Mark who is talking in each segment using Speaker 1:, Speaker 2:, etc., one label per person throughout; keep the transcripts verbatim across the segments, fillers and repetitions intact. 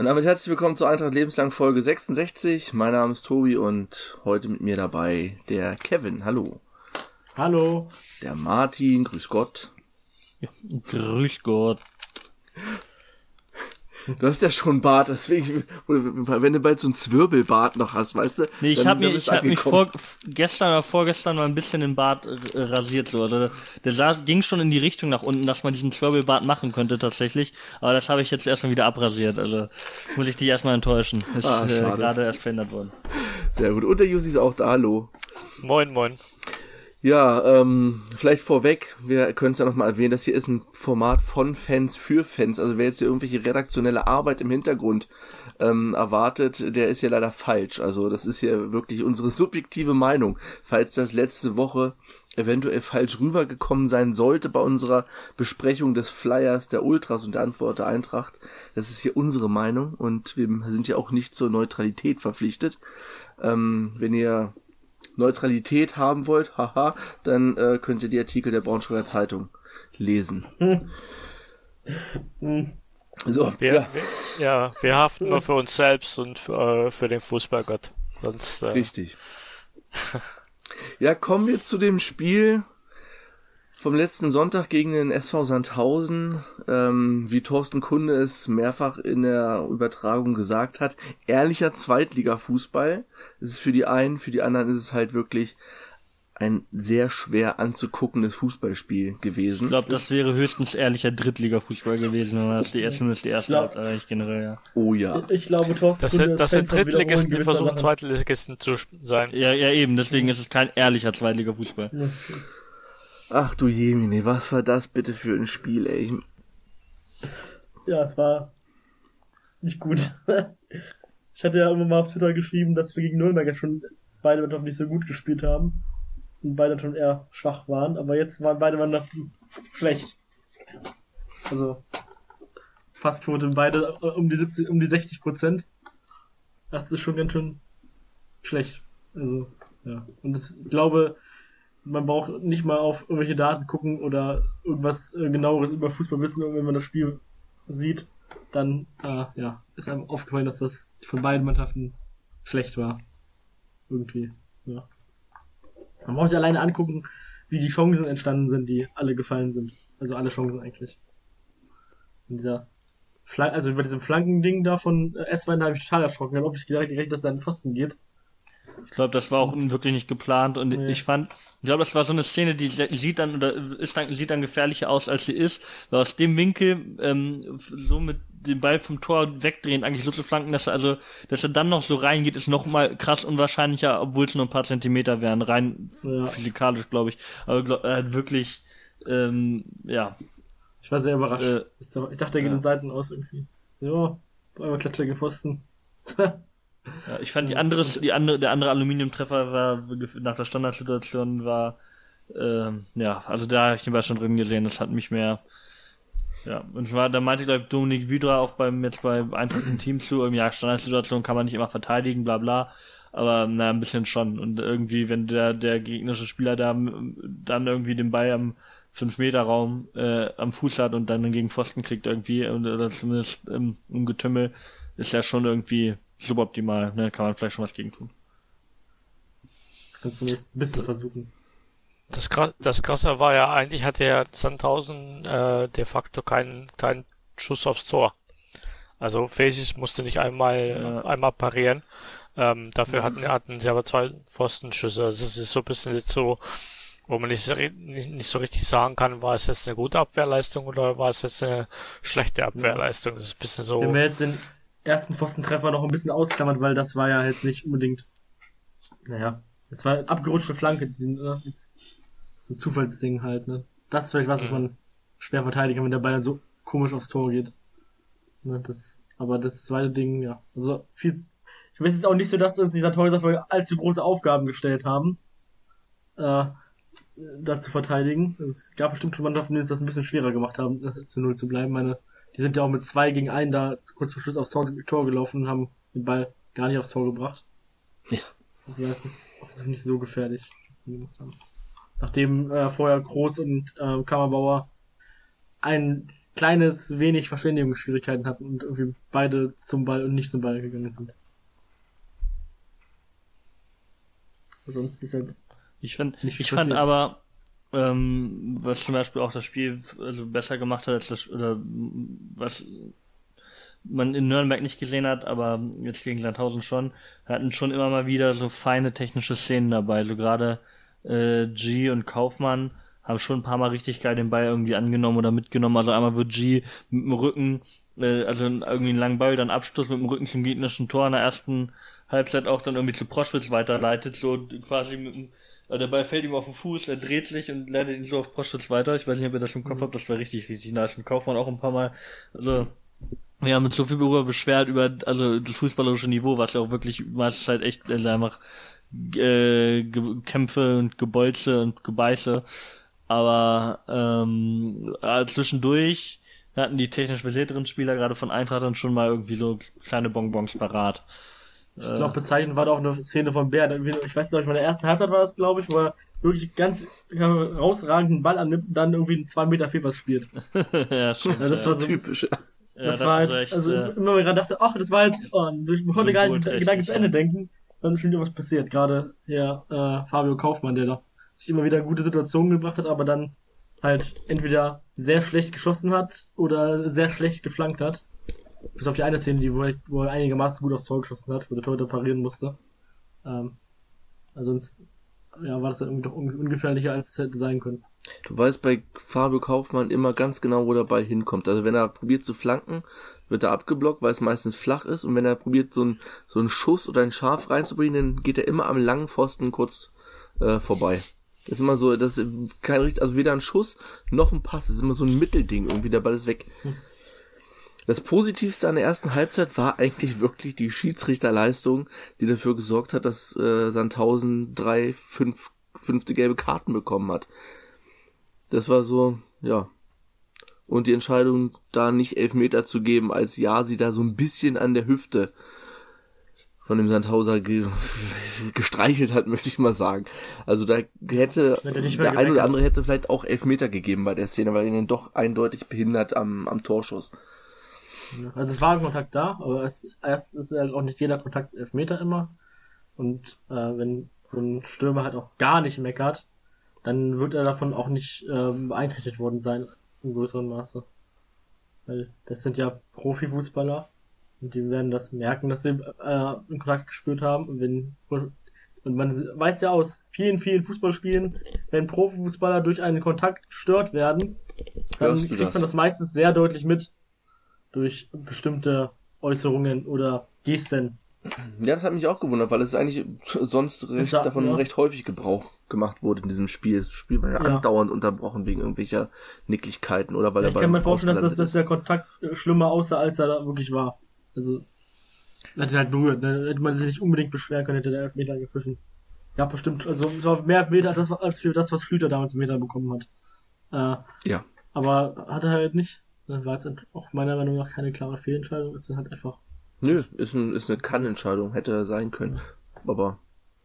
Speaker 1: Und damit herzlich willkommen zur Eintracht Lebenslang Folge sechsundsechzig. Mein Name ist Tobi und heute mit mir dabei der Kevin. Hallo.
Speaker 2: Hallo.
Speaker 1: Der Martin. Grüß Gott.
Speaker 3: Ja, grüß Gott.
Speaker 1: Du hast ja schon einen Bart, deswegen, wenn du bald so einen Zwirbelbart noch hast, weißt du?
Speaker 3: Nee, ich habe mich, ich hab mich vor, gestern oder vorgestern mal ein bisschen den Bart äh, rasiert, so. Also, der sah, ging schon in die Richtung nach unten, dass man diesen Zwirbelbart machen könnte, tatsächlich. Aber das habe ich jetzt erstmal wieder abrasiert, also, muss ich dich erstmal enttäuschen. Ist
Speaker 1: ah,
Speaker 3: äh, gerade erst verändert worden.
Speaker 1: Sehr gut. Und der Jussi ist auch da, hallo.
Speaker 4: Moin, moin.
Speaker 1: Ja, ähm, vielleicht vorweg, wir können es ja nochmal erwähnen, das hier ist ein Format von Fans für Fans, also wer jetzt hier irgendwelche redaktionelle Arbeit im Hintergrund ähm, erwartet, der ist ja leider falsch, also das ist hier wirklich unsere subjektive Meinung, falls das letzte Woche eventuell falsch rübergekommen sein sollte bei unserer Besprechung des Flyers der Ultras und der Antwort der Eintracht, das ist hier unsere Meinung und wir sind ja auch nicht zur Neutralität verpflichtet, ähm, wenn ihr Neutralität haben wollt, haha, dann äh, könnt ihr die Artikel der Braunschweiger Zeitung lesen. So,
Speaker 4: wir,
Speaker 1: ja.
Speaker 4: Wir, ja, wir haften nur für uns selbst und für, äh, für den Fußballgott. Sonst, äh...
Speaker 1: Richtig. Ja, kommen wir zu dem Spiel vom letzten Sonntag gegen den S V Sandhausen. Ähm, wie Thorsten Kunde es mehrfach in der Übertragung gesagt hat, ehrlicher Zweitliga-Fußball. Es ist für die einen, für die anderen ist es halt wirklich ein sehr schwer anzuguckendes Fußballspiel gewesen.
Speaker 3: Ich glaube, das wäre höchstens ehrlicher Drittliga-Fußball gewesen, wenn man das die erste, das die erste hat, eigentlich generell, ja.
Speaker 1: Oh ja.
Speaker 2: Ich glaube, Thorsten
Speaker 4: Das
Speaker 2: Kunde
Speaker 4: sind, das sind Drittligisten, die versuchen,
Speaker 2: Sachen.
Speaker 4: Zweitligisten zu sein.
Speaker 3: Ja, ja, eben, deswegen ist es kein ehrlicher Zweitliga-Fußball.
Speaker 2: Ja.
Speaker 1: Ach du Jemine, was war das bitte für ein Spiel, ey?
Speaker 2: Ja, es war nicht gut. Ich hatte ja immer mal auf Twitter geschrieben, dass wir gegen Nürnberg jetzt schon beide Mannschaften nicht so gut gespielt haben. Und beide schon eher schwach waren. Aber jetzt waren beide Mannschaften schlecht. Also, Passquote beide um die siebzig, um die sechzig Prozent. Das ist schon ganz schön schlecht. Also, ja. Und das, ich glaube, man braucht nicht mal auf irgendwelche Daten gucken oder irgendwas äh, genaueres über Fußball wissen, und wenn man das Spiel sieht, dann äh, ja, ist einem aufgefallen, dass das von beiden Mannschaften schlecht war. Irgendwie, ja. Man braucht sich alleine angucken, wie die Chancen entstanden sind, die alle gefallen sind. Also alle Chancen eigentlich. In dieser Flan- also bei diesem Flankending da von äh, S-Wein, da habe ich total erschrocken. Ich habe nicht gedacht, direkt, dass da ein Pfosten geht.
Speaker 3: Ich glaube, das war auch wirklich nicht geplant und nee. ich fand, ich glaube, das war so eine Szene, die sieht dann oder ist dann sieht dann gefährlicher aus, als sie ist, weil aus dem Winkel ähm, so mit dem Ball vom Tor wegdrehen, eigentlich so zu flanken, dass er also, dass er dann noch so reingeht, ist noch mal krass unwahrscheinlicher, obwohl es nur ein paar Zentimeter wären, rein ja. physikalisch, glaube ich. Aber glaub, er hat wirklich, ähm, ja.
Speaker 2: Ich war sehr überrascht. Äh, ich dachte, er geht
Speaker 3: ja.
Speaker 2: in Seiten aus irgendwie. Ja, einmal Klatscher gegen Pfosten.
Speaker 3: Ja, ich fand die andere, die andere, der andere Aluminiumtreffer war nach der Standardsituation war, ähm, ja, also da habe ich den Ball schon drin gesehen. Das hat mich mehr, ja, und war, da meinte ich glaube Dominik Wydra auch beim jetzt bei Eintracht im Team zu, ja, Standardsituation kann man nicht immer verteidigen, bla bla, aber na ein bisschen schon. Und irgendwie, wenn der der gegnerische Spieler da dann irgendwie den Ball am fünf Meter Raum äh, am Fuß hat und dann gegen Pfosten kriegt irgendwie oder zumindest ähm, im Getümmel, ist ja schon irgendwie suboptimal, ne, kann man vielleicht schon was gegen tun.
Speaker 2: Kannst du das ein bisschen versuchen.
Speaker 4: Das, das Krasse war ja, eigentlich hatte ja Sandhausen äh, de facto keinen keinen Schuss aufs Tor. Also Faces musste nicht einmal ja. äh, einmal parieren. Ähm, dafür mhm. hatten, hatten sie aber zwei Pfostenschüsse. Also es ist so ein bisschen jetzt so, wo man nicht, nicht, nicht so richtig sagen kann, war es jetzt eine gute Abwehrleistung oder war es jetzt eine schlechte Abwehrleistung. Das ist ein bisschen so.
Speaker 2: Wenn wir jetzt den ersten Pfostentreffer noch ein bisschen ausklammert, weil das war ja jetzt nicht unbedingt, naja, es war eine abgerutschte Flanke, die, ne, ist so ein Zufallsding halt, ne. Das ist vielleicht was, was man schwer verteidigen kann, wenn der Ball dann so komisch aufs Tor geht. Ne, das, aber das zweite Ding, ja, also viel, ich weiß jetzt auch nicht so, dass uns dieser Torhüter allzu große Aufgaben gestellt haben, äh, da zu verteidigen. Es gab bestimmt schon Mannschaften, die uns das ein bisschen schwerer gemacht haben, zu Null zu bleiben. Meine, die sind ja auch mit zwei gegen einen da kurz vor Schluss aufs Tor, Tor gelaufen und haben den Ball gar nicht aufs Tor gebracht.
Speaker 1: Ja.
Speaker 2: Das ist offensichtlich nicht so gefährlich, was sie gemacht haben. Nachdem äh, vorher Groß und äh, Kammerbauer einen kleines wenig Verständigungsschwierigkeiten hatten und irgendwie beide zum Ball und nicht zum Ball gegangen sind. Sonst ist halt
Speaker 3: Ich finde,
Speaker 2: nicht viel
Speaker 3: ich fand
Speaker 2: passiert.
Speaker 3: aber, ähm, was zum Beispiel auch das Spiel also besser gemacht hat, als das, oder was man in Nürnberg nicht gesehen hat, aber jetzt gegen Landhausen schon, hatten schon immer mal wieder so feine technische Szenen dabei. So gerade äh, G und Kaufmann haben schon ein paar Mal richtig geil den Ball irgendwie angenommen oder mitgenommen. Also einmal wird G mit dem Rücken, äh, also irgendwie einen langen Ball, dann Abstoß mit dem Rücken zum gegnerischen Tor in der ersten Halbzeit auch dann irgendwie zu Proschwitz weiterleitet, so quasi mit dem, also der Ball fällt ihm auf den Fuß, er dreht sich und leitet ihn so auf Proschwitz weiter. Ich weiß nicht, ob ihr das im Kopf habt, das war richtig, richtig nice. Und Kaufmann auch ein paar Mal, also wir haben uns so viel darüber beschwert, über also das fußballerische Niveau, was ja auch wirklich meistens halt echt also einfach äh, Ge- Kämpfe und Gebolze und Gebeiße. Aber ähm, äh, zwischendurch hatten die technisch versierteren Spieler gerade von Eintracht dann schon mal irgendwie so kleine Bonbons parat.
Speaker 2: Ich glaube, bezeichnend war da auch eine Szene von Bär. Ich weiß nicht, in der ersten Halbzeit war das, glaube ich, wo er wirklich ganz herausragenden Ball annimmt und dann irgendwie einen zwei Meter Fehlpass spielt.
Speaker 3: Ja, schon.
Speaker 2: Also das war so,
Speaker 1: Typisch.
Speaker 3: Ja,
Speaker 2: das, war halt,
Speaker 3: ist echt,
Speaker 2: also
Speaker 3: äh,
Speaker 2: immer wenn ich gerade dachte, ach, das war jetzt, oh, also ich konnte gar nicht den
Speaker 3: symbolträchtig,
Speaker 2: Gedanken zu
Speaker 3: ja.
Speaker 2: Ende denken, dann ist schon wieder was passiert. Gerade hier äh, Fabio Kaufmann, der da sich immer wieder in gute Situationen gebracht hat, aber dann halt entweder sehr schlecht geschossen hat oder sehr schlecht geflankt hat. Bis auf die eine Szene, die, wo, er, wo er einigermaßen gut aufs Tor geschossen hat, wo der Torhüter parieren musste. Ähm, also sonst ja, war das dann irgendwie doch un- ungefährlicher, als es hätte sein können.
Speaker 1: Du weißt bei Fabio Kaufmann immer ganz genau, wo der Ball hinkommt. Also wenn er probiert zu flanken, wird er abgeblockt, weil es meistens flach ist. Und wenn er probiert, so einen so einen Schuss oder einen Scharf reinzubringen, dann geht er immer am langen Pfosten kurz äh, vorbei. Das ist immer so, das ist kein richtig, also weder ein Schuss noch ein Pass. Das ist immer so ein Mittelding. Irgendwie der Ball ist weg. Hm. Das Positivste an der ersten Halbzeit war eigentlich wirklich die Schiedsrichterleistung, die dafür gesorgt hat, dass äh, Sandhausen drei, fünf, fünfte gelbe Karten bekommen hat. Das war so, ja. Und die Entscheidung, da nicht Elfmeter zu geben, als ja, sie da so ein bisschen an der Hüfte von dem Sandhauser ge- gestreichelt hat, möchte ich mal sagen. Also da hätte,
Speaker 2: Wenn der nicht mehr
Speaker 1: der ein oder
Speaker 2: gemeckert.
Speaker 1: andere hätte vielleicht auch Elfmeter gegeben bei der Szene, weil er ihn doch eindeutig behindert am, am Torschuss.
Speaker 2: Also es war ein Kontakt da, aber es, erst ist halt auch nicht jeder Kontakt Elfmeter immer. Und äh, wenn so ein Stürmer halt auch gar nicht meckert, dann wird er davon auch nicht ähm, beeinträchtigt worden sein im größeren Maße. Weil das sind ja Profifußballer und die werden das merken, dass sie äh, einen Kontakt gespürt haben. Und wenn und man weiß ja aus vielen, vielen Fußballspielen, wenn Profifußballer durch einen Kontakt gestört werden, dann
Speaker 1: Hörst du
Speaker 2: kriegt
Speaker 1: das?
Speaker 2: man das meistens sehr deutlich mit durch bestimmte Äußerungen oder Gesten.
Speaker 1: Ja, das hat mich auch gewundert, weil es eigentlich sonst recht,
Speaker 2: Ja,
Speaker 1: davon
Speaker 2: ja.
Speaker 1: recht häufig Gebrauch gemacht wurde in diesem Spiel. Das Spiel war ja,
Speaker 2: Ja.
Speaker 1: andauernd unterbrochen wegen irgendwelcher Nicklichkeiten oder weil
Speaker 2: Ich
Speaker 1: er
Speaker 2: kann
Speaker 1: beim
Speaker 2: mir vorstellen, dass, das,
Speaker 1: ausgelandet
Speaker 2: dass der Kontakt äh, schlimmer aussah, als er da wirklich war. Also, er hat ihn halt berührt, ne? Hätte man sich nicht unbedingt beschweren können, hätte der Elfmeter gepfiffen. Ja, bestimmt, also es war mehr Elfmeter als, das, als für das, was Schlüter damals im Meter bekommen hat. Äh,
Speaker 1: Ja.
Speaker 2: aber hat er halt nicht. Dann war es auch meiner Meinung nach keine klare Fehlentscheidung, ist dann halt einfach.
Speaker 1: Nö, ist, ein, ist eine Kann-Entscheidung, hätte sein können. Aber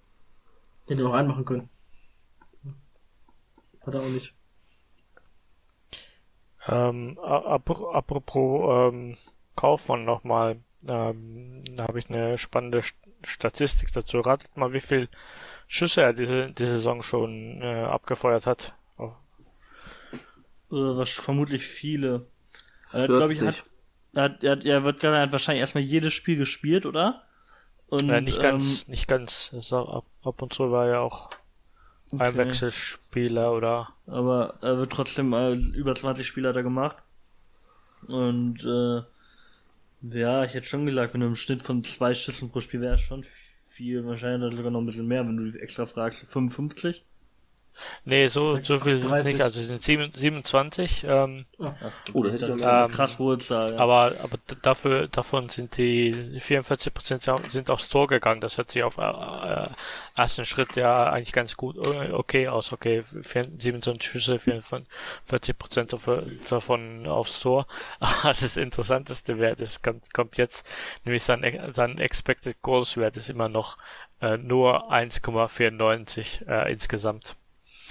Speaker 2: Hätte auch reinmachen können. Hat er auch nicht.
Speaker 4: Ähm, a- apro- apropos ähm, Kaufmann nochmal, ähm, da habe ich eine spannende St- Statistik dazu. Ratet mal, wie viel Schüsse er diese, diese Saison schon äh, abgefeuert hat. Oh.
Speaker 3: Oder was vermutlich viele. Er hat, glaub ich,
Speaker 1: vierzig.
Speaker 3: hat, er, hat, er, hat, er wird gerade hat wahrscheinlich erstmal jedes Spiel gespielt, oder? Und,
Speaker 4: Äh, nicht ganz,
Speaker 3: ähm,
Speaker 4: nicht ganz. So, ab, ab und zu war er auch
Speaker 3: okay.
Speaker 4: Einwechselspieler oder
Speaker 3: Aber er wird trotzdem äh, über zwanzig Spiele hat er gemacht. Und äh, ja, ich hätte schon gesagt, wenn du im Schnitt von zwei Schüssen pro Spiel wärst, schon viel, wahrscheinlich sogar noch ein bisschen mehr, wenn du extra fragst, fünfundfünfzig.
Speaker 4: nee, so, so viel sind es
Speaker 2: achtunddreißig.
Speaker 4: nicht, also es sind sieben- siebenundzwanzig, ähm,
Speaker 3: Ach,
Speaker 1: Oh, da hätte ich
Speaker 3: das ist
Speaker 1: auch-
Speaker 3: eine
Speaker 4: Ähm,
Speaker 3: krass hohe Zahl. Ja.
Speaker 4: aber, aber d- dafür, davon sind die vierundvierzig Prozent sind aufs Tor gegangen. Das hört sich auf äh, äh, ersten Schritt ja eigentlich ganz gut äh, okay aus. Okay, siebenundzwanzig Schüsse, vierundvierzig Prozent davon aufs Tor. Aber das interessanteste Wert, das kommt, kommt jetzt, nämlich sein, sein Expected Goals Wert ist immer noch äh, nur eins Komma vierundneunzig äh, insgesamt.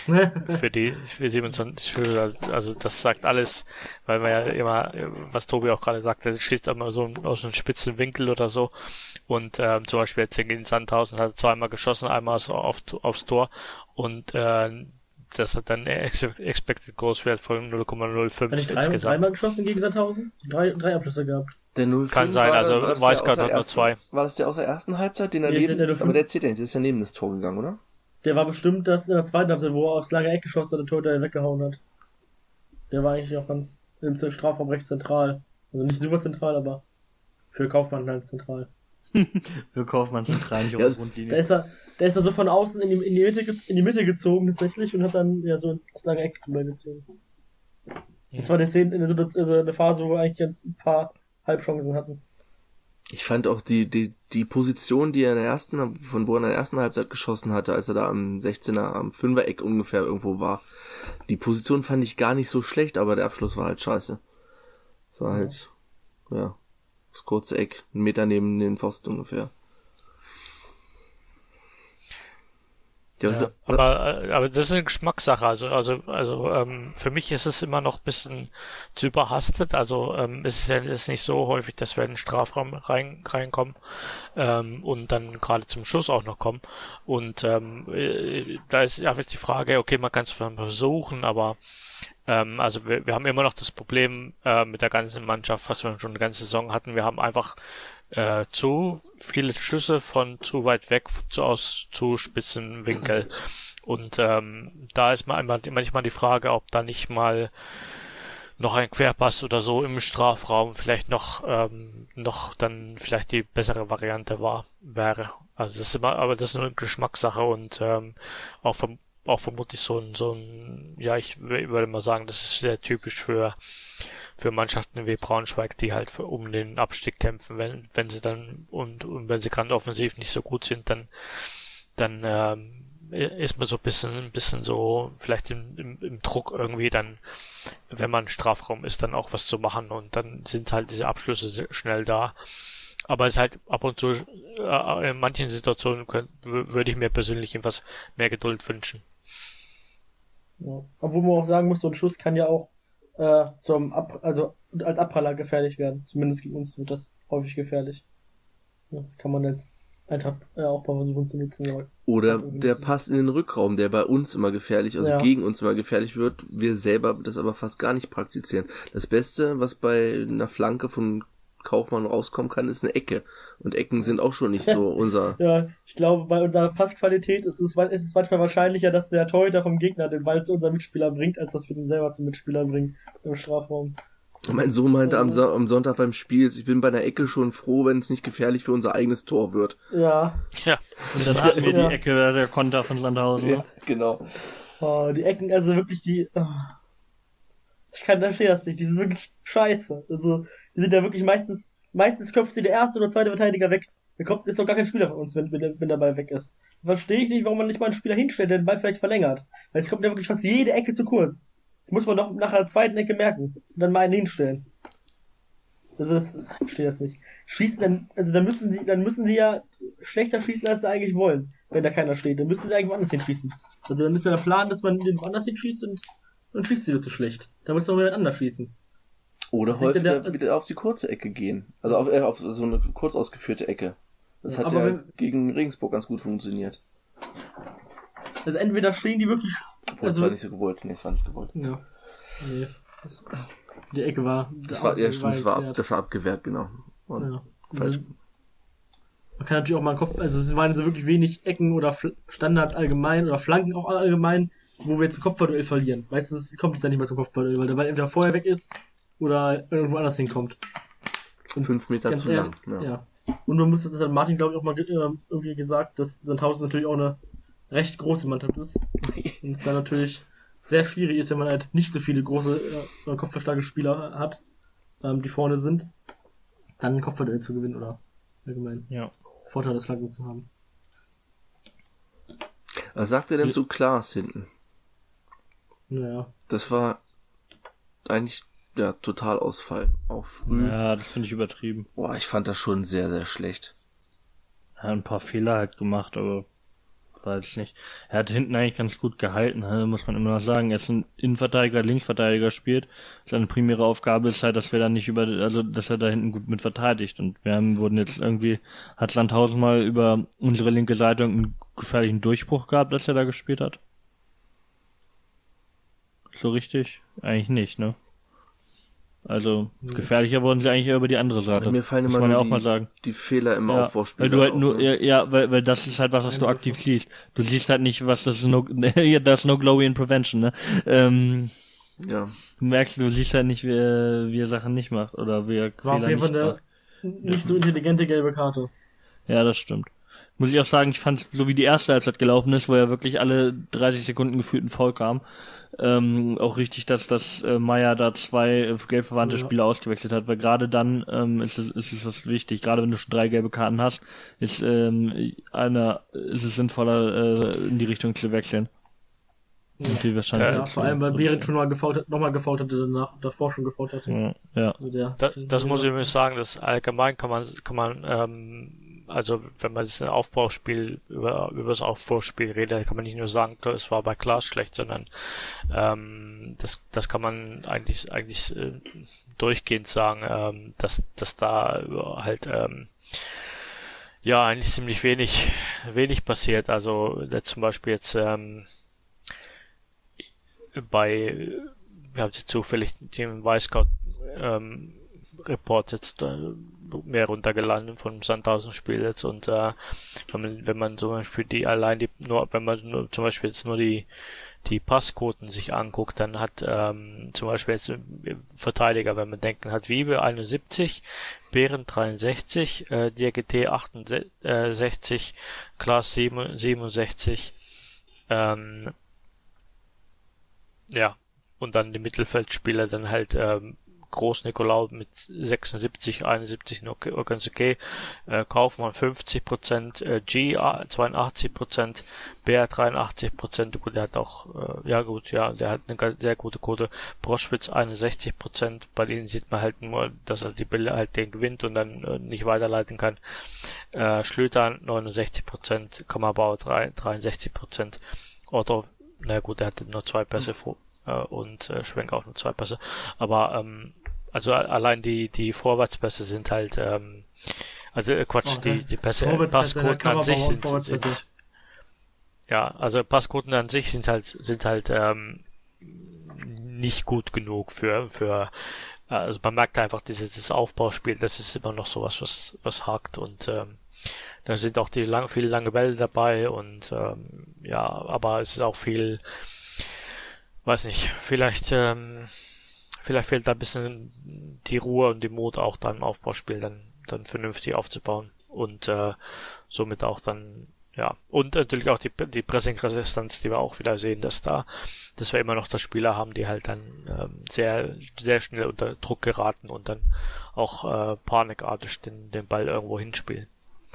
Speaker 4: für die für siebenundzwanzig Schüler. Also das sagt alles, weil man ja immer, was Tobi auch gerade sagte, das schießt immer so aus einem spitzen Winkel oder so. Und ähm, zum Beispiel jetzt gegen Sandhausen hat er zweimal geschossen, einmal so auf, aufs Tor und äh, das hat dann Ex- Expected Goals Wert von null Komma null fünf
Speaker 2: Hat nicht drei,
Speaker 4: insgesamt.
Speaker 2: dreimal geschossen gegen Sandhausen? Drei, drei Abschlüsse gehabt.
Speaker 1: Der null fünf
Speaker 4: Kann sein,
Speaker 1: war,
Speaker 4: also
Speaker 1: war das
Speaker 4: Weißgart
Speaker 1: der aus
Speaker 4: hat
Speaker 1: der
Speaker 4: nur
Speaker 1: ersten-
Speaker 4: zwei.
Speaker 1: War das der aus der ersten Halbzeit, den er
Speaker 2: Nee,
Speaker 1: neben,
Speaker 2: der null fünf.
Speaker 1: aber der zählt ja nicht, das ist ja neben das Tor gegangen, oder?
Speaker 2: Der war bestimmt das in der zweiten Halbzeit, wo er aufs lange Eck geschossen hat und der Torhüter weggehauen hat. Der war eigentlich auch ganz im Strafraum recht zentral. Also nicht super zentral, aber für Kaufmann halt zentral.
Speaker 3: Für Kaufmann zentral nicht auf
Speaker 1: Ja,
Speaker 3: der Grundlinie.
Speaker 2: Da ist er, da ist er so von außen in die, in die, Mitte, ge- in die Mitte gezogen tatsächlich und hat dann ja so ins, aufs lange Eck drüber gezogen. Das war der Szene in der Situation, also eine Phase, wo wir eigentlich ganz ein paar Halbchancen hatten.
Speaker 1: Ich fand auch die, die, die Position, die er in der ersten, von wo er in der ersten Halbzeit geschossen hatte, als er da am sechzehner, am Fünfer-Eck ungefähr irgendwo war. Die Position fand ich gar nicht so schlecht, aber der Abschluss war halt scheiße. Das war halt, ja, das kurze Eck, einen Meter neben den Pfosten ungefähr. Ja, was,
Speaker 4: Ja,
Speaker 1: was,
Speaker 4: aber, äh, aber das ist eine Geschmackssache. Also, also, also ähm, für mich ist es immer noch ein bisschen zu überhastet. Also ähm, es ist ja ist nicht so häufig, dass wir in den Strafraum rein, reinkommen ähm, und dann gerade zum Schuss auch noch kommen. Und ähm, äh, da ist einfach die Frage, okay, man kann es versuchen, aber ähm, also wir, wir haben immer noch das Problem äh, mit der ganzen Mannschaft, was wir schon eine ganze Saison hatten. Wir haben einfach äh, zu viele Schüsse von zu weit weg zu aus zu spitzen Winkel. Und ähm, da ist man einmal, manchmal die Frage, ob da nicht mal noch ein Querpass oder so im Strafraum vielleicht noch ähm, noch dann vielleicht die bessere Variante war wäre. Also das ist immer, aber das ist nur eine Geschmackssache und ähm, auch vom auch vermutlich so ein so ein ja ich w- würde mal sagen, das ist sehr typisch für für Mannschaften wie Braunschweig, die halt für, um den Abstieg kämpfen, wenn wenn sie dann und, und wenn sie gerade offensiv nicht so gut sind, dann dann ähm, ist man so ein bisschen ein bisschen so vielleicht im, im, im Druck irgendwie dann, wenn man Strafraum ist, dann auch was zu machen und dann sind halt diese Abschlüsse sehr schnell da. Aber es ist halt ab und zu äh, in manchen Situationen könnt, w- würde ich mir persönlich etwas mehr Geduld wünschen.
Speaker 2: Ja. Obwohl man auch sagen muss, so ein Schuss kann ja auch äh, zum Ab also als Abpraller gefährlich werden. Zumindest gegen uns wird das häufig gefährlich. Ja, kann man jetzt einfach äh, auch mal versuchen zu nutzen. Aber
Speaker 1: oder der Pass in den Rückraum, der bei uns immer gefährlich, also
Speaker 2: Ja.
Speaker 1: gegen uns immer gefährlich wird, wir selber das aber fast gar nicht praktizieren. Das Beste, was bei einer Flanke von Kaufmann rauskommen kann, ist eine Ecke. Und Ecken sind auch schon nicht so unser...
Speaker 2: ja, ich glaube, bei unserer Passqualität ist es, ist es manchmal wahrscheinlicher, dass der Torhüter vom Gegner den Ball zu unserem Mitspieler bringt, als dass wir den selber zum Mitspieler bringen im Strafraum.
Speaker 1: Mein Sohn meinte am, Sa- am Sonntag beim Spiel, ich bin bei einer Ecke schon froh, wenn es nicht gefährlich für unser eigenes Tor wird.
Speaker 2: Ja,
Speaker 4: Ja,
Speaker 3: Und dann hatten wir
Speaker 2: Ja.
Speaker 3: die Ecke, der der Konter von Sandhausen. Ne?
Speaker 1: genau.
Speaker 2: oh, die Ecken, also wirklich die... Oh. Ich kann, verstehe das nicht, die sind wirklich scheiße. Also, die sind ja wirklich meistens... Meistens köpft sie der erste oder zweite Verteidiger weg. Da kommt, ist doch gar kein Spieler von uns, wenn, wenn, der- wenn der Ball weg ist. Verstehe ich nicht, warum man nicht mal einen Spieler hinstellt, der den Ball vielleicht verlängert. Weil es kommt ja wirklich fast jede Ecke zu kurz. Das muss man doch nach der zweiten Ecke merken. Und dann mal einen hinstellen. Also das, das ich verstehe das nicht. Schießen dann, also dann müssen sie, dann müssen sie ja schlechter schießen, als sie eigentlich wollen, wenn da keiner steht. Dann müssen sie eigentlich woanders hinschießen. Also dann ist ja der Plan, dass man den woanders hinschießt und dann schießt sie wieder zu schlecht. Da muss man jemand anders schießen.
Speaker 1: Oder
Speaker 2: Was liegt denn
Speaker 1: häufiger
Speaker 2: da-
Speaker 1: wieder auf die kurze Ecke gehen. Also auf, äh, auf so eine kurz ausgeführte Ecke. Das
Speaker 2: Ja,
Speaker 1: hat
Speaker 2: aber
Speaker 1: ja
Speaker 2: wenn-
Speaker 1: gegen Regensburg ganz gut funktioniert.
Speaker 2: Also entweder stehen die wirklich.
Speaker 1: Obwohl,
Speaker 2: Also-
Speaker 1: es war nicht so gewollt. Nee, es war nicht gewollt.
Speaker 2: Ja. Nee. Das, die Ecke war.
Speaker 1: Das war, ja, stimmt, das war, ab,
Speaker 2: erklärt.
Speaker 1: das war abgewehrt, genau. Und
Speaker 2: Ja.
Speaker 1: falsch.
Speaker 2: Also, man kann natürlich auch mal einen Kopf, also es waren so wirklich wenig Ecken oder Fl- Standards allgemein oder Flanken auch allgemein, wo wir jetzt ein Kopfballduell verlieren. Meistens kommt es dann nicht mehr zum Kopfballduell, weil der Ball entweder vorher weg ist oder irgendwo anders hinkommt. Und
Speaker 1: Fünf Meter
Speaker 2: ganz
Speaker 1: zu
Speaker 2: ehrlich,
Speaker 1: lang. Ja.
Speaker 2: ja. Und man muss, das hat Martin, glaube ich, auch mal ge- äh, irgendwie gesagt, dass Sandhausen natürlich auch eine recht große Mannschaft ist. Und es dann natürlich sehr schwierig ist, wenn man halt nicht so viele große, äh, kopfballstarke Spieler hat, ähm, die vorne sind, dann ein Kopfballduell zu gewinnen oder allgemein
Speaker 3: Ja.
Speaker 2: Vorteil des Flanken zu haben.
Speaker 1: Was sagt er denn zu Klaas hinten?
Speaker 2: Naja.
Speaker 1: Das war eigentlich ja Totalausfall. Auch früh.
Speaker 3: Ja, das finde ich übertrieben.
Speaker 1: Boah, ich fand das schon sehr, sehr schlecht.
Speaker 3: Ja, ein paar Fehler halt gemacht, aber weiß ich nicht. Er hat hinten eigentlich ganz gut gehalten, ne? Muss man immer noch sagen. Er ist ein Innenverteidiger, Linksverteidiger spielt. Seine primäre Aufgabe ist halt, dass wir da nicht über, also dass er da hinten gut mit verteidigt. Und wir haben, wurden jetzt irgendwie, hat Sandhausen mal über unsere linke Seite einen gefährlichen Durchbruch gehabt, dass er da gespielt hat? So richtig? Eigentlich nicht, ne? Also, gefährlicher wurden sie eigentlich eher über die andere Seite.
Speaker 1: Mir fallen
Speaker 3: muss
Speaker 1: immer
Speaker 3: man ja
Speaker 1: nur
Speaker 3: auch
Speaker 1: die,
Speaker 3: mal sagen.
Speaker 1: die Fehler im
Speaker 3: ja,
Speaker 1: Aufbauspiel.
Speaker 3: Weil du halt
Speaker 1: auch,
Speaker 3: nur,
Speaker 1: ne?
Speaker 3: ja, ja, weil, weil das ist halt was, was du aktiv siehst. Du siehst halt nicht, was das ist, no, das no glowy in prevention, ne? Ähm,
Speaker 1: ja.
Speaker 3: Du merkst, du siehst halt nicht, wie er, wie er Sachen nicht macht, oder wie er
Speaker 2: War auf
Speaker 3: Fehler
Speaker 2: jeden Fall
Speaker 3: nicht
Speaker 2: eine
Speaker 3: macht.
Speaker 2: nicht so intelligente gelbe Karte.
Speaker 3: Ja, das stimmt. Muss ich auch sagen, ich fand, so wie die erste Halbzeit gelaufen ist, wo ja wirklich alle dreißig Sekunden gefühlt ein Foul kam, ähm, auch richtig, dass das äh, Meier da zwei äh, gelb verwandte
Speaker 2: Ja.
Speaker 3: Spieler ausgewechselt hat, weil gerade dann ähm, ist es ist es das wichtig, gerade wenn du schon drei gelbe Karten hast, ist ähm, einer ist es sinnvoller äh, in die Richtung zu wechseln.
Speaker 2: Ja.
Speaker 3: Und die wahrscheinlich
Speaker 2: Ja, vor allem, weil Behrendt schon mal gefault hat, nochmal gefault hatte, danach, davor schon gefault hatte.
Speaker 3: ja, ja.
Speaker 2: Also der,
Speaker 4: Da, das muss ich übrigens sagen, dass allgemein kann man, kann man, ähm, also wenn man das Aufbauspiel über, über das Aufbauspiel redet, kann man nicht nur sagen, es war bei Klaas schlecht, sondern ähm, das, das kann man eigentlich, eigentlich äh, durchgehend sagen, ähm, dass, dass da halt ähm, ja eigentlich ziemlich wenig, wenig passiert. Also jetzt zum Beispiel jetzt ähm, bei, wir haben jetzt zufällig den Weißgott ähm, Report jetzt äh, mehr runtergeladen vom Sandhausen-Spiel jetzt und äh, wenn man wenn man zum Beispiel die allein die nur wenn man nur, zum Beispiel jetzt nur die die Passquoten sich anguckt, dann hat ähm, zum Beispiel jetzt äh, Verteidiger, wenn man denken hat, Wiebe einundsiebzig, Behrendt dreiundsechzig, äh, D G T achtundsechzig, Klaas siebenundsechzig, ähm, ja, und dann die Mittelfeldspieler dann halt ähm, Groß Nikolaus mit sechsundsiebzig, einundsiebzig noch ganz okay, äh, Kaufmann fünfzig Prozent, äh, G zweiundachtzig Prozent, Bär dreiundachtzig Prozent, gut, der hat auch, äh, ja gut, ja, der hat eine sehr gute Quote, Broschwitz einundsechzig Prozent, bei denen sieht man halt nur, dass er die Bälle halt den gewinnt und dann äh, nicht weiterleiten kann, äh, Schlüter neunundsechzig Prozent, Kammerbauer dreiundsechzig Prozent, Otto, na gut, der hatte nur zwei Pässe vor, äh, und äh, Schwenk auch nur zwei Pässe, aber ähm, also allein die die Vorwärtspässe sind halt ähm, also äh, Quatsch,
Speaker 2: Okay.
Speaker 4: die die Pässe,
Speaker 2: Vorwärtspässe,
Speaker 4: Passquoten an sich
Speaker 2: Kammerbauer und
Speaker 4: sind,
Speaker 2: Vorwärtspässe.
Speaker 4: sind ja, also Passquoten an sich sind halt sind halt ähm, nicht gut genug für für also man merkt einfach dieses, dieses Aufbauspiel, das ist immer noch sowas, was was hakt und ähm, da sind auch die lang, viele lange Bälle dabei und ähm, ja, aber es ist auch viel, weiß nicht, vielleicht ähm, vielleicht fehlt da ein bisschen die Ruhe und die Mut auch dann im Aufbauspiel dann dann vernünftig aufzubauen und äh, somit auch dann ja und natürlich auch die die Pressing-Resistenz, die wir auch wieder sehen, dass da dass wir immer noch da Spieler haben, die halt dann ähm, sehr sehr schnell unter Druck geraten und dann auch äh, panikartig den den Ball irgendwo hinspielen.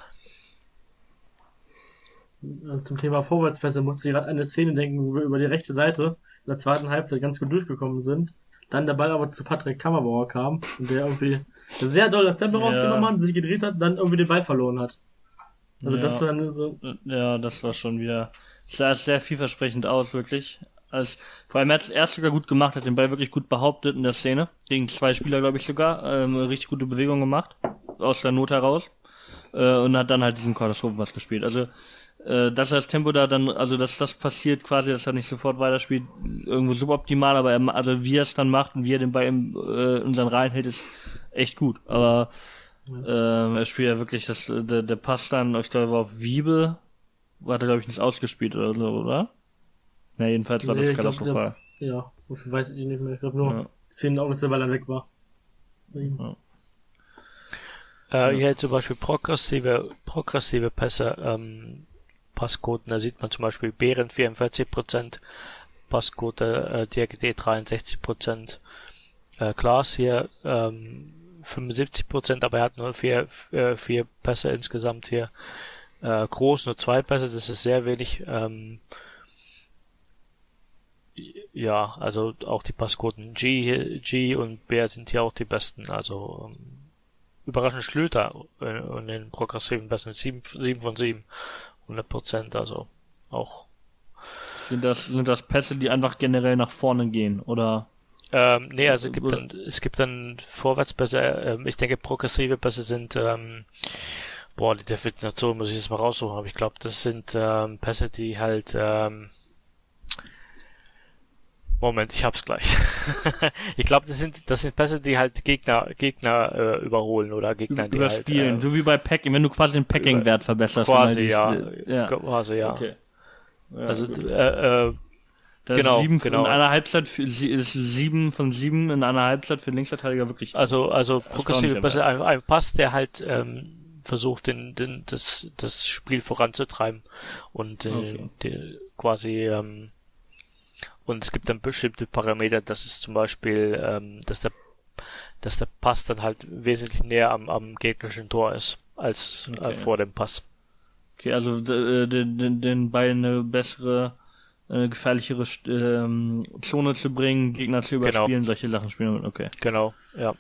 Speaker 2: Zum Thema Vorwärtspässe musste ich gerade an eine Szene denken, wo wir über die rechte Seite in der zweiten Halbzeit ganz gut durchgekommen sind. Dann der Ball aber zu Patrick Kammerbauer kam und der irgendwie sehr doll das Tempo
Speaker 3: Ja.
Speaker 2: rausgenommen hat, sich gedreht hat, dann irgendwie den Ball verloren hat. Also
Speaker 3: Ja.
Speaker 2: das war eine so,
Speaker 3: Ja, das war schon wieder, sah sehr vielversprechend aus, wirklich. Als, vor allem er hat es erst sogar gut gemacht, hat den Ball wirklich gut behauptet in der Szene. Gegen zwei Spieler, glaube ich sogar, ähm, richtig gute Bewegung gemacht. Aus der Not heraus. Äh, und hat dann halt diesen Katastrophenpass gespielt. Also, äh, dass er das Tempo da dann, also dass das passiert quasi, dass er nicht sofort weiterspielt, irgendwo suboptimal, aber er, also wie er es dann macht und wie er den Ball im, äh, in unseren Reihen hält, ist echt gut. Aber ähm, er spielt ja wirklich, das, der, der Pass dann, ich glaube, war auf Wiebe, hat er, glaube ich, nicht ausgespielt oder so, oder? Na, jedenfalls war
Speaker 2: Nee,
Speaker 3: das
Speaker 2: ich glaub,
Speaker 3: katastrophal.
Speaker 2: ja, wofür weiß ich nicht mehr. Ich glaube nur
Speaker 3: Ja.
Speaker 2: zehn Augen, dass der Ball dann weg war.
Speaker 3: Ja.
Speaker 4: Äh, hier zum Beispiel progressive, progressive Pässe, ähm, Passquoten, da sieht man zum Beispiel Behrendt vierundvierzig Prozent, Passquote, äh, D G D dreiundsechzig Prozent, äh, Klaas hier, ähm, fünfundsiebzig Prozent, aber er hat nur vier, äh, vier Pässe insgesamt hier, äh, Groß nur zwei Pässe, das ist sehr wenig, ähm, ja, also auch die Passquoten G, G und Bär sind hier auch die besten, also, ähm, überraschend Schlüter in, in den progressiven Pässen mit sieben, sieben von sieben, hundert Prozent, also auch.
Speaker 3: Sind das, sind das Pässe, die einfach generell nach vorne gehen, oder?
Speaker 4: Ähm, nee, also es gibt dann, es gibt dann Vorwärtspässe, ähm, ich denke progressive Pässe sind, ähm, boah, die Definition muss ich jetzt mal raussuchen, aber ich glaube, das sind ähm, Pässe, die halt, ähm, Moment, ich hab's gleich. Ich glaube, das sind, das sind Pässe, die halt Gegner, Gegner äh, überholen oder Gegner, die
Speaker 3: überspielen,
Speaker 4: halt,
Speaker 3: äh, so wie bei Packing, wenn du quasi den Packing-Wert verbesserst.
Speaker 4: Quasi, ja.
Speaker 3: ja.
Speaker 4: Quasi, ja.
Speaker 3: Okay. Ja,
Speaker 4: also,
Speaker 3: gut.
Speaker 4: äh, äh,
Speaker 3: Das
Speaker 4: genau,
Speaker 3: sieben
Speaker 4: genau.
Speaker 3: in einer Halbzeit für, ist sieben von sieben in einer Halbzeit für den Linksverteidiger wirklich.
Speaker 4: Also, also progressive Pässe, ein, ein Pass, der halt ähm, versucht, den, den, das, das Spiel voranzutreiben und äh,
Speaker 3: Okay.
Speaker 4: die, quasi ähm, und es gibt dann bestimmte Parameter, dass es zum Beispiel, ähm, dass der, dass der Pass dann halt wesentlich näher am, am gegnerischen Tor ist als
Speaker 3: Okay.
Speaker 4: äh, vor dem Pass.
Speaker 3: Okay, also d- den, den, den Ball in eine bessere, eine gefährlichere ähm, Zone zu bringen, Gegner zu überspielen, solche Sachen spielen. Okay.
Speaker 4: Genau, ja.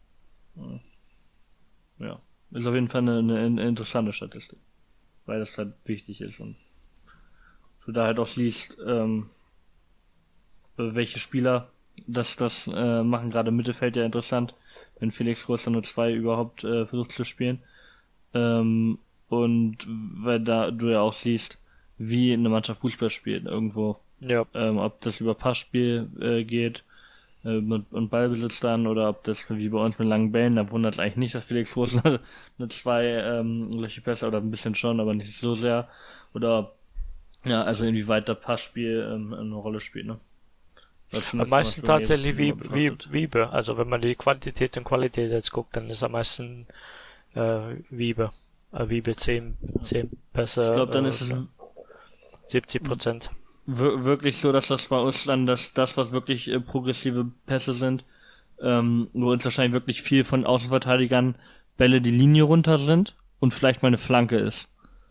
Speaker 3: Ja. Ist auf jeden Fall eine, eine, eine interessante Statistik. Weil das halt wichtig ist und du da halt auch siehst, ähm, welche Spieler das das äh, machen, gerade im Mittelfeld ja interessant, wenn Felix Groß nur zwei überhaupt äh, versucht zu spielen. Ähm, und weil da du ja auch siehst, wie eine Mannschaft Fußball spielt irgendwo.
Speaker 4: Ja.
Speaker 3: Ähm, ob das über Passspiel äh, geht äh, mit, und Ballbesitz dann oder ob das wie bei uns mit langen Bällen, da wundert es eigentlich nicht, dass Felix Groß eine zwei ähm, solche Pässe oder ein bisschen schon, aber nicht so sehr. Oder ja, also inwieweit das Passspiel ähm, eine Rolle spielt, ne?
Speaker 4: Am meisten tatsächlich wie, wie, Wiebe. Also wenn man die Quantität und Qualität jetzt guckt, dann ist am meisten äh, Wiebe. Äh, Wiebe zehn, zehn Pässe.
Speaker 3: Ich glaube, dann
Speaker 4: äh,
Speaker 3: ist es
Speaker 4: siebzig Prozent.
Speaker 3: wir- wirklich so, dass das bei uns dann das, das was wirklich äh, progressive Pässe sind, ähm, wo uns wahrscheinlich wirklich viel von Außenverteidigern Bälle die Linie runter sind und vielleicht mal eine Flanke ist.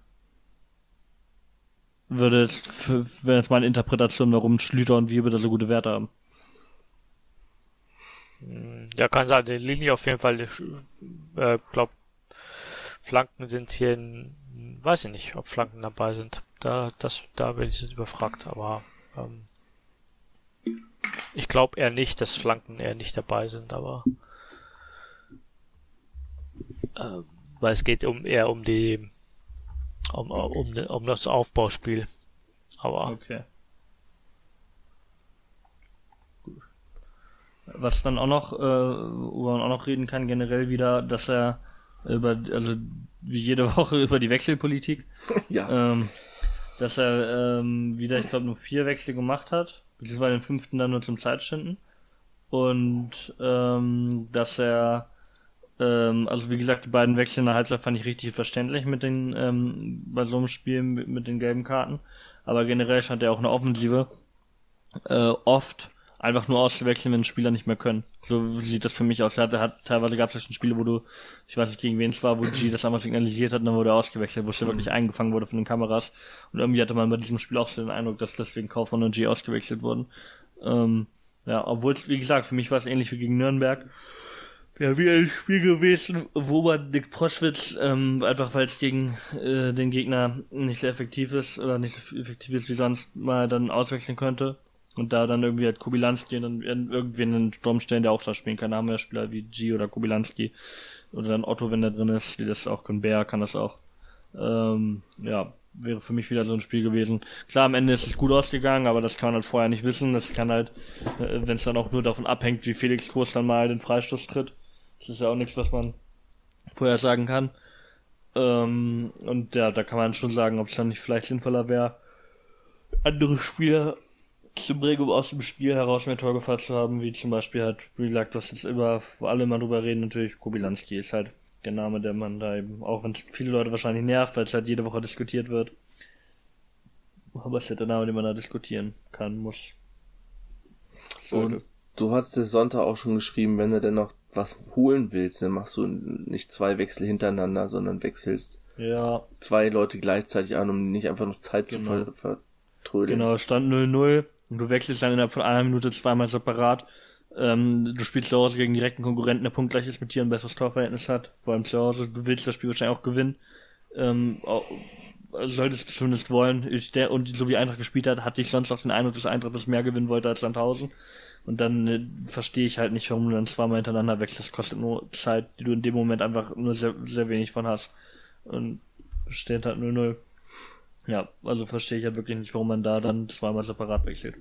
Speaker 3: Würde jetzt, für- wäre jetzt meine Interpretation, warum Schlüter und Wiebe da so gute Werte haben.
Speaker 4: Ja, kann sein, die Linie auf jeden Fall, ich äh, glaub, Flanken sind hier, in, weiß ich nicht, ob Flanken dabei sind. Da, das, da bin ich jetzt überfragt, aber ähm, ich glaube eher nicht, dass Flanken eher nicht dabei sind, aber äh, weil es geht um eher um die um, um, um das Aufbauspiel. Aber
Speaker 3: Okay. Was dann auch noch, äh, wo man auch noch reden kann, generell wieder, dass er über, also wie jede Woche über die Wechselpolitik,
Speaker 1: Ja.
Speaker 3: ähm, dass er ähm, wieder, ich glaube, nur vier Wechsel gemacht hat, beziehungsweise den fünften dann nur zum Zeitschinden. Und ähm, dass er, ähm, also wie gesagt, die beiden Wechsel in der Halbzeit fand ich richtig verständlich mit den, ähm, bei so einem Spiel mit, mit den gelben Karten. Aber generell scheint er auch eine Offensive äh, oft einfach nur auszuwechseln, wenn Spieler nicht mehr können. So sieht das für mich aus. Er hat, er hat teilweise gab es ja schon Spiele, wo du, ich weiß nicht gegen wen es war, wo G das einmal signalisiert hat und dann wurde er ausgewechselt, wo es ja wirklich eingefangen wurde von den Kameras. Und irgendwie hatte man bei diesem Spiel auch so den Eindruck, dass deswegen Kaufmann und G ausgewechselt wurden. Ähm, ja, obwohl es, wie gesagt, für mich war es ähnlich wie gegen Nürnberg. Ja, wieder ein Spiel gewesen, wo man Nick Proschwitz, ähm, einfach weil es gegen äh, den Gegner nicht sehr effektiv ist oder nicht so effektiv ist wie sonst, mal dann auswechseln könnte. Und da dann irgendwie halt Kubilanski und dann irgendwie einen Sturm stellen, der auch da spielen kann. Da haben wir Spieler wie G oder Kubilanski. Oder dann Otto, wenn der drin ist, die das auch können. Bär kann das auch. Ähm, ja, wäre für mich wieder so ein Spiel gewesen. Klar, am Ende ist es gut ausgegangen, aber das kann man halt vorher nicht wissen. Das kann halt, äh, wenn es dann auch nur davon abhängt, wie Felix Groß dann mal den Freistoß tritt. Das ist ja auch nichts, was man vorher sagen kann. Ähm, und ja, da kann man schon sagen, ob es dann nicht vielleicht sinnvoller wäre, andere Spieler zu bringen, um aus dem Spiel heraus mehr Torgefahr zu haben, wie zum Beispiel halt, wie gesagt, das jetzt über, wo alle mal drüber reden, natürlich Kubilanski ist halt der Name, der man da eben, auch wenn es viele Leute wahrscheinlich nervt, weil es halt jede Woche diskutiert wird. Aber es ist halt der Name, den man da diskutieren kann, muss.
Speaker 1: Und du hast es Sonntag auch schon geschrieben, wenn du denn noch was holen willst, dann machst du nicht zwei Wechsel hintereinander, sondern wechselst
Speaker 3: ja.
Speaker 1: zwei Leute gleichzeitig an, um nicht einfach noch Zeit
Speaker 3: Genau.
Speaker 1: zu ver vertrödeln.
Speaker 3: Genau, Stand null null und du wechselst dann innerhalb von einer Minute zweimal separat. Ähm, du spielst zu Hause gegen direkten Konkurrenten, der punktgleich ist mit dir, ein besseres Torverhältnis hat, vor allem zu Hause. Du willst das Spiel wahrscheinlich auch gewinnen. Ähm, auch, sollte es zumindest wollen. Ich, der, und so wie Eintracht gespielt hat, hatte ich sonst auch den Eindruck, dass Eintracht das mehr gewinnen wollte als Sandhausen. Und dann äh, verstehe ich halt nicht, warum du dann zweimal hintereinander wechselst. Das kostet nur Zeit, die du in dem Moment einfach nur sehr, sehr wenig von hast. Und steht halt null null. Ja, also verstehe ich ja wirklich nicht, warum man da dann zweimal separat wechselt.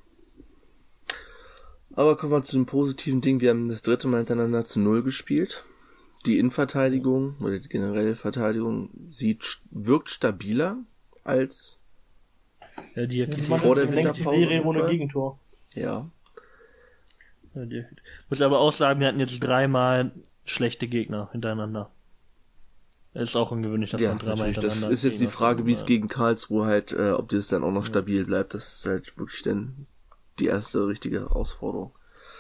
Speaker 1: Aber kommen wir zu dem positiven Ding. Wir haben das dritte Mal hintereinander zu null gespielt. Die Innenverteidigung oder die generelle Verteidigung sieht, wirkt stabiler als
Speaker 3: ja, die
Speaker 2: Das ist
Speaker 1: vor der
Speaker 2: die längste
Speaker 1: Winterpause
Speaker 2: Serie ohne
Speaker 1: ungefähr.
Speaker 2: Gegentor.
Speaker 1: Ja.
Speaker 3: Ja, die, muss aber auch sagen, wir hatten jetzt dreimal schlechte Gegner hintereinander. Ist auch ungewöhnlich, dass
Speaker 1: Ja,
Speaker 3: man dreimal
Speaker 1: natürlich. Das
Speaker 3: hintereinander
Speaker 1: ist jetzt die
Speaker 3: Gegner
Speaker 1: Frage, wie es
Speaker 3: hat.
Speaker 1: gegen Karlsruhe halt, äh, ob das dann auch noch stabil bleibt. Das ist halt wirklich dann die erste richtige Herausforderung.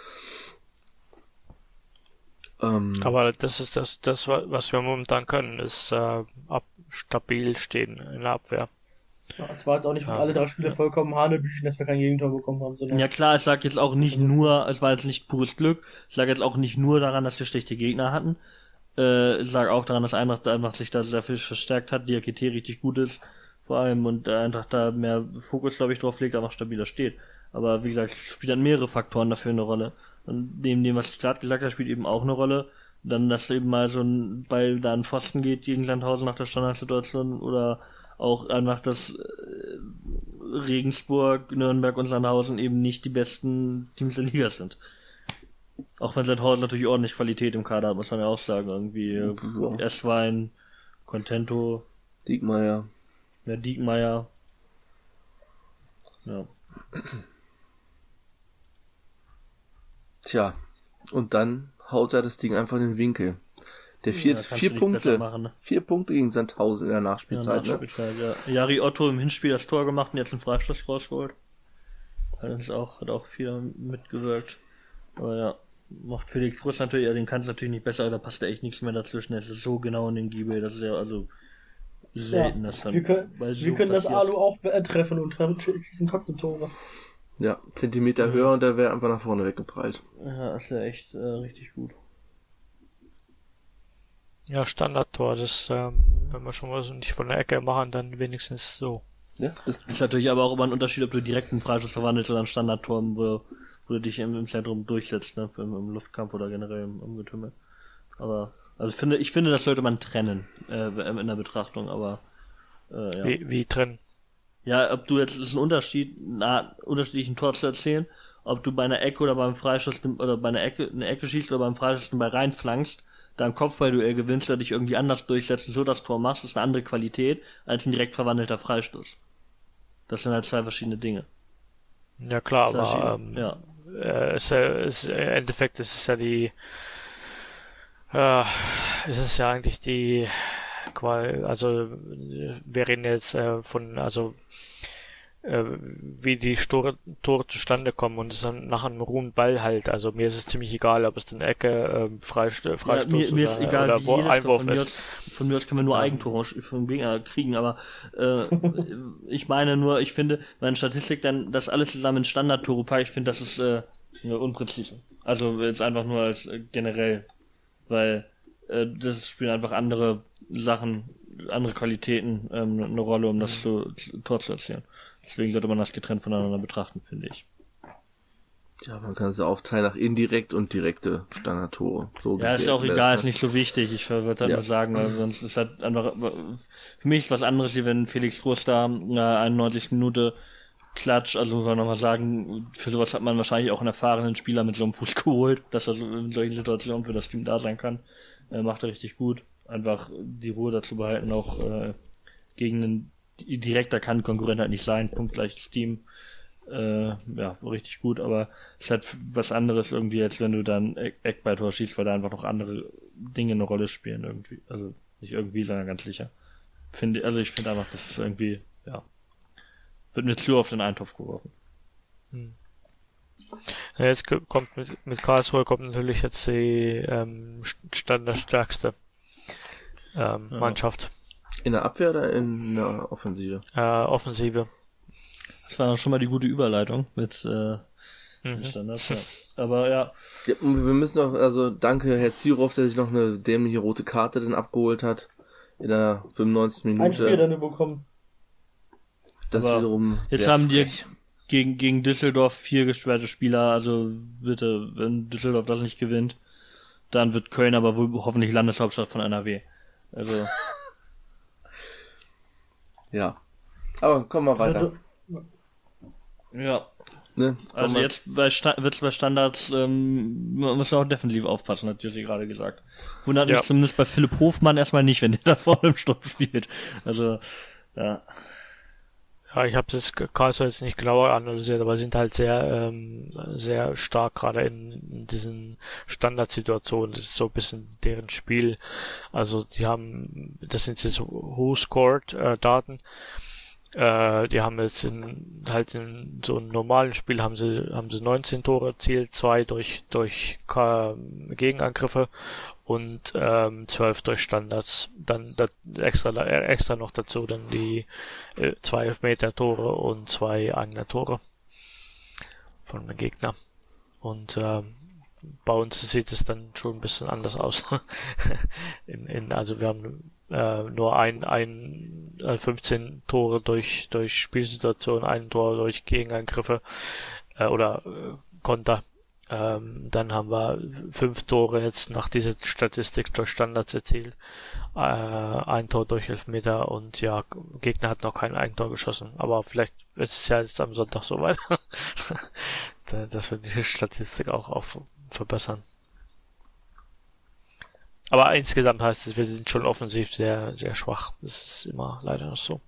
Speaker 1: Ähm,
Speaker 4: Aber das ist das, das, was wir momentan können, ist äh, ab, stabil stehen in der Abwehr.
Speaker 2: Ja, es war jetzt auch nicht
Speaker 4: Ja.
Speaker 2: alle drei Spiele vollkommen Hanebüchen, dass wir kein Gegentor bekommen haben, sondern
Speaker 3: Ja klar, ich sag jetzt auch nicht nur, es war jetzt nicht pures Glück, ich sag jetzt auch nicht nur daran, dass wir schlechte Gegner hatten. Äh, ich sag auch daran, dass Eintracht einfach sich da sehr viel verstärkt hat, die A K T richtig gut ist, vor allem, und der Eintracht da mehr Fokus, glaube ich, drauf legt, einfach stabiler steht. Aber wie gesagt, es spielt dann mehrere Faktoren dafür eine Rolle. Und neben dem, was ich gerade gesagt habe, spielt eben auch eine Rolle. Dann, dass eben mal so ein Ball da an Pfosten geht gegen Landhausen nach der Standardsituation oder auch einfach, dass äh, Regensburg, Nürnberg und Sandhausen eben nicht die besten Teams der Liga sind. Auch wenn Sandhausen natürlich ordentlich Qualität im Kader hat, muss man ja auch sagen. Irgendwie äh,
Speaker 1: Ja.
Speaker 3: Esswein, Contento,
Speaker 1: Diekmeyer.
Speaker 3: der Diekmeyer. Ja.
Speaker 1: Tja, und dann haut er das Ding einfach in den Winkel. Der vier,
Speaker 3: Ja, kannst
Speaker 1: vier
Speaker 3: du nicht besser
Speaker 1: Punkte,
Speaker 3: machen, ne?
Speaker 1: vier Punkte gegen Sandhausen in der Nachspielzeit.
Speaker 3: Ja,
Speaker 1: Ne?
Speaker 3: Nachspielzeit, ja. Jari Otto im Hinspiel das Tor gemacht und jetzt einen Freistoß rausgeholt. Hat uns auch, hat auch viel mitgewirkt. Aber ja, macht Felix Groß natürlich, ja, den kann es natürlich nicht besser, da passt ja echt nichts mehr dazwischen. Es ist so genau in den Giebel, das ist ja also selten,
Speaker 2: ja,
Speaker 3: dass dann
Speaker 2: wir können,
Speaker 3: weil so
Speaker 2: wir können das
Speaker 3: passiert.
Speaker 2: Alu auch äh, treffen und treffen, schießen trotzdem Tore.
Speaker 1: Ja, Zentimeter höher und der wäre einfach nach vorne weggeprallt.
Speaker 3: Ja, ist ja echt äh, richtig gut.
Speaker 4: Ja, Standardtor, das, ähm, wenn wir schon mal so nicht von der Ecke machen, dann wenigstens so.
Speaker 1: Ja, das
Speaker 3: Ist natürlich aber auch immer ein Unterschied, ob du direkt einen Freistoß verwandelst oder einen Standardtor, wo, wo du dich im, im Zentrum durchsetzt, ne, im, im Luftkampf oder generell im, im Getümmel. Aber, also ich finde, ich finde, das sollte man trennen, äh, in der Betrachtung, aber, äh, ja.
Speaker 4: Wie, wie drin.
Speaker 3: Ja, ob du jetzt, es ist ein Unterschied, na, unterschiedlichen Tor zu erzählen, ob du bei einer Ecke oder beim Freischuss, oder bei einer Ecke, eine Ecke schießt oder beim Freischuss den Ball reinflankst, da ein Kopfballduell gewinnst oder dich irgendwie anders durchsetzt und so das Tor machst, ist eine andere Qualität als ein direkt verwandelter Freistoß. Das sind halt zwei verschiedene Dinge.
Speaker 4: Ja klar,
Speaker 3: Das ist
Speaker 4: aber
Speaker 3: ja
Speaker 4: ähm,
Speaker 3: ja.
Speaker 4: äh, es, äh, es, im Endeffekt ist es ja die äh, es ist ja eigentlich die Qual, also äh, wir reden jetzt äh, von, also äh, wie die Tore, Tore zustande kommen und es dann nach einem ruhen Ball halt. Also mir ist es ziemlich egal, ob es eine Ecke, äh, Freistoß, Freistoß
Speaker 3: Ja, mir, mir ist
Speaker 4: oder,
Speaker 3: egal,
Speaker 4: oder
Speaker 3: wie
Speaker 4: wo
Speaker 3: jedes
Speaker 4: Einwurf
Speaker 3: von mir,
Speaker 4: ist.
Speaker 3: aus, von mir aus können wir nur
Speaker 4: Ja.
Speaker 3: Eigentore vom Gegner kriegen, aber äh, ich meine nur, ich finde, meine Statistik dann, das alles zusammen in Standardtore packt, ich finde, das ist äh, ja, unpräzise. Also jetzt einfach nur als äh, generell, weil äh, das spielen einfach andere Sachen, andere Qualitäten ähm, eine Rolle, um das zu, zu, Tor zu erzielen. Deswegen sollte man das getrennt voneinander betrachten, finde ich.
Speaker 1: Ja, man kann es ja aufteilen nach indirekt und direkte Standardtore. So
Speaker 3: Ja, ist
Speaker 1: gesehen.
Speaker 3: auch egal, ist nicht so wichtig. Ich würde halt
Speaker 1: Ja.
Speaker 3: nur sagen, weil sonst ist halt einfach, für mich ist was anderes, wie wenn Felix Groß da in der einundneunzigsten Minute klatscht. Also muss man nochmal sagen, für sowas hat man wahrscheinlich auch einen erfahrenen Spieler mit so einem Fuß geholt, dass er so in solchen Situationen für das Team da sein kann. Äh, macht er richtig gut. Einfach die Ruhe dazu behalten, auch äh, gegen einen direkter kann Konkurrent halt nicht sein, punktgleiches Team. Äh, ja, richtig gut, aber es ist halt was anderes irgendwie, als wenn du dann Eck- Eckballtor schießt, weil da einfach noch andere Dinge eine Rolle spielen irgendwie. Also nicht irgendwie, sondern ganz sicher. Finde, also ich finde einfach, das ist irgendwie, ja, wird mir zu auf den Eintopf geworfen.
Speaker 4: Ja, jetzt ge- kommt mit, mit Karlsruhe kommt natürlich jetzt die ähm, standardstärkste ähm,
Speaker 3: Ja.
Speaker 4: Mannschaft.
Speaker 1: In der Abwehr oder in der Offensive?
Speaker 4: Äh, Offensive.
Speaker 3: Das war dann schon mal die gute Überleitung mit äh,
Speaker 4: Mhm.
Speaker 3: den Standards, ja. Aber ja,
Speaker 1: Ja, und wir müssen noch, also danke Herr Zierhoff, der sich noch eine dämliche rote Karte dann abgeholt hat. in der fünfundneunzigsten Minute.
Speaker 2: Ein Spiel dann nur bekommen.
Speaker 1: Das
Speaker 3: Aber
Speaker 1: wiederum
Speaker 3: Jetzt
Speaker 1: sehr
Speaker 3: haben die
Speaker 1: frech.
Speaker 3: gegen, gegen Düsseldorf vier gesperrte Spieler, also bitte, wenn Düsseldorf das nicht gewinnt, dann wird Köln aber wohl hoffentlich Landeshauptstadt von N R W. Also,
Speaker 1: Ja. Aber kommen wir weiter.
Speaker 3: ja.
Speaker 1: Ne?
Speaker 3: Also
Speaker 1: Kommen wir-
Speaker 3: jetzt bei Sta wird's bei Standards, ähm, man muss auch defensiv aufpassen, hat Jesse gerade gesagt. Wundert mich
Speaker 4: Ja.
Speaker 3: zumindest bei Philipp Hofmann erstmal nicht, wenn der da vorne im Sturm spielt. Also, ja.
Speaker 4: Ja, ich habe es Karlsruhe jetzt nicht genauer analysiert, aber sind halt sehr, ähm, sehr stark gerade in, in diesen Standardsituationen. Das ist so ein bisschen deren Spiel. Also die haben, das sind jetzt so Who-Scored-Daten. Äh, die haben jetzt in, halt in so einem normalen Spiel haben sie, haben sie neunzehn Tore erzielt, zwei durch, durch Ka- Gegenangriffe und ähm, zwölf durch Standards. Dann da, extra äh, extra noch dazu dann die äh, zwei Elfmeter-Tore und zwei eigene Tore von dem Gegner. Und ähm, bei uns sieht es dann schon ein bisschen anders aus. in, in, also wir haben äh, nur ein, ein äh, fünfzehn Tore durch durch Spielsituation, ein Tor durch Gegenangriffe äh, oder äh, Konter. Ähm, dann haben wir fünf Tore jetzt nach dieser Statistik durch Standards erzielt. Äh, ein Tor durch Elfmeter und ja, Gegner hat noch kein Eigentor geschossen. Aber vielleicht ist es ja jetzt am Sonntag soweit, dass wir die Statistik auch auf verbessern. Aber insgesamt heißt es, wir sind schon offensiv sehr, sehr schwach. Das ist immer leider noch so.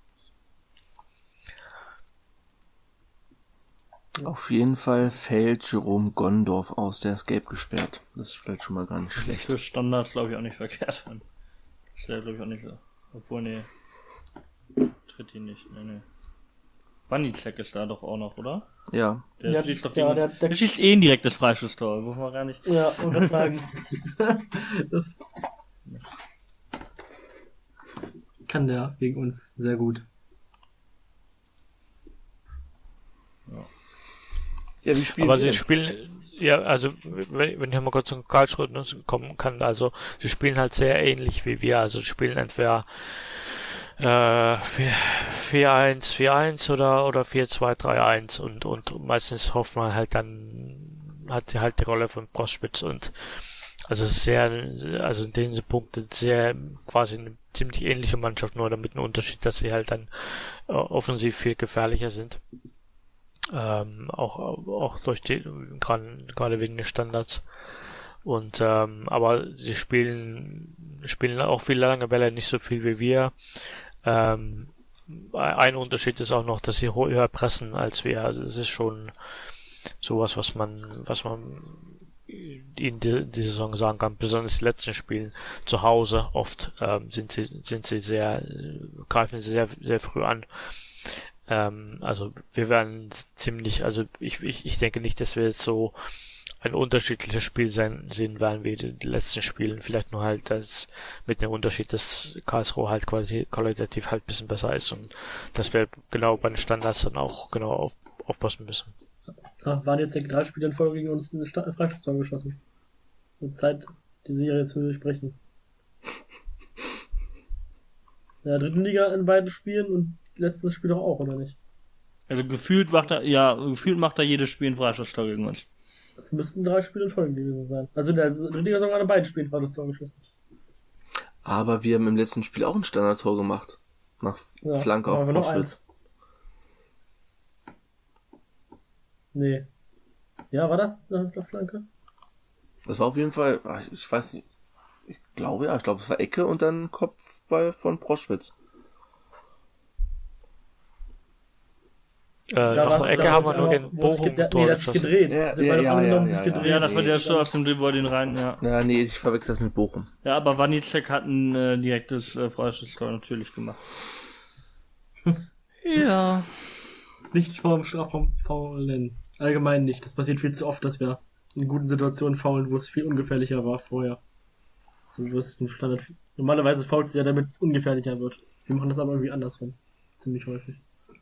Speaker 1: Auf jeden Fall fällt Jerome Gondorf aus, der ist gelb gesperrt. Das ist vielleicht schon mal gar nicht schlecht.
Speaker 3: Für Standards glaube ich auch nicht verkehrt. Das ist ja glaube ich auch nicht so. Obwohl, nee. Tritt ihn nicht, nee, nee. Wanizek ist da doch auch noch, oder?
Speaker 1: Ja.
Speaker 3: Der
Speaker 2: Ja,
Speaker 3: schießt doch
Speaker 2: ja,
Speaker 3: gegen
Speaker 2: der-
Speaker 3: uns-
Speaker 2: der-
Speaker 3: der schießt eh ein direktes Freistoßtor, muss man gar nicht.
Speaker 2: Ja, und was sagen. Das kann der gegen uns sehr gut.
Speaker 1: Ja, wie spielen
Speaker 4: Aber
Speaker 1: wir
Speaker 4: sie
Speaker 1: denn?
Speaker 4: spielen, ja, also wenn, wenn ich mal kurz zum Karlsruhe kommen kann, also sie spielen halt sehr ähnlich wie wir, also sie spielen entweder äh, vier eins, vier eins oder oder vier zwei drei eins und und meistens hofft man halt dann hat halt die Rolle von Prospitz und also es ist sehr, also in den Punkten sehr quasi eine ziemlich ähnliche Mannschaft, nur damit ein Unterschied, dass sie halt dann äh, offensiv viel gefährlicher sind. Ähm, auch auch durch die gerade gerade wegen des Standards und ähm, aber sie spielen spielen auch viele lange Bälle, nicht so viel wie wir. Ähm, ein Unterschied ist auch noch, dass sie höher pressen als wir. Also es ist schon sowas, was man was man in die, die Saison sagen kann. Besonders die letzten Spielen zu Hause oft ähm, sind sie sind sie sehr greifen sie sehr sehr früh an. Ähm, also wir werden ziemlich, also ich, ich, ich denke nicht, dass wir jetzt so ein unterschiedliches Spiel sein sehen werden wie die, die letzten Spiele. Vielleicht nur halt das mit dem Unterschied, dass Karlsruhe halt qualitativ, qualitativ halt ein bisschen besser ist und dass wir genau bei den Standards dann auch genau auf, aufpassen müssen.
Speaker 2: Ja, waren jetzt ja drei Spiele in Folge gegen uns ein Sta- Freistoßtor geschossen. Und Zeit, die Serie zu durchbrechen. Ja, dritten Liga in beiden Spielen und letztes Spiel doch auch, oder nicht?
Speaker 3: Also gefühlt macht er, ja, gefühlt macht er jedes Spiel ein Freistoßtor gegen uns.
Speaker 2: Das müssten drei Spiele in Folge gewesen sein. Also in der dritten Liga sogar in beiden Spielen war das Tor geschossen.
Speaker 1: Aber wir haben im letzten Spiel auch ein Standardtor gemacht. Nach
Speaker 2: Ja,
Speaker 1: Flanke
Speaker 2: aber
Speaker 1: auf
Speaker 2: noch
Speaker 1: Proschwitz.
Speaker 2: eins. Nee. Ja, war das eine Flanke?
Speaker 1: Das war auf jeden Fall, ach, ich weiß nicht, ich glaube ja, ich glaube es war Ecke und dann Kopfball von Proschwitz.
Speaker 4: Äh,
Speaker 2: Da
Speaker 4: nach
Speaker 2: war's-
Speaker 4: der Ecke
Speaker 2: da
Speaker 4: haben
Speaker 2: war's
Speaker 4: wir nur
Speaker 2: einmal,
Speaker 4: in
Speaker 2: wo es
Speaker 4: Bochum
Speaker 2: ge-
Speaker 4: ein Tor
Speaker 2: Nee, der hat sich
Speaker 4: geschossen.
Speaker 2: gedreht.
Speaker 1: Ja,
Speaker 2: Der
Speaker 1: ja,
Speaker 2: war doch
Speaker 1: ja,
Speaker 2: angenommen,
Speaker 1: ja,
Speaker 2: sich
Speaker 1: ja,
Speaker 2: gedreht.
Speaker 3: Ja, das war der
Speaker 2: Und
Speaker 3: Schuss aus dem Dribble den rein, ja.
Speaker 1: Na, nee, ich verwechsel das mit Bochum.
Speaker 3: Ja, aber Wanizek hat ein äh, direktes äh, Freistoßtor natürlich gemacht. Ja.
Speaker 2: Nicht vor dem Strafraum faulen. Allgemein nicht. Das passiert viel zu oft, dass wir in guten Situationen faulen, wo es viel ungefährlicher war vorher. So, wo es ein Standard. Normalerweise faulst du ja, damit es ungefährlicher wird. Wir machen das aber irgendwie andersrum. Ziemlich häufig.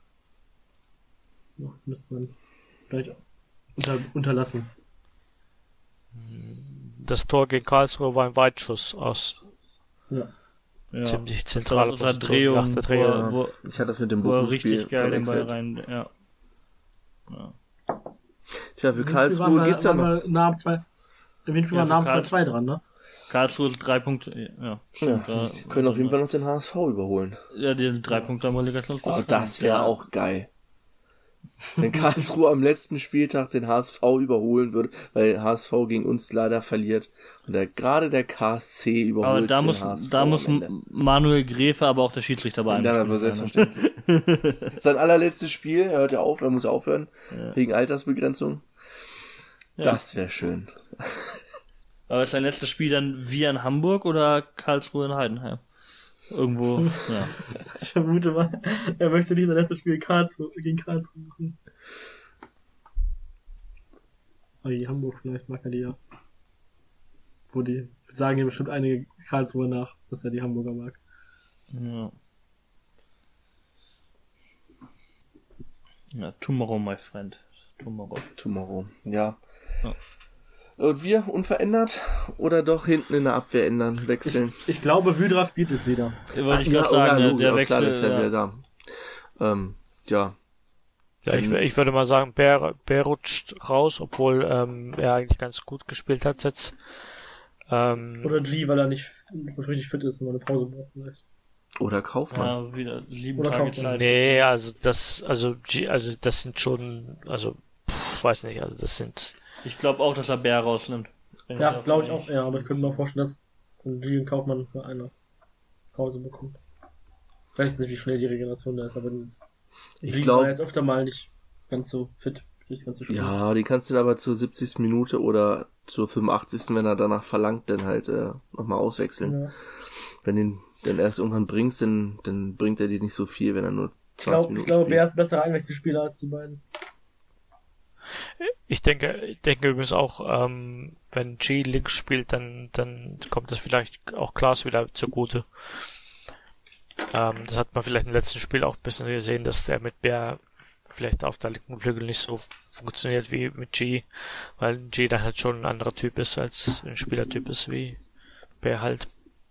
Speaker 2: Ja, das müsste man vielleicht unter, unterlassen.
Speaker 4: Das Tor gegen Karlsruhe war ein Weitschuss aus
Speaker 2: Ja.
Speaker 3: Ja.
Speaker 4: Ziemlich zentrale
Speaker 3: Das war
Speaker 4: Position
Speaker 3: Drehung,
Speaker 4: nach der Drehung.
Speaker 3: wo,
Speaker 1: Ich hatte das mit dem
Speaker 3: wo er
Speaker 1: Bochum-Spiel
Speaker 3: richtig geil den Ball
Speaker 1: verwechselt.
Speaker 3: rein, ja. ja.
Speaker 1: Tja, für
Speaker 2: Im Hinspiel
Speaker 1: Karlsruhe
Speaker 2: waren wir-
Speaker 1: geht's ja
Speaker 2: waren
Speaker 1: noch.
Speaker 2: wir nah am zwei. Im Hinspiel
Speaker 3: Ja,
Speaker 2: waren wir nah am
Speaker 3: für Karls-
Speaker 2: zwei zwei dran, ne?
Speaker 3: Karlsruhe ist drei Punkte, ja, stimmt.
Speaker 1: Ja,
Speaker 3: Ja,
Speaker 1: die können auf jeden Fall noch den H S V überholen.
Speaker 3: Ja, die drei Punkte am Relegationsplatz.
Speaker 1: Oh, das wäre
Speaker 3: ja.
Speaker 1: auch geil. Wenn Karlsruhe am letzten Spieltag den H S V überholen würde, weil H S V gegen uns leider verliert. Und der, gerade der K S C überholt
Speaker 3: Aber da
Speaker 1: den
Speaker 3: muss,
Speaker 1: H S V
Speaker 3: da
Speaker 1: am
Speaker 3: muss
Speaker 1: Ende.
Speaker 3: Manuel Gräfe aber auch der Schiedsrichter bei
Speaker 1: Und
Speaker 3: einem
Speaker 1: dann
Speaker 3: Spiel
Speaker 1: aber
Speaker 3: sein, ne?
Speaker 1: selbstverständlich. Sein allerletztes Spiel, er hört ja auf, er muss aufhören,
Speaker 3: Ja.
Speaker 1: wegen Altersbegrenzung.
Speaker 3: Ja.
Speaker 1: Das wäre schön.
Speaker 3: Aber ist sein letztes Spiel dann wie in Hamburg oder Karlsruhe in Heidenheim? Irgendwo, ja.
Speaker 2: Ich vermute mal, er möchte nicht sein letztes Spiel Karlsruhe, gegen Karlsruhe machen. Aber die Hamburg vielleicht mag er die ja. Wo die sagen ja bestimmt einige Karlsruhe nach, dass er die Hamburger mag.
Speaker 3: Ja. Ja, tomorrow, my friend. Tomorrow.
Speaker 1: Tomorrow, ja.
Speaker 3: Ja.
Speaker 1: Und wir unverändert oder doch hinten in der Abwehr ändern, wechseln?
Speaker 2: Ich glaube, Wydra spielt jetzt wieder.
Speaker 3: Wollte ich
Speaker 1: ja,
Speaker 3: gerade sagen,
Speaker 1: oh, ja,
Speaker 3: ja,
Speaker 1: gut,
Speaker 3: der
Speaker 1: ja,
Speaker 3: Wechsel.
Speaker 1: klar, der ist ja
Speaker 3: ja.
Speaker 1: wieder da. Ähm, ja,
Speaker 4: Ja, ich, wür- ich würde mal sagen, Bär, Bär rutscht raus, obwohl ähm, er eigentlich ganz gut gespielt hat jetzt. Ähm,
Speaker 2: Oder G, weil er nicht, nicht richtig fit ist und mal eine Pause braucht vielleicht.
Speaker 1: oder Kaufmann.
Speaker 3: Ja, wieder sieben
Speaker 2: Oder
Speaker 3: Tage
Speaker 2: Kaufmann.
Speaker 3: Zeit.
Speaker 4: nee, also das, also G, also das sind schon, also pff, weiß nicht, also das sind,
Speaker 3: Ich glaube auch, dass er Bär rausnimmt.
Speaker 2: Ja, glaube ich auch, ja, aber ich könnte mir auch vorstellen, dass von G und Kaufmann nur eine Pause bekommt. Ich weiß nicht, wie schnell die Regeneration da ist, aber jetzt,
Speaker 1: Ich
Speaker 2: G
Speaker 1: glaub-
Speaker 2: war jetzt öfter mal nicht ganz so fit für das ganze Spiel.
Speaker 1: Ja, die kannst du dann aber zur siebzigsten Minute oder zur fünfundachtzigsten, wenn er danach verlangt, dann halt äh, nochmal auswechseln.
Speaker 2: Ja.
Speaker 1: Wenn du ihn dann erst irgendwann bringst, dann, dann bringt er dir nicht so viel, wenn er nur
Speaker 2: Ich
Speaker 1: zwanzig
Speaker 2: glaube, ich
Speaker 1: Minuten
Speaker 2: glaube,
Speaker 1: spielt.
Speaker 2: Bär ist besserer Einwechselspieler als die beiden.
Speaker 4: ich denke, ich denke übrigens auch, ähm, wenn G links spielt, dann, dann kommt das vielleicht auch Klaas wieder zugute. Ähm, das hat man vielleicht im letzten Spiel auch ein bisschen gesehen, dass der mit Bär vielleicht auf der linken Flügel nicht so funktioniert wie mit G, weil G dann halt schon ein anderer Typ ist, als ein Spielertyp ist wie Bär halt.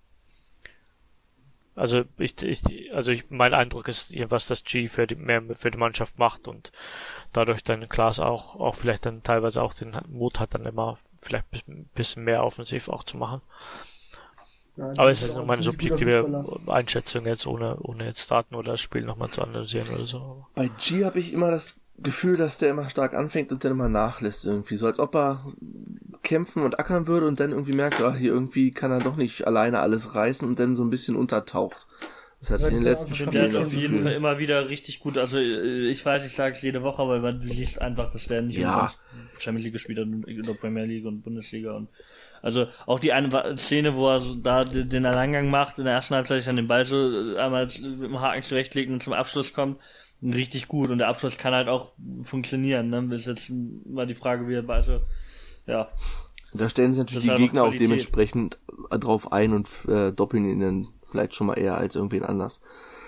Speaker 4: Also ich, ich also ich, mein Eindruck ist was das G für die mehr für die Mannschaft macht und dadurch dann Klaas auch auch vielleicht dann teilweise auch den Mut hat, dann immer vielleicht ein bisschen mehr offensiv auch zu machen.
Speaker 2: Ja,
Speaker 4: Aber es
Speaker 2: das
Speaker 4: ist nur
Speaker 2: auch
Speaker 4: meine
Speaker 2: ein ziemlich guter
Speaker 4: subjektive
Speaker 2: Fußballer.
Speaker 4: Einschätzung jetzt, ohne ohne jetzt Daten oder das Spiel nochmal zu analysieren oder so.
Speaker 1: Bei G habe ich immer das Gefühl, dass der immer stark anfängt und dann immer nachlässt irgendwie. So als ob er kämpfen und ackern würde und dann irgendwie merkt, ach, hier irgendwie kann er doch nicht alleine alles reißen und dann so ein bisschen untertaucht. Das hatte
Speaker 2: Ja,
Speaker 1: ich in den
Speaker 2: das ist
Speaker 1: letzten
Speaker 2: ja
Speaker 3: Ich
Speaker 2: auch
Speaker 3: finde, der
Speaker 1: Spielen
Speaker 3: hat
Speaker 1: das
Speaker 3: auf jeden
Speaker 1: Gefühl.
Speaker 3: Fall immer wieder richtig gut. Also äh, ich weiß, ich sage es jede Woche, aber man liest einfach, dass der nicht
Speaker 1: Ja.
Speaker 3: umsonst Champions League gespielt hat oder Premier League und Bundesliga und also auch die eine Wa- Szene, wo er so da den den Alleingang macht, in der ersten Halbzeit sich dann den Ball so äh, einmal mit dem Haken zurechtlegt und zum Abschluss kommt, richtig gut. Und der Abschluss kann halt auch funktionieren. Ne? Ist jetzt mal die Frage, wie er bei also ja.
Speaker 1: Da stellen sich natürlich
Speaker 3: Das ist
Speaker 1: die
Speaker 3: einfach
Speaker 1: Gegner auch
Speaker 3: Qualität.
Speaker 1: dementsprechend drauf ein und äh, doppeln ihn dann vielleicht schon mal eher als irgendwen anders.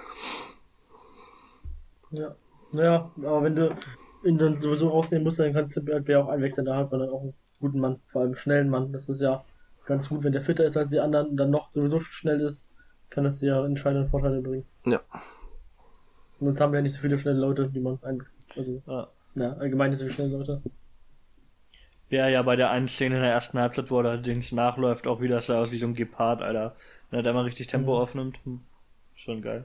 Speaker 2: Ja. Naja, aber wenn du ihn dann sowieso rausnehmen musst, dann kannst du Bär auch einwechseln, da hat man dann auch einen guten Mann, vor allem einen schnellen Mann. Das ist ja ganz gut, wenn der fitter ist als die anderen und dann noch sowieso schnell ist, kann das dir ja entscheidende Vorteile bringen.
Speaker 1: Ja.
Speaker 2: Und sonst haben wir ja nicht so viele schnelle Leute, die man einwechselt. Also,
Speaker 3: ja.
Speaker 2: ja, allgemein nicht so viele schnelle Leute.
Speaker 3: Ja, ja, bei der einen Szene in der ersten Halbzeit, wo er allerdings nachläuft, auch wieder sah aus wie so ein Gepard, Alter. Wenn er da mal richtig Tempo
Speaker 2: Mhm.
Speaker 3: aufnimmt, hm, schon geil.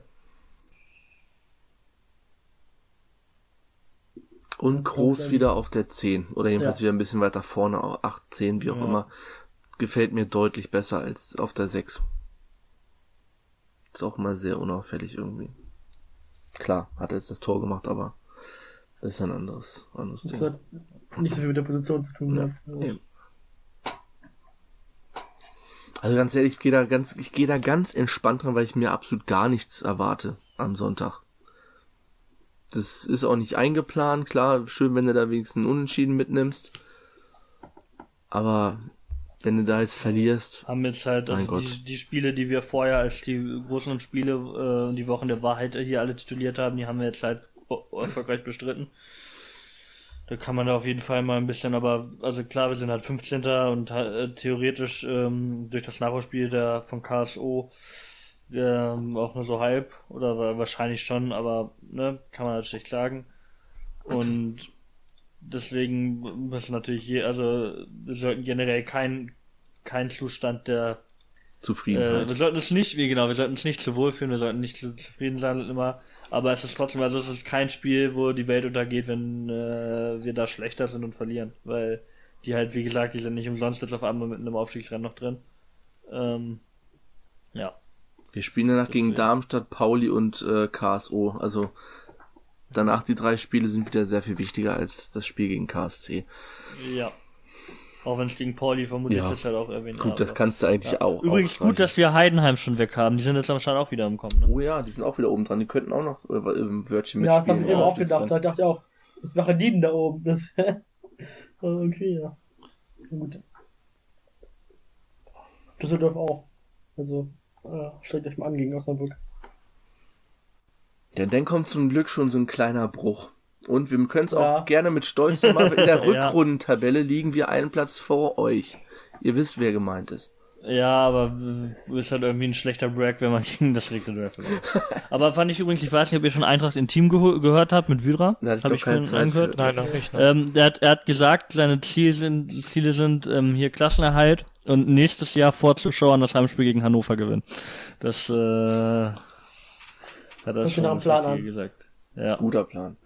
Speaker 1: Und Groß
Speaker 2: dann-
Speaker 1: wieder auf der zehn. Oder jedenfalls
Speaker 2: Ja.
Speaker 1: wieder ein bisschen weiter vorne, acht, zehn, wie auch
Speaker 3: Ja.
Speaker 1: immer. Gefällt mir deutlich besser als auf der sechs. Ist auch mal sehr unauffällig irgendwie. Klar, hat er jetzt das Tor gemacht, aber das ist ein anderes, anderes
Speaker 2: Das
Speaker 1: Ding.
Speaker 2: hat nicht so viel mit der Position zu tun.
Speaker 1: Ja.
Speaker 2: Ja.
Speaker 1: Eben. Also ganz ehrlich, ich gehe da ganz, ich gehe da ganz entspannt dran, weil ich mir absolut gar nichts erwarte am Sonntag. Das ist auch nicht eingeplant, klar, schön, wenn du da wenigstens einen Unentschieden mitnimmst. Aber wenn du da jetzt verlierst,
Speaker 3: Haben jetzt halt
Speaker 1: Mein
Speaker 3: also
Speaker 1: Gott.
Speaker 3: die, die Spiele, die wir vorher als die großen Spiele äh, und die Wochen der Wahrheit hier alle tituliert haben, die haben wir jetzt halt o- erfolgreich bestritten. Da kann man da auf jeden Fall mal ein bisschen, aber also klar, wir sind halt fünfzehnter und äh, theoretisch ähm, durch das Nachholspiel der von K S O ähm, auch nur so halb, oder wahrscheinlich schon, aber ne, kann man natürlich klagen. Und deswegen müssen natürlich je, also wir sollten generell kein kein Zustand der
Speaker 1: Zufriedenheit.
Speaker 3: Äh, wir sollten es nicht, wie genau, wir sollten es nicht zu wohl fühlen, wir sollten nicht zu zufrieden sein immer, aber es ist trotzdem, also es ist kein Spiel, wo die Welt untergeht, wenn äh, wir da schlechter sind und verlieren, weil die halt, wie gesagt, die sind nicht umsonst jetzt auf einmal mit einem Aufstiegsrennen noch drin. Ähm, ja.
Speaker 1: Wir spielen danach
Speaker 3: Deswegen.
Speaker 1: gegen Darmstadt, Pauli und äh, K S O, also danach die drei Spiele sind wieder sehr viel wichtiger als das Spiel gegen K S C.
Speaker 3: Ja. Auch wenn es gegen Pauli vermutlich
Speaker 1: Ja.
Speaker 3: ist, halt auch erwähnt.
Speaker 1: Gut, das kannst du eigentlich
Speaker 3: ja.
Speaker 1: auch.
Speaker 3: Übrigens
Speaker 1: aufstreichen.
Speaker 3: gut, dass wir Heidenheim schon weg haben. Die sind jetzt anscheinend auch wieder im Kommen. Ne?
Speaker 1: Oh ja, die sind auch wieder oben dran. Die könnten auch noch äh, im Wörtchen
Speaker 2: Ja, das habe
Speaker 1: mitspielen.
Speaker 2: ich eben
Speaker 1: im
Speaker 2: auch gedacht.
Speaker 1: Aufstiegsrennen.
Speaker 2: Da dachte ich auch, was machen die denn da oben? Das okay, ja. Na gut. Düsseldorf auch. Also, äh, streckt euch mal an gegen Osnabrück.
Speaker 1: Ja, dann kommt zum Glück schon so ein kleiner Bruch. Und wir können es
Speaker 2: Ja.
Speaker 1: auch gerne mit Stolz machen. In der
Speaker 3: Ja.
Speaker 1: Rückrundentabelle liegen wir einen Platz vor euch. Ihr wisst, wer gemeint ist.
Speaker 3: Ja, aber ist halt irgendwie ein schlechter Break, wenn man gegen das direkte Duell verliert. Aber fand ich übrigens, ich weiß nicht, ob ihr schon Eintracht Intim geho- gehört habt mit Wydra.
Speaker 1: Da hatte ich
Speaker 3: Hab
Speaker 1: doch
Speaker 3: ich
Speaker 1: keine
Speaker 3: vorhin
Speaker 1: Zeit
Speaker 3: angehört.
Speaker 1: für.
Speaker 4: Nein, noch nicht. Ne?
Speaker 3: Ähm, er, hat, er hat gesagt, seine Ziele sind, Ziele sind ähm, hier Klassenerhalt und nächstes Jahr vor Zuschauern das Heimspiel gegen Hannover gewinnen. Das äh, hat er
Speaker 2: Hört sich
Speaker 3: schon
Speaker 2: nach einem
Speaker 3: als
Speaker 2: Plan
Speaker 3: Ziel
Speaker 2: an.
Speaker 3: gesagt. Ja.
Speaker 1: Guter Plan.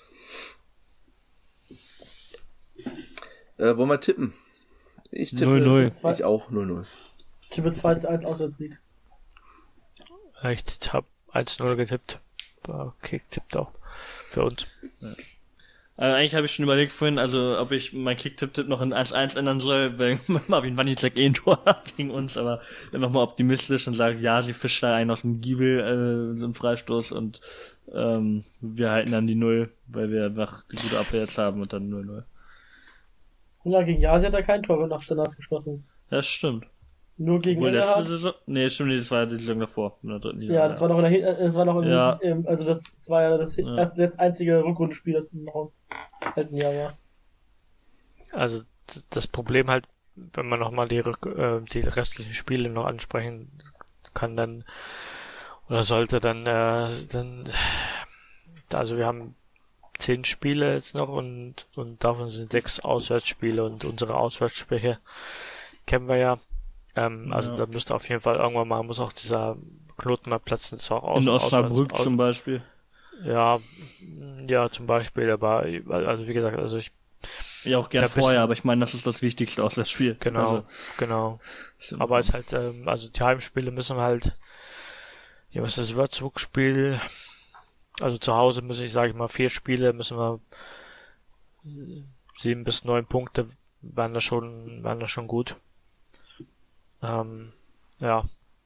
Speaker 1: Äh, wollen wir tippen? Ich tippe.
Speaker 3: null null.
Speaker 1: Ich auch null null.
Speaker 2: Tippe zwei zu eins Auswärtssieg.
Speaker 4: Ich habe eins null getippt. Okay, tippt auch für uns.
Speaker 3: Also eigentlich habe ich schon überlegt vorhin, also ob ich mein Kick-Tipp-Tipp noch in eins eins ändern soll, weil Marvin Wanizek eh ein Tor hat gegen uns, aber einfach mal optimistisch und sage, ja, sie fischt da einen aus dem Giebel, äh, so einen Freistoß und ähm, wir halten dann die Null, weil wir einfach die gute Abwehr jetzt haben und dann null null.
Speaker 2: Und ja, gegen Jasi hat er kein Tor nach Standards geschossen.
Speaker 3: Das stimmt.
Speaker 2: Nur gegen
Speaker 3: Obwohl letzte
Speaker 2: Engelhardt.
Speaker 3: Saison, nee, stimmt nicht, das war die Saison davor, in der dritten Liga.
Speaker 2: Ja, das war noch in der, Hin- äh, das war noch im,
Speaker 3: Ja.
Speaker 2: im also das, das war ja das
Speaker 3: Ja.
Speaker 2: erste, das einzige Rückrundenspiel, das noch im alten Jahr war.
Speaker 4: Also d- das Problem halt, wenn man nochmal die, Rück- äh, die restlichen Spiele noch ansprechen kann, dann oder sollte dann, äh, dann also wir haben zehn Spiele jetzt noch und und davon sind sechs Auswärtsspiele und unsere Auswärtsspiele kennen wir ja. Ähm, also
Speaker 3: Ja.
Speaker 4: da müsste auf jeden Fall irgendwann mal muss auch dieser Knoten mal platzen, zwar auch
Speaker 3: In
Speaker 4: aus,
Speaker 3: Osnabrück
Speaker 4: auswärts-
Speaker 3: zum Beispiel.
Speaker 4: Ja, ja, zum Beispiel, aber also wie gesagt, also ich
Speaker 3: Ja, auch gern
Speaker 4: Da bist
Speaker 3: vorher,
Speaker 4: du-
Speaker 3: aber ich meine, das ist das Wichtigste aus das Spiel.
Speaker 4: genau,
Speaker 3: Also,
Speaker 4: genau.
Speaker 3: stimmt.
Speaker 4: Aber es halt, ähm, also die Heimspiele müssen wir halt, ja, was ist das Würzburg-Spiel? Also zu Hause müssen ich, sage ich mal, vier Spiele müssen wir äh, sieben bis neun Punkte wären da schon, wären da schon gut. Ähm, ja.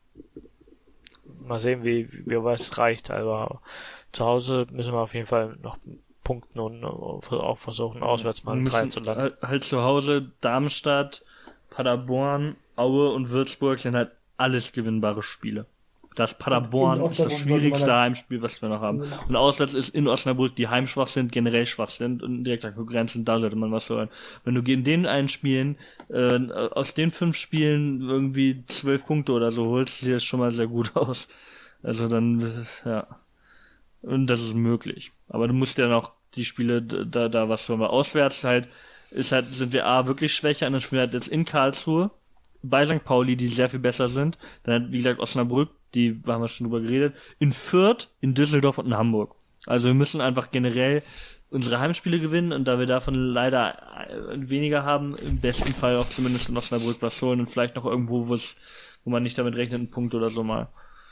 Speaker 4: Mal sehen, wie, wie was reicht. Also zu Hause müssen wir auf jeden Fall noch punkten und auch versuchen, auswärts mal
Speaker 3: Wir
Speaker 4: drei
Speaker 3: müssen
Speaker 4: zu landen.
Speaker 3: halt, halt zu Hause Darmstadt, Paderborn, Aue und Würzburg sind halt alles gewinnbare Spiele. Das Paderborn
Speaker 2: In
Speaker 3: ist das
Speaker 2: Osnabrück sollte man
Speaker 3: schwierigste
Speaker 2: halt-
Speaker 3: Heimspiel, was wir noch haben.
Speaker 2: Ja.
Speaker 3: Und auswärts ist in Osnabrück, die heimschwach sind, generell schwach sind und direkter Konkurrenz und da sollte man was hören. Wenn du in den einen Spielen, äh, aus den fünf Spielen irgendwie zwölf Punkte oder so holst, sieht das schon mal sehr gut aus. Also dann, ja. Und das ist möglich. Aber du musst ja noch die Spiele da, da was hören. Weil auswärts halt, ist halt, sind wir A wirklich schwächer, und dann spielen wir halt jetzt in Karlsruhe, bei Sankt Pauli, die sehr viel besser sind. Dann hat, wie gesagt, Osnabrück, die haben wir schon drüber geredet, in Fürth, in Düsseldorf und in Hamburg. Also wir müssen einfach generell unsere Heimspiele gewinnen und da wir davon leider weniger haben, im besten Fall auch zumindest in Osnabrück was holen und vielleicht noch irgendwo, wo es, wo man nicht damit rechnet, einen Punkt oder so mal.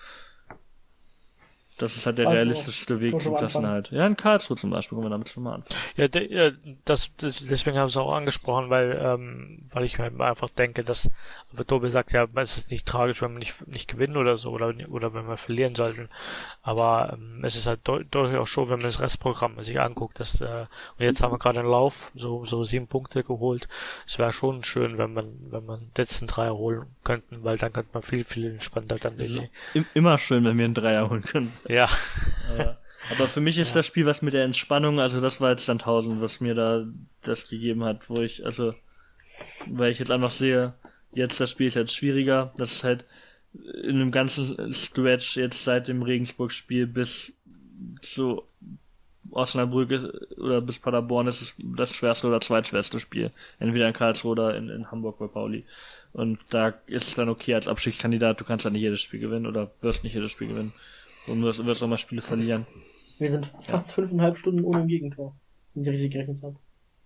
Speaker 3: Das ist halt der
Speaker 2: Also,
Speaker 3: realistischste Weg
Speaker 2: können wir
Speaker 3: zum
Speaker 2: schon mal anfangen.
Speaker 3: Klassenerhalt. Ja, in Karlsruhe zum Beispiel, können wir damit schon mal anfangen.
Speaker 4: Ja, de, ja das, das, deswegen habe ich es auch angesprochen, weil, ähm, weil ich mir einfach denke, dass, wie Tobi sagt, ja, es ist nicht tragisch, wenn wir nicht, nicht gewinnen oder so, oder, oder wenn wir verlieren sollten. Aber ähm, es ist halt deu- durchaus schon, wenn man das Restprogramm sich anguckt, dass, äh, und jetzt haben wir gerade einen Lauf, so, so sieben Punkte geholt. Es wäre schon schön, wenn man, wenn man die letzten drei holen könnten, weil dann könnte man viel, viel entspannter dann die,
Speaker 3: Im, immer schön, wenn wir einen Dreier holen können.
Speaker 4: ja.
Speaker 3: Aber, aber für mich ist das Spiel was mit der Entspannung, also das war jetzt Sandhausen, was mir da das gegeben hat, wo ich, also, weil ich jetzt einfach sehe, jetzt das Spiel ist jetzt schwieriger, das ist halt, in einem ganzen Stretch jetzt seit dem Regensburg-Spiel bis zu Osnabrück oder bis Paderborn ist es das schwerste oder zweitschwerste Spiel. Entweder in Karlsruhe oder in, in Hamburg bei Pauli. Und da ist es dann okay als Abstiegskandidat, du kannst halt nicht jedes Spiel gewinnen oder wirst nicht jedes Spiel gewinnen. Und wirst, wirst auch mal Spiele verlieren.
Speaker 2: Wir sind fast ja. fünfeinhalb Stunden ohne ein Gegentor, wenn ich richtig gerechnet habe.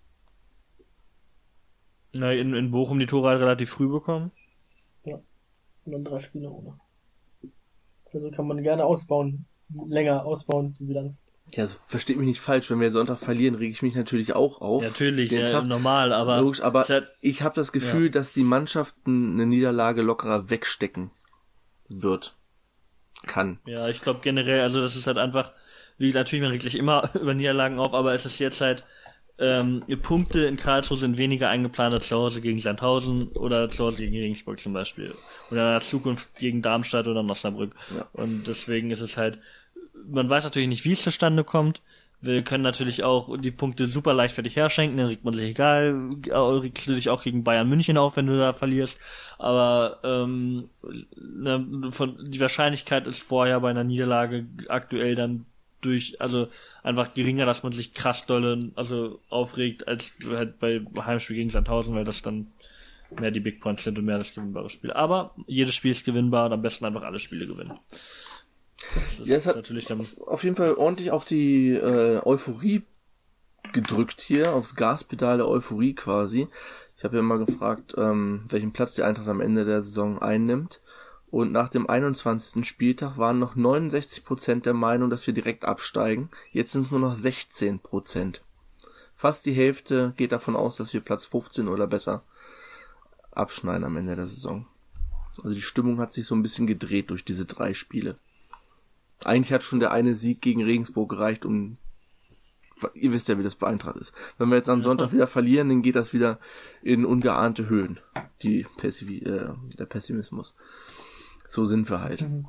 Speaker 3: Na, in, in Bochum die Tore halt relativ früh bekommen.
Speaker 2: Ja. Und dann drei Spiele ohne. Also kann man gerne ausbauen, länger ausbauen, die Bilanz.
Speaker 1: Ja, also versteht mich nicht falsch, wenn wir Sonntag verlieren, rege ich mich natürlich auch auf.
Speaker 3: Ja, natürlich, ja, Tag. normal, aber...
Speaker 1: Logisch, aber halt, ich habe das Gefühl, ja. dass die Mannschaften eine Niederlage lockerer wegstecken wird. Kann.
Speaker 3: Ja, ich glaube generell, also das ist halt einfach, wie natürlich, man regt sich immer über Niederlagen auf, aber es ist jetzt halt, ähm, Punkte in Karlsruhe sind weniger eingeplant als zu Hause gegen Sandhausen oder zu Hause gegen Regensburg zum Beispiel. Oder in der Zukunft gegen Darmstadt oder Osnabrück. Ja. Und deswegen ist es halt, man weiß natürlich nicht, wie es zustande kommt. Wir können natürlich auch die Punkte super leichtfertig herschenken, dann regt man sich egal, regst du dich auch gegen Bayern München auf, wenn du da verlierst. Aber ähm, ne, von, die Wahrscheinlichkeit ist vorher bei einer Niederlage aktuell dann durch, also einfach geringer, dass man sich krass dolle also aufregt, als halt bei Heimspiel gegen Sandhausen, weil das dann mehr die Big Points sind und mehr das gewinnbare Spiel. Aber jedes Spiel ist gewinnbar und am besten einfach alle Spiele gewinnen.
Speaker 1: Das ja, es hat natürlich dann auf jeden Fall ordentlich auf die äh, Euphorie gedrückt hier, aufs Gaspedal der Euphorie quasi. Ich habe ja mal gefragt, ähm, welchen Platz die Eintracht am Ende der Saison einnimmt. Und nach dem einundzwanzigsten Spieltag waren noch neunundsechzig Prozent der Meinung, dass wir direkt absteigen. Jetzt sind es nur noch sechzehn Prozent. Fast die Hälfte geht davon aus, dass wir Platz fünfzehn oder besser abschneiden am Ende der Saison. Also die Stimmung hat sich so ein bisschen gedreht durch diese drei Spiele. Eigentlich hat schon der eine Sieg gegen Regensburg gereicht, um, ihr wisst ja, wie das bei Eintracht ist. Wenn wir jetzt am Sonntag wieder verlieren, dann geht das wieder in ungeahnte Höhen, die Pessi- äh, der Pessimismus. So sind wir halt. Mhm.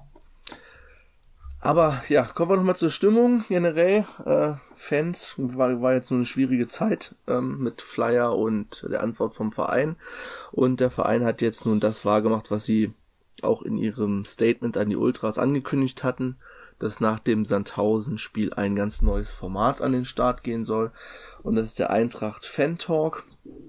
Speaker 1: Aber ja, kommen wir nochmal zur Stimmung generell. Äh, Fans, war, war jetzt so eine schwierige Zeit ähm, mit Flyer und der Antwort vom Verein. Und der Verein hat jetzt nun das wahrgemacht, was sie auch in ihrem Statement an die Ultras angekündigt hatten, dass nach dem Sandhausen-Spiel ein ganz neues Format an den Start gehen soll. Und das ist der Eintracht Fan Talk,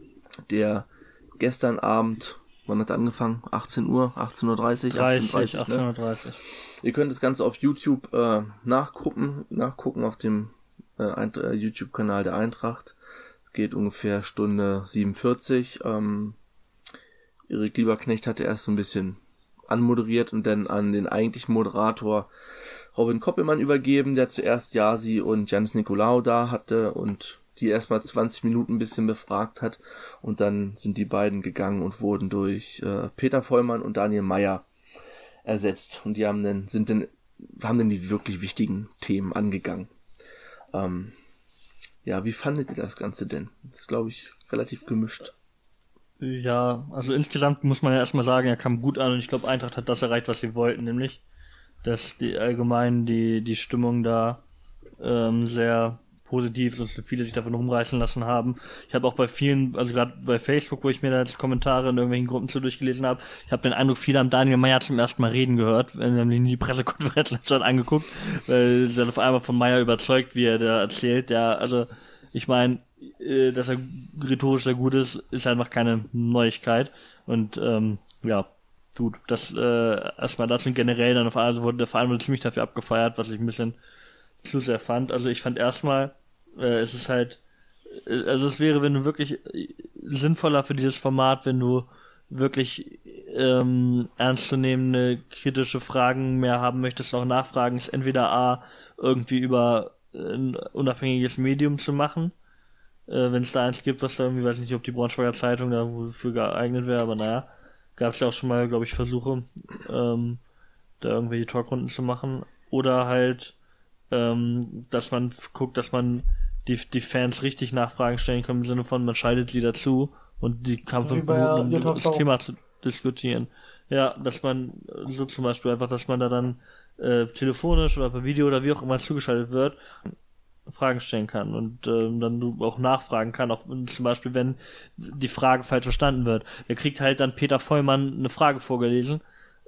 Speaker 1: der gestern Abend, wann hat er angefangen? achtzehn Uhr, achtzehn Uhr dreißig?
Speaker 3: achtzehn Uhr dreißig.
Speaker 1: Ne? Ihr könnt das Ganze auf YouTube äh, nachgucken, nachgucken auf dem äh, YouTube-Kanal der Eintracht. Es geht ungefähr Stunde siebenundvierzig. Ähm, Erik Lieberknecht hatte erst so ein bisschen anmoderiert und dann an den eigentlichen Moderator Robin Koppelmann übergeben, der zuerst Jasi und Janis Nikolaou da hatte und die erstmal zwanzig Minuten ein bisschen befragt hat, und dann sind die beiden gegangen und wurden durch äh, Peter Vollmann und Daniel Meyer ersetzt, und die haben dann sind dann haben dann die wirklich wichtigen Themen angegangen. Ähm, ja, wie fandet ihr das Ganze denn? Das ist, glaube ich, relativ gemischt.
Speaker 3: Ja, also insgesamt muss man ja erstmal sagen, er kam gut an, und ich glaube, Eintracht hat das erreicht, was sie wollten, nämlich, dass die allgemein die die Stimmung da ähm, sehr positiv, dass viele sich davon rumreißen lassen haben. Ich habe auch bei vielen, also gerade bei Facebook, wo ich mir da jetzt Kommentare in irgendwelchen Gruppen zu durchgelesen habe, ich habe den Eindruck, viele haben Daniel Meyer zum ersten Mal reden gehört, wenn haben die Pressekonferenz letztens angeguckt, weil sie dann auf einmal von Meyer überzeugt, wie er da erzählt. Ja, also ich meine, dass er rhetorisch sehr gut ist, ist einfach keine Neuigkeit. Und ähm, ja, gut, das äh, erstmal dazu generell dann auf einmal wurde der Verein wurde ziemlich dafür abgefeiert, was ich ein bisschen zu sehr fand. Also ich fand erstmal, äh, es ist halt, äh, also es wäre, wenn du wirklich sinnvoller für dieses Format, wenn du wirklich ähm, ernstzunehmende kritische Fragen mehr haben möchtest, auch Nachfragen, ist entweder A, irgendwie über ein unabhängiges Medium zu machen, äh, wenn es da eins gibt, was da irgendwie, weiß nicht, ob die Braunschweiger Zeitung dafür geeignet wäre, aber naja, gab es ja auch schon mal, glaube ich, Versuche, ähm, da irgendwelche Talkrunden zu machen, oder halt, ähm, dass man guckt, dass man die, die Fans richtig Nachfragen stellen kann, im Sinne von, man schaltet sie dazu und die haben fünf Minuten, um das Thema zu diskutieren. Ja, dass man, so zum Beispiel einfach, dass man da dann äh, telefonisch oder per Video oder wie auch immer zugeschaltet wird, Fragen stellen kann und ähm, dann du auch nachfragen kann, auch zum Beispiel, wenn die Frage falsch verstanden wird. Der kriegt halt dann Peter Vollmann eine Frage vorgelesen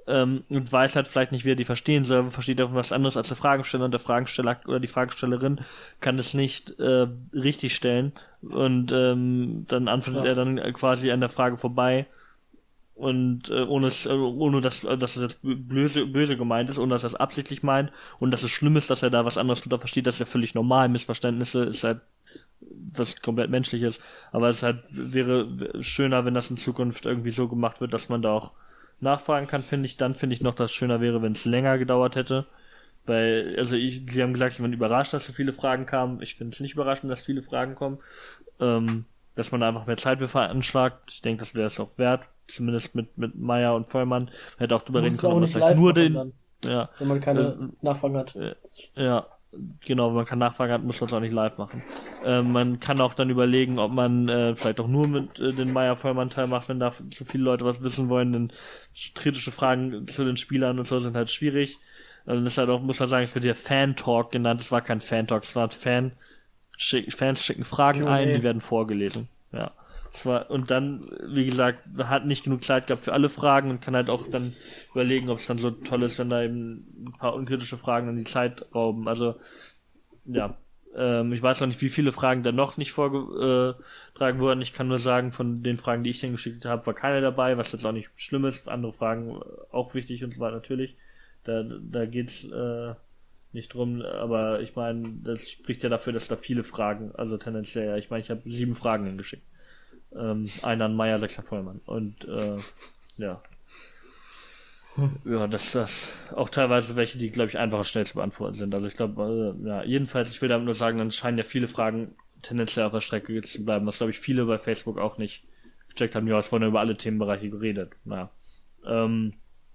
Speaker 3: ähm, und weiß halt vielleicht nicht, wie er die verstehen soll, versteht er was anderes als der Fragensteller, und der Fragensteller oder die Fragestellerin kann es nicht äh, richtig stellen, und ähm, dann antwortet ja. er dann quasi an der Frage vorbei, und äh, ohne es, äh, ohne dass, äh, dass es jetzt böse, böse gemeint ist, ohne dass er es absichtlich meint, und dass es schlimm ist, dass er da was anderes tut, er versteht, das ist ja völlig normal, Missverständnisse ist halt was komplett Menschliches, aber es halt wäre schöner, wenn das in Zukunft irgendwie so gemacht wird, dass man da auch nachfragen kann, finde ich. Dann finde ich noch, dass es schöner wäre, wenn es länger gedauert hätte, weil, also ich, sie haben gesagt, sie waren überrascht, dass so viele Fragen kamen. Ich finde es nicht überraschend, dass viele Fragen kommen, ähm, dass man da einfach mehr Zeit für veranschlagt. Ich denke, das wäre es auch wert, zumindest mit mit Meier und Vollmann. Man hätte auch drüber reden können, aber vielleicht nur den,
Speaker 2: dann,
Speaker 3: ja,
Speaker 2: wenn man keine
Speaker 3: äh,
Speaker 2: Nachfragen hat.
Speaker 3: Äh, ja. Genau, wenn man keine Nachfrage hat, muss man es auch nicht live machen. Äh, man kann auch dann überlegen, ob man äh, vielleicht auch nur mit äh, den Meier-Vollmann-Teil macht, wenn da so viele Leute was wissen wollen, denn kritische Fragen zu den Spielern und so sind halt schwierig. Also das ist halt auch, muss man sagen, es wird hier Fan-Talk genannt, es war kein Fan-Talk, es war Fan, schick, Fans schicken Fragen Q und A ein, die werden vorgelesen. Ja. Es war, und dann, wie gesagt, man hat nicht genug Zeit gehabt für alle Fragen und kann halt auch dann überlegen, ob es dann so toll ist, wenn da eben ein paar unkritische Fragen dann die Zeit rauben. Also, ja, ähm, ich weiß noch nicht, wie viele Fragen da noch nicht vorgetragen wurden. Ich kann nur sagen, von den Fragen, die ich dann geschickt habe, war keine dabei, was jetzt auch nicht schlimm ist. Andere Fragen auch wichtig und so weiter natürlich. Da, da geht's äh, nicht drum, aber ich meine, das spricht ja dafür, dass da viele Fragen, also tendenziell, ja, ich meine, ich habe sieben Fragen hingeschickt. Ähm, einer an Meier, sechs an Vollmann. Und äh, ja. Hm. Ja, das das auch teilweise welche, die, glaube ich, einfach schnell zu beantworten sind. Also ich glaube, äh, ja, jedenfalls, ich will damit nur sagen, dann scheinen ja viele Fragen tendenziell auf der Strecke zu bleiben, was, glaube ich, viele bei Facebook auch nicht gecheckt haben. Ja, es wurden über alle Themenbereiche geredet. Naja. Ähm,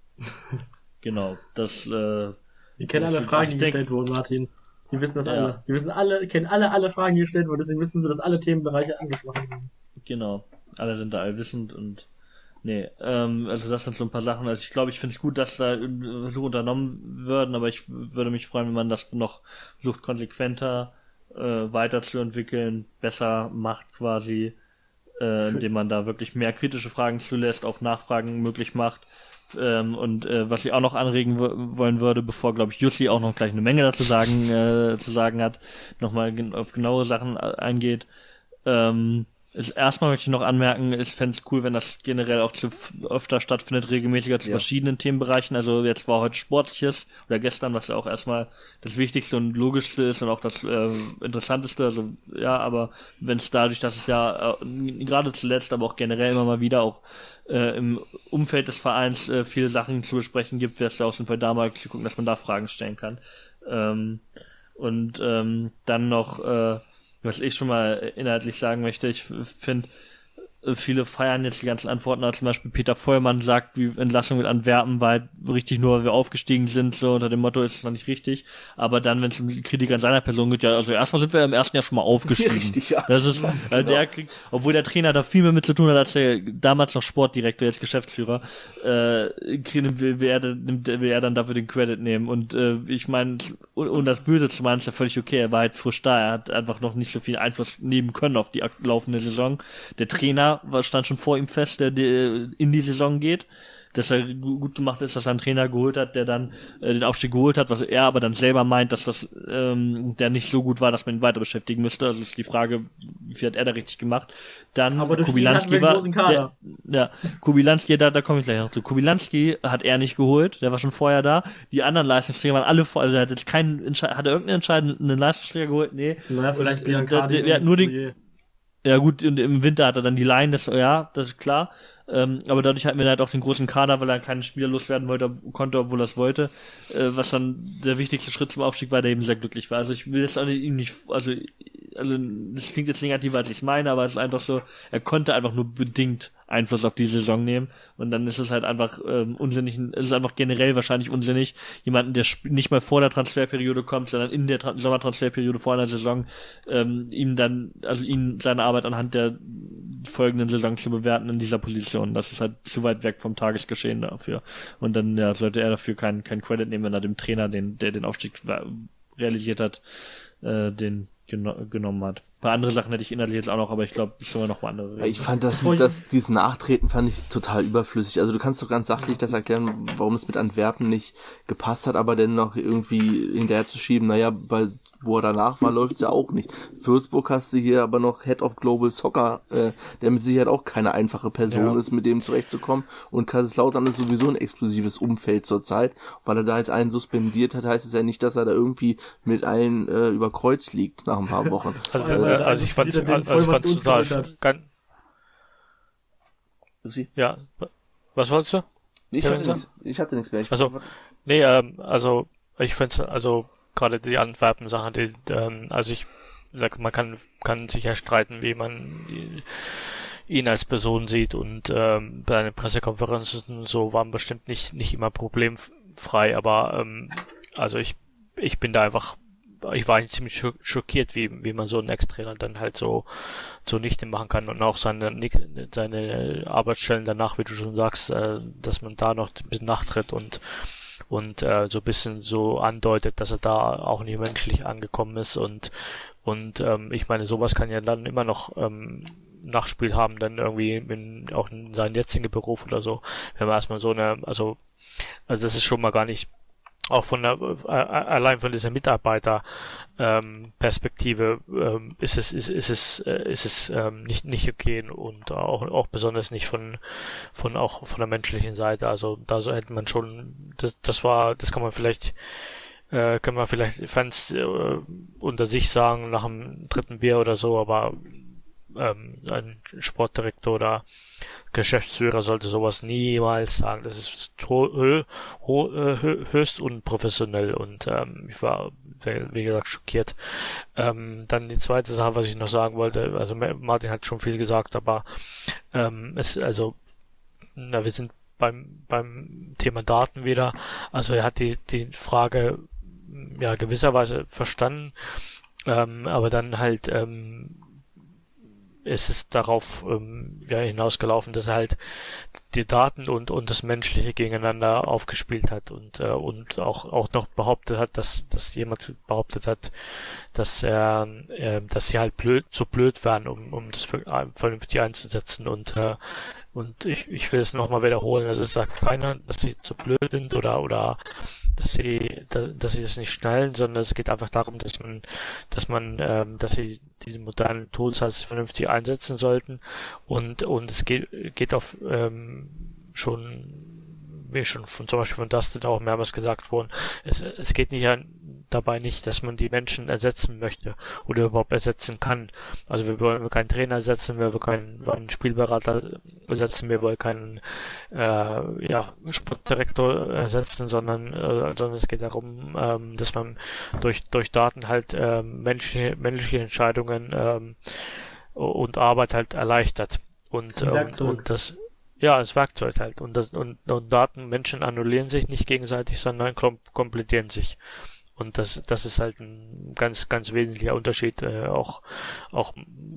Speaker 3: genau, das äh,
Speaker 2: die kennen alle Fragen, die denk, gestellt wurden, Martin. Die wissen das ja. alle. Die wissen alle, kennen alle, alle Fragen, die gestellt wurden, deswegen wissen sie, dass alle Themenbereiche angesprochen werden.
Speaker 3: Genau, alle sind da allwissend und nee, ähm, also das sind so ein paar Sachen, also ich glaube, ich finde es gut, dass da so unternommen würden, aber ich würde mich freuen, wenn man das noch versucht, konsequenter äh, weiterzuentwickeln, besser macht quasi, äh, indem man da wirklich mehr kritische Fragen zulässt, auch Nachfragen möglich macht. Ähm, und äh, was ich auch noch anregen w- wollen würde, bevor, glaube ich, Jussi auch noch gleich eine Menge dazu sagen, äh, zu sagen hat, nochmal gen- auf genaue Sachen eingeht, ähm, ist erstmal möchte ich noch anmerken, ich fände es cool, wenn das generell auch zu öfter stattfindet, regelmäßiger zu ja. verschiedenen Themenbereichen. Also jetzt war heute Sportliches oder gestern, was ja auch erstmal das Wichtigste und Logischste ist und auch das äh, Interessanteste. Also ja, aber wenn es dadurch, dass es ja äh, gerade zuletzt, aber auch generell immer mal wieder auch äh, im Umfeld des Vereins äh, viele Sachen zu besprechen gibt, wäre es ja auch sinnvoll, da mal zu gucken, dass man da Fragen stellen kann. Ähm, und ähm, dann noch äh, was ich schon mal inhaltlich sagen möchte, ich finde, viele feiern jetzt die ganzen Antworten, also zum Beispiel Peter Vollmann sagt, wie Entlassung mit Antwerpen war halt richtig nur, weil wir aufgestiegen sind, so unter dem Motto, ist es noch nicht richtig, aber dann, wenn es um Kritik an seiner Person geht, ja, also erstmal sind wir im ersten Jahr schon mal aufgestiegen. Richtig, ja. Das ist, weil der kriegt, obwohl der Trainer da viel mehr mit zu tun hat, als der damals noch Sportdirektor, jetzt Geschäftsführer, äh, will, will, er, will er dann dafür den Credit nehmen und äh, ich meine, und, und das Böse zu meinen ist ja völlig okay, er war halt frisch da, er hat einfach noch nicht so viel Einfluss nehmen können auf die laufende Saison. Der Trainer stand schon vor ihm fest, der in die Saison geht, dass er gut gemacht ist, dass er einen Trainer geholt hat, der dann äh, den Aufstieg geholt hat, was er aber dann selber meint, dass das ähm, der nicht so gut war, dass man ihn weiter beschäftigen müsste. Also ist die Frage, wie viel hat er da richtig gemacht. Dann Kubilanski war, der, ja, Kubilanski, da, da komme ich gleich noch zu. Kubilanski hat er nicht geholt, der war schon vorher da. Die anderen Leistungsträger waren alle vor, also er hat jetzt keinen, hat er irgendeinen entscheidenden Leistungsträger geholt? Nee.
Speaker 2: Naja, vielleicht Biancardi.
Speaker 3: Der, der, der hat nur den, ja gut, und im Winter hat er dann die Line, das, ja, das ist klar. Ähm, aber dadurch hatten wir halt auch den großen Kader, weil er keinen Spieler loswerden wollte, konnte, obwohl er es wollte. Äh, was dann der wichtigste Schritt zum Aufstieg war, der eben sehr glücklich war. Also ich will jetzt ihm nicht, also, also das klingt jetzt negativer, als ich es meine, aber es ist einfach so, er konnte einfach nur bedingt Einfluss auf die Saison nehmen und dann ist es halt einfach ähm, unsinnig, es ist einfach generell wahrscheinlich unsinnig, jemanden, der sp- nicht mal vor der Transferperiode kommt, sondern in der Tra- Sommertransferperiode vor einer Saison, ähm, ihm dann, also ihn seine Arbeit anhand der folgenden Saison zu bewerten in dieser Position. Das ist halt zu weit weg vom Tagesgeschehen dafür. Und dann ja, sollte er dafür keinen kein Credit nehmen, wenn er dem Trainer, den, der den Aufstieg realisiert hat, äh, den geno- genommen hat. Bei anderen Sachen hätte ich inhaltlich jetzt auch noch, aber ich glaube, schon noch mal andere reden.
Speaker 1: Ich fand das, das, dieses Nachtreten fand ich total überflüssig. Also du kannst doch ganz sachlich das erklären, warum es mit Antwerpen nicht gepasst hat, aber dann noch irgendwie hinterher zu schieben, naja, bei, wo er danach war, läuft's ja auch nicht. Würzburg hast du hier aber noch Head of Global Soccer, äh, der mit Sicherheit auch keine einfache Person
Speaker 3: Ja.
Speaker 1: ist, mit dem zurechtzukommen. Und Kaiserslautern ist sowieso ein explosives Umfeld zurzeit. Weil er da jetzt einen suspendiert hat, heißt es ja nicht, dass er da irgendwie mit allen äh, über Kreuz liegt nach ein paar Wochen.
Speaker 4: Also,
Speaker 2: Vor allem,
Speaker 4: äh,
Speaker 2: weil es
Speaker 4: also ich fand
Speaker 2: wieder den
Speaker 4: also ich fand's total
Speaker 2: Vollmachtsunfähig hat.
Speaker 4: ganz,
Speaker 1: Lucy?
Speaker 4: ja, was wolltest du?
Speaker 1: Ich
Speaker 4: Ja,
Speaker 1: hatte
Speaker 4: bitte.
Speaker 1: nichts, ich hatte nichts mehr. Ich
Speaker 4: Also, nee, ähm, also ich finde also gerade die Antwerpen-Sache, die, ähm, also ich sag, man kann kann sich ja streiten, wie man ihn als Person sieht und ähm, bei den Pressekonferenzen und so waren bestimmt nicht nicht immer problemfrei, aber ähm, also ich ich bin da einfach ich war eigentlich ziemlich scho- schockiert, wie wie man so einen Ex-Trainer dann halt so zunichte machen kann und auch seine seine Arbeitsstellen danach, wie du schon sagst, äh, dass man da noch ein bisschen nachtritt und und äh, so ein bisschen so andeutet, dass er da auch nicht menschlich angekommen ist und und ähm, ich meine, sowas kann ja dann immer noch ähm, Nachspiel haben, dann irgendwie in, auch in seinem jetzigen Beruf oder so, wenn man erstmal so eine, also also das ist schon mal gar nicht auch von der äh, allein von dieser Mitarbeiter ähm, Perspektive ähm, ist es ist, ist es äh, ist es ähm, nicht nicht okay und auch auch besonders nicht von von auch von der menschlichen Seite, also da so hätte man schon das das war das kann man vielleicht äh, kann man vielleicht Fans äh, unter sich sagen nach dem dritten Bier oder so, aber ähm, ein Sportdirektor oder Geschäftsführer sollte sowas niemals sagen. Das ist hö hö hö höchst unprofessionell und ähm, ich war, wie gesagt, schockiert. Ähm, dann die zweite Sache, was ich noch sagen wollte, also Martin hat schon viel gesagt, aber ähm, es, also, na, wir sind beim beim Thema Daten wieder. Also er hat die die Frage ja gewisserweise verstanden, ähm, aber dann halt ähm, es ist darauf ähm, ja, hinausgelaufen, dass er halt die Daten und und das Menschliche gegeneinander aufgespielt hat und äh, und auch auch noch behauptet hat, dass dass jemand behauptet hat, dass er äh, dass sie halt blöd zu blöd waren, um um das vernünftig einzusetzen und äh, und ich ich will es nochmal wiederholen, also es sagt keiner, dass sie zu blöd sind oder oder dass sie dass sie das nicht schnallen, sondern es geht einfach darum, dass man dass man ähm, dass sie diese modernen Tools halt vernünftig einsetzen sollten und und es geht geht auf ähm, schon wie schon von zum Beispiel von Dustin auch mehrmals gesagt worden, es es geht nicht an, dabei nicht, dass man die Menschen ersetzen möchte oder überhaupt ersetzen kann. Also wir wollen keinen Trainer ersetzen, wir wollen keinen, keinen Spielberater ersetzen, wir wollen keinen äh, ja, Sportdirektor ersetzen, sondern, äh, sondern es geht darum, ähm, dass man durch durch Daten halt äh, menschliche, menschliche Entscheidungen ähm, und Arbeit halt erleichtert. Und, und, und das ja, als Werkzeug halt. Und, das, und, und Daten, Menschen annullieren sich nicht gegenseitig, sondern kom komplettieren sich. Und das, das ist halt ein ganz, ganz wesentlicher Unterschied, äh, auch, auch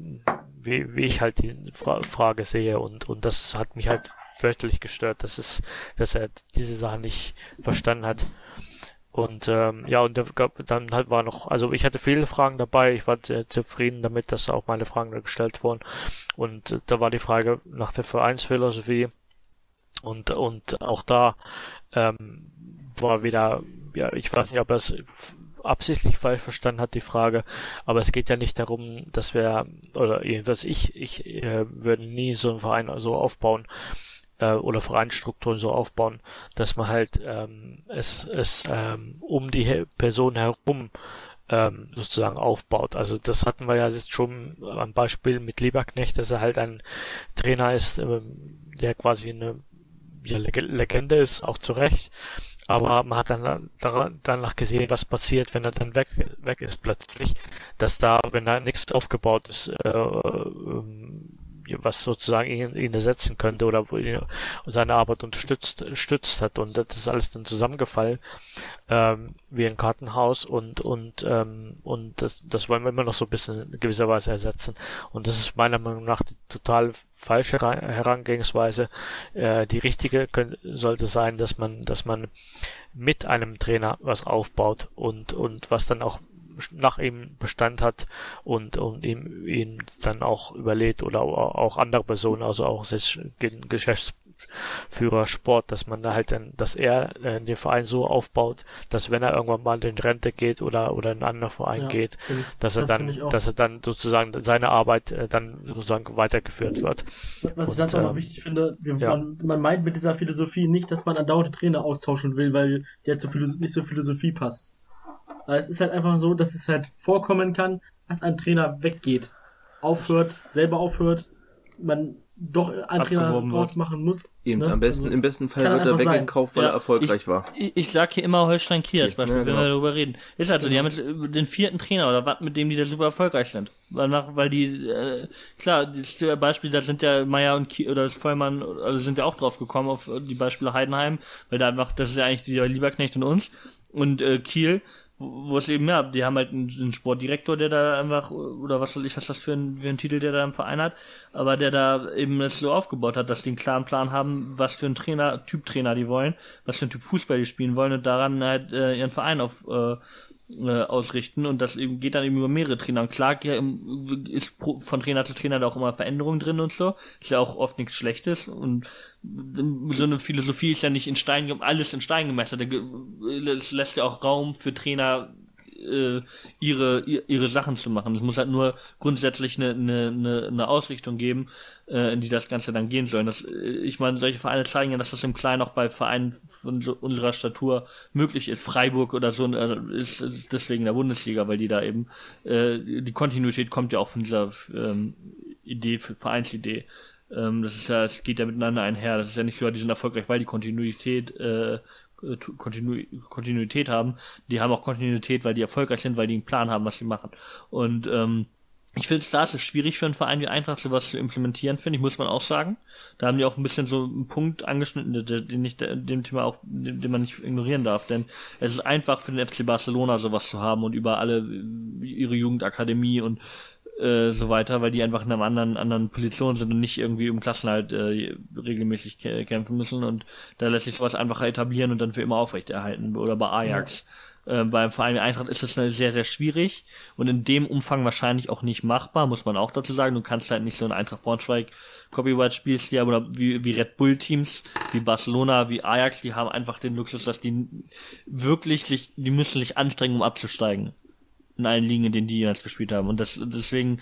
Speaker 4: wie, wie ich halt die Fra Frage sehe. Und, und das hat mich halt fürchterlich gestört, dass es, dass er diese Sache nicht verstanden hat. Und ähm, ja, und dann halt war noch, also ich hatte viele Fragen dabei, ich war sehr zufrieden damit, dass auch meine Fragen da gestellt wurden. Und äh, da war die Frage nach der Vereinsphilosophie und und auch da ähm, war wieder, ja, ich weiß nicht, ob er es absichtlich falsch verstanden hat, die Frage, aber es geht ja nicht darum, dass wir, oder jedenfalls ich, ich äh, würde nie so einen Verein so aufbauen, oder Vereinsstrukturen so aufbauen, dass man halt ähm, es, es ähm, um die Person herum ähm, sozusagen aufbaut. Also das hatten wir ja jetzt schon am Beispiel mit Lieberknecht, dass er halt ein Trainer ist, ähm, der quasi eine ja, Legende ist, auch zu Recht. Aber man hat dann danach gesehen, was passiert, wenn er dann weg weg ist plötzlich, dass da, wenn da nichts aufgebaut ist, äh, ähm, was sozusagen ihn, ihn ersetzen könnte oder wo ihn seine Arbeit unterstützt, unterstützt hat. Und das ist alles dann zusammengefallen, ähm, wie ein Kartenhaus und, und, ähm, und das, das wollen wir immer noch so ein bisschen in gewisser Weise ersetzen. Und das ist meiner Meinung nach die total falsche Herangehensweise. Äh, die richtige könnte, sollte sein, dass man, dass man mit einem Trainer was aufbaut und, und was dann auch nach ihm Bestand hat und, und ihm, ihn dann auch überlebt oder auch andere Personen, also auch das Geschäftsführer Sport, dass man da halt dann, dass er äh, den Verein so aufbaut, dass wenn er irgendwann mal in Rente geht oder, oder in einen anderen Verein
Speaker 2: Ja,
Speaker 4: geht,
Speaker 2: find-
Speaker 4: dass er
Speaker 2: das
Speaker 4: dann,
Speaker 2: find ich auch.
Speaker 4: dass er dann sozusagen seine Arbeit äh, dann sozusagen weitergeführt wird.
Speaker 2: Was ich
Speaker 4: Und,
Speaker 2: dazu auch noch
Speaker 4: ähm,
Speaker 2: wichtig finde, wir,
Speaker 4: ja.
Speaker 2: man, man meint mit dieser Philosophie nicht, dass man andauernde Trainer austauschen will, weil der zur Philo- nicht zur Philosophie passt. Aber es ist halt einfach so, dass es halt vorkommen kann, dass ein Trainer weggeht, aufhört, selber aufhört, man doch einen Trainer
Speaker 3: Abgeworben wird.
Speaker 2: rausmachen muss.
Speaker 1: Eben,
Speaker 2: ne?
Speaker 1: am besten,
Speaker 2: Also,
Speaker 1: im besten Fall
Speaker 2: kann
Speaker 1: wird er
Speaker 2: einfach sein.
Speaker 1: weggekauft, weil
Speaker 3: Ja,
Speaker 1: er erfolgreich
Speaker 3: ich,
Speaker 1: war.
Speaker 3: Ich, ich sag hier immer Holstein Kiel als Beispiel,
Speaker 1: Ja, genau.
Speaker 3: wenn wir darüber reden. Ist halt so, die haben jetzt den vierten Trainer oder was, mit dem die da super erfolgreich sind. Weil, nach, weil die, äh, klar, das Beispiel, da sind ja Meier und Kiel, oder das Vollmann, also sind ja auch drauf gekommen, auf die Beispiele Heidenheim, weil da einfach, das ist ja eigentlich dieser Lieberknecht und uns. Und äh, Kiel, wo wo es eben, ja, die haben halt einen, einen Sportdirektor, der da einfach, oder was soll ich, was das für ein, für ein Titel, der da im Verein hat, aber der da eben das so aufgebaut hat, dass die einen klaren Plan haben, was für ein Trainer, Typ Trainer die wollen, was für ein Typ Fußball die spielen wollen und daran halt äh, ihren Verein auf äh, äh, ausrichten und das eben geht dann eben über mehrere Trainer. Und klar ja, ist pro, von Trainer zu Trainer da auch immer Veränderung drin und so, ist ja auch oft nichts Schlechtes und so eine Philosophie ist ja nicht in Stein, gem- alles in Stein gemessert. Es lässt ja auch Raum für Trainer, äh, ihre, ihre Sachen zu machen. Es muss halt nur grundsätzlich eine, eine, eine, eine Ausrichtung geben, äh, in die das Ganze dann gehen soll. Das, ich meine, solche Vereine zeigen ja, dass das im Kleinen auch bei Vereinen von so unserer Statur möglich ist. Freiburg oder so also ist, ist deswegen in der Bundesliga, weil die da eben, äh, die Kontinuität kommt ja auch von dieser ähm, Idee, Vereinsidee. Ähm, das ist ja, es geht ja miteinander einher. Das ist ja nicht so, die sind erfolgreich, weil die Kontinuität, äh, Kontinu Kontinuität haben. Die haben auch Kontinuität, weil die erfolgreich sind, weil die einen Plan haben, was sie machen. Und ähm, ich finde es da ist es schwierig für einen Verein wie Eintracht sowas zu implementieren, finde ich, muss man auch sagen. Da haben die auch ein bisschen so einen Punkt angeschnitten, den ich dem Thema auch, den, den man nicht ignorieren darf, denn es ist einfach für den F C Barcelona sowas zu haben und über alle ihre Jugendakademie und äh, so weiter, weil die einfach in einer anderen anderen Position sind und nicht irgendwie um Klassenhalt äh, regelmäßig kä- kämpfen müssen und da lässt sich sowas einfacher etablieren und dann für immer aufrechterhalten oder bei Ajax. Ja. Äh, beim Verein Eintracht ist das sehr, sehr schwierig und in dem Umfang wahrscheinlich auch nicht machbar, muss man auch dazu sagen. Du kannst halt nicht so ein Eintracht Braunschweig Copyright-Spielstil oder wie, wie Red Bull-Teams, wie Barcelona, wie Ajax, die haben einfach den Luxus, dass die wirklich sich, die müssen sich anstrengen, um abzusteigen. In allen Ligen, in denen die jeweils gespielt haben. Und das, deswegen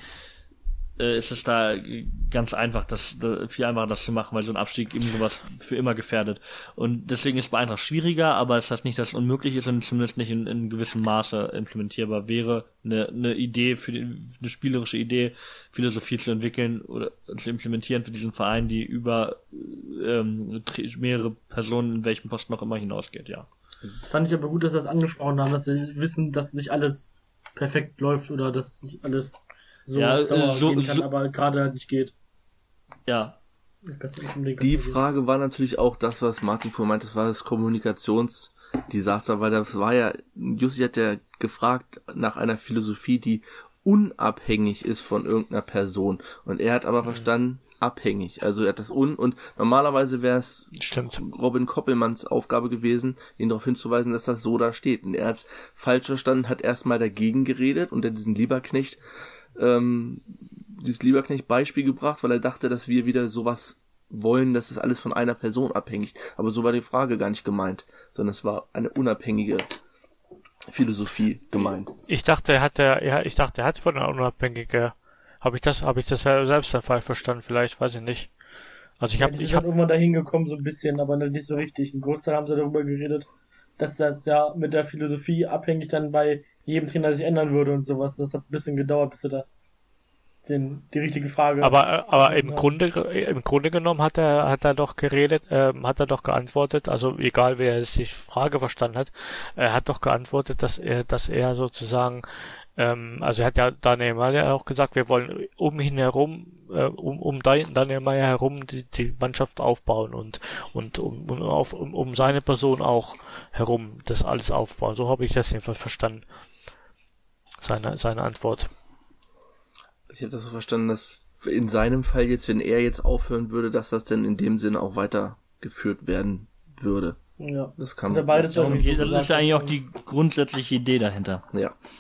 Speaker 3: äh, ist es da ganz einfach, das, da, viel einfacher das zu machen, weil so ein Abstieg eben sowas für immer gefährdet. Und deswegen ist es bei Eintracht schwieriger, aber es heißt nicht, dass es unmöglich ist und zumindest nicht in, in gewissem Maße implementierbar wäre, eine, eine Idee für die, eine spielerische Idee, Philosophie zu entwickeln oder zu implementieren für diesen Verein, die über ähm, mehrere Personen in welchem Posten auch immer hinausgeht, ja.
Speaker 2: Das fand ich aber gut, dass sie das angesprochen haben, dass sie wissen, dass nicht alles perfekt läuft oder dass nicht alles so
Speaker 3: Ja,
Speaker 2: auf Dauer
Speaker 3: so-
Speaker 2: gehen kann,
Speaker 3: so-
Speaker 2: aber gerade halt nicht geht.
Speaker 3: Ja,
Speaker 2: Das ist unbedingt
Speaker 1: Die
Speaker 2: das Problem.
Speaker 1: Frage war natürlich auch das, was Martin vorhin meinte, das war das Kommunikationsdesaster, weil das war ja, Jussi hat ja gefragt nach einer Philosophie, die unabhängig ist von irgendeiner Person. Und er hat aber verstanden, abhängig. Also er hat das un und normalerweise wäre es
Speaker 4: Stimmt.
Speaker 1: Robin Koppelmanns Aufgabe gewesen, ihn darauf hinzuweisen, dass das so da steht. Und er hat es falsch verstanden, hat erstmal dagegen geredet und dann diesen Lieberknecht, ähm, dieses Lieberknecht-Beispiel gebracht, weil er dachte, dass wir wieder sowas wollen, dass das alles von einer Person abhängig. Aber so war die Frage gar nicht gemeint, sondern es war eine unabhängige Philosophie gemeint.
Speaker 4: Ich dachte, er hat er, ja, ich dachte, er hat von einer unabhängige. Habe ich das, habe ich das ja selbst dann falsch verstanden? Vielleicht, weiß ich nicht. Also ich
Speaker 2: Ja,
Speaker 4: habe,
Speaker 2: die
Speaker 4: ich
Speaker 2: sind halt
Speaker 4: habe,
Speaker 2: irgendwann dahin gekommen, so ein bisschen, aber nicht so richtig. Ein Großteil haben sie darüber geredet, dass das ja mit der Philosophie abhängig dann bei jedem Trainer sich ändern würde und sowas. Das hat ein bisschen gedauert, bis sie da den, die richtige Frage.
Speaker 4: aber, äh, aber im
Speaker 2: Ja.
Speaker 4: Grunde, im Grunde genommen hat er, hat er doch geredet, ähm, hat er doch geantwortet. Also egal, wer es die Frage verstanden hat, er hat doch geantwortet, dass er, dass er sozusagen Ähm, also er hat ja Daniel Meyer auch gesagt, wir wollen um ihn herum, äh, um, um Daniel Meyer herum die, die Mannschaft aufbauen und, und um, um, auf, um, um seine Person auch herum das alles aufbauen. So habe ich das jedenfalls verstanden. Seine, seine Antwort.
Speaker 1: Ich habe das so verstanden, dass in seinem Fall jetzt, wenn er jetzt aufhören würde, dass das denn in dem Sinne auch weitergeführt werden würde.
Speaker 2: Ja,
Speaker 1: Das kann
Speaker 2: sind ja beides
Speaker 3: das
Speaker 2: auch
Speaker 3: ist ja eigentlich auch die grundsätzliche Idee dahinter.
Speaker 1: Ja.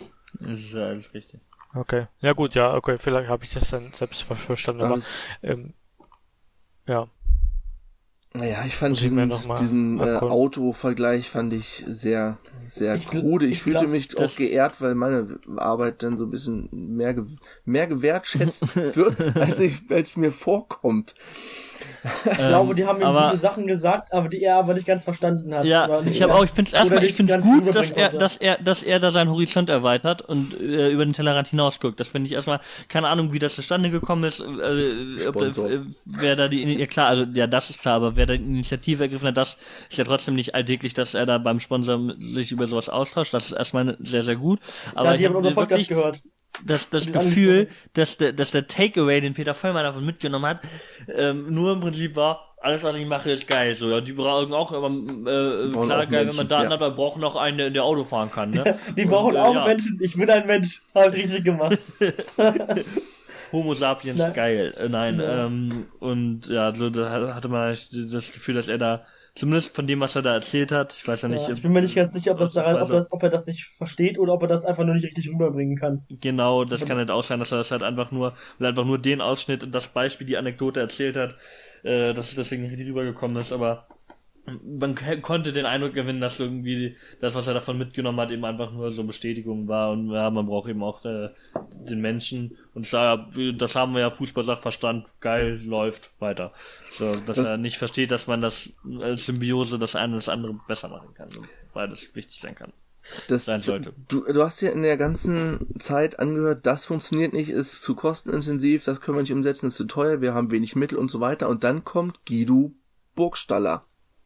Speaker 3: Das ist ja alles richtig.
Speaker 4: Okay. Ja gut, ja, okay, vielleicht habe ich das dann selbst verstanden, aber ähm, ja.
Speaker 1: Naja, ich fand diesen, diesen äh, Auto-Vergleich fand ich sehr, sehr ich krude. Ich, ich fühlte glaub, mich auch geehrt, weil meine Arbeit dann so ein bisschen mehr, ge- mehr gewertschätzt wird, als ich, als es mir vorkommt.
Speaker 2: Ich glaube, die haben ihm aber, gute Sachen gesagt, aber die er aber nicht ganz verstanden hat.
Speaker 3: Ja, ich habe auch, ich finde es erstmal, ich finde es gut, dass er, dass er, dass er da seinen Horizont erweitert und äh, über den Tellerrand hinausguckt. Das finde ich erstmal, keine Ahnung, wie das zustande gekommen ist, äh, ob, äh, wer da die, ja klar, also ja, das ist klar, aber wer da die Initiative ergriffen hat, das ist ja trotzdem nicht alltäglich, dass er da beim Sponsor sich über sowas austauscht. Das ist erstmal sehr, sehr gut. Aber
Speaker 2: ja, die haben unseren Podcast gehört.
Speaker 3: Das, das Gefühl, dass der, dass der Takeaway, den Peter Vollmann davon mitgenommen hat, ähm, nur im Prinzip war, alles was ich mache ist geil, so, ja, die brauchen auch, aber, äh, brauchen klar, auch geil, Menschen, wenn man Daten ja. hat, aber brauchen auch einen, der, der Auto fahren kann, ne?
Speaker 2: Ja, die brauchen Und, äh, auch ja. Menschen, ich bin ein Mensch, hab ich richtig gemacht.
Speaker 3: Homo sapiens, nein. geil, äh, nein, ja. ähm, und, ja, so, da hatte man das Gefühl, dass er da, zumindest von dem, was er da erzählt hat. Ich weiß ja nicht.
Speaker 2: Ja, ich bin mir nicht ganz sicher, ob, das daran, ob, das, ob er das nicht versteht oder ob er das einfach nur nicht richtig rüberbringen kann.
Speaker 3: Genau, das kann halt auch sein, dass er das halt einfach nur, weil er einfach nur den Ausschnitt und das Beispiel, die Anekdote erzählt hat, äh, dass es deswegen nicht richtig rübergekommen ist, aber man k- konnte den Eindruck gewinnen, dass irgendwie das, was er davon mitgenommen hat, eben einfach nur so Bestätigung war und ja, man braucht eben auch äh, den Menschen und da, das haben wir ja Fußball-Sachverstand, geil, läuft, weiter. So, dass das er nicht versteht, dass man das als Symbiose das eine das andere besser machen kann und beides wichtig sein kann.
Speaker 1: Das sein sollte. Du, du hast ja in der ganzen Zeit angehört, das funktioniert nicht, ist zu kostenintensiv, das können wir nicht umsetzen, ist zu teuer, wir haben wenig Mittel und so weiter und dann kommt Guido Burgstaller.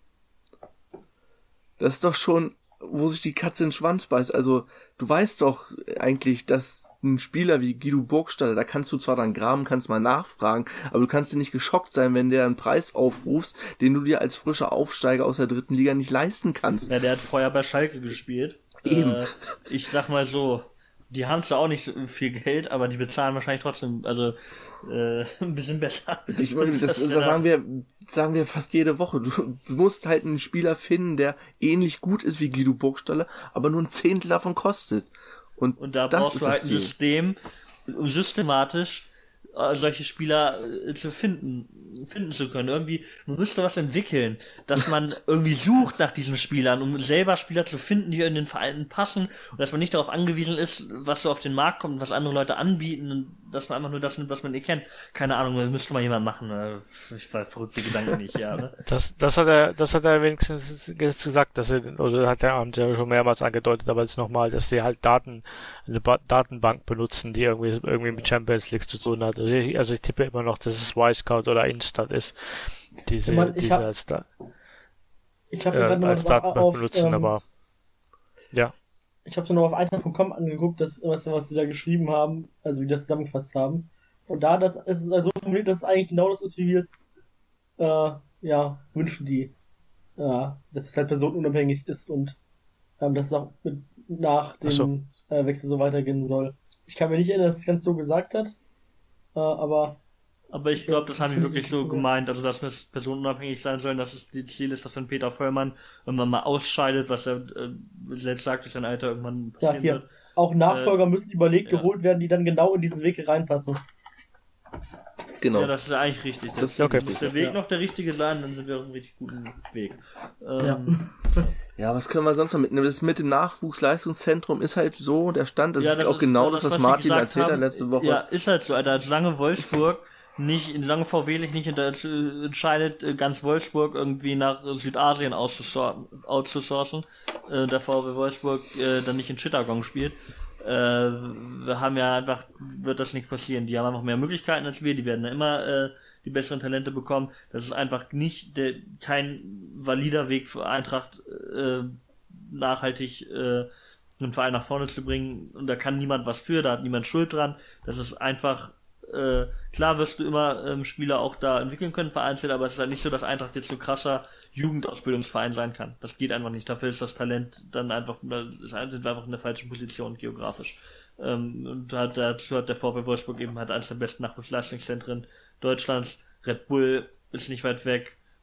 Speaker 1: Das ist doch schon, wo sich die Katze in den Schwanz beißt. Also, du weißt doch eigentlich, dass ein Spieler wie Guido Burgstaller, da kannst du zwar dann graben, kannst mal nachfragen, aber du kannst dir nicht geschockt sein, wenn der einen Preis aufrufst, den du dir als frischer Aufsteiger aus der dritten Liga nicht leisten kannst.
Speaker 3: Ja, der hat vorher bei Schalke gespielt.
Speaker 1: Eben.
Speaker 3: Äh, ich sag mal so, die haben zwar auch nicht so viel Geld, aber die bezahlen wahrscheinlich trotzdem, also äh, ein bisschen besser.
Speaker 1: Ich meine, das, das, das sagen wir, sagen wir fast jede Woche. Du musst halt einen Spieler finden, der ähnlich gut ist wie Guido Burgstaller, aber nur ein Zehntel davon kostet. Und,
Speaker 3: Und da
Speaker 1: das
Speaker 3: brauchst
Speaker 1: ist
Speaker 3: du halt
Speaker 1: das
Speaker 3: ein System, um systematisch äh, solche Spieler äh, zu finden, finden zu können. Irgendwie, man müsste was entwickeln, dass man irgendwie sucht nach diesen Spielern, um selber Spieler zu finden, die in den Vereinen passen und dass man nicht darauf angewiesen ist, was so auf den Markt kommt und was andere Leute anbieten und dass man einfach nur das nimmt, was man eh kennt. Keine Ahnung, das müsste mal jemand machen. Ich war verrückte Gedanken nicht, ja. Ne?
Speaker 4: Das, das hat er, das hat er wenigstens gesagt, dass er, oder hat er ja schon mehrmals angedeutet, aber jetzt nochmal, dass sie halt Daten, eine ba- Datenbank benutzen, die irgendwie, irgendwie mit Champions League zu tun hat. Also ich, also ich tippe immer noch, dass es Y-Scout oder Instat ist, diese,
Speaker 2: ich mein, ich
Speaker 4: diese
Speaker 2: hab,
Speaker 4: als, da,
Speaker 2: ich hab
Speaker 4: äh, als Datenbank auf, benutzen, ähm, aber, ja.
Speaker 2: Ich habe mir noch auf eintracht punkt com angeguckt, das, was, was sie da geschrieben haben, also wie die das zusammengefasst haben. Und da das ist es also formuliert, dass es eigentlich genau das ist, wie wir es äh, ja, wünschen die. Ja, dass es halt personenunabhängig ist und ähm, dass es auch mit, nach dem so. äh, Wechsel so weitergehen soll. Ich kann mir nicht erinnern, dass es ganz so gesagt hat, äh, aber
Speaker 3: Aber ich glaube, das haben die wirklich so gemeint, also dass es personenunabhängig sein soll, dass es das Ziel ist, dass wenn Peter Vollmann irgendwann mal ausscheidet, was er äh, selbst sagt, dass sein Alter irgendwann passieren
Speaker 2: ja, hier.
Speaker 3: wird.
Speaker 2: Auch Nachfolger
Speaker 3: äh,
Speaker 2: müssen überlegt
Speaker 3: ja.
Speaker 2: geholt werden, die dann genau in diesen Weg reinpassen.
Speaker 1: Genau.
Speaker 3: Ja, das ist eigentlich richtig. Das,
Speaker 1: das ist
Speaker 3: okay.
Speaker 1: richtig.
Speaker 3: Muss der Weg
Speaker 2: ja.
Speaker 3: noch der richtige sein, dann sind wir auf einem richtig guten Weg. Ähm,
Speaker 2: ja.
Speaker 1: Ja, was können wir sonst noch mitnehmen? Das mit dem Nachwuchsleistungszentrum ist halt so, der Stand, das
Speaker 3: ja,
Speaker 1: ist
Speaker 3: das
Speaker 1: auch
Speaker 3: ist,
Speaker 1: genau
Speaker 3: das,
Speaker 1: das, was,
Speaker 3: was
Speaker 1: Martin erzählt
Speaker 3: haben,
Speaker 1: hat letzte Woche.
Speaker 3: Ja, ist halt so, Alter. Solange Wolfsburg nicht, solange V W nicht entscheidet, ganz Wolfsburg irgendwie nach Südasien outzusourcen, äh, der V W Wolfsburg äh, dann nicht in Chittagong spielt, äh, wir haben ja einfach, wird das nicht passieren. Die haben einfach mehr Möglichkeiten als wir, die werden ja immer äh, die besseren Talente bekommen. Das ist einfach nicht der, kein valider Weg für Eintracht, äh, nachhaltig äh, einen Verein nach vorne zu bringen. Und da kann niemand was für, da hat niemand Schuld dran. Das ist einfach, äh, klar wirst du immer ähm, Spieler auch da entwickeln können, vereinzelt, aber es ist halt nicht so, dass Eintracht jetzt so krasser Jugendausbildungsverein sein kann. Das geht einfach nicht. Dafür ist das Talent dann einfach, das sind wir einfach in der falschen Position geografisch. Ähm, und hat, dazu hat der VfL Wolfsburg eben halt eines der besten Nachwuchsleistungszentren Deutschlands. Red Bull ist nicht weit weg.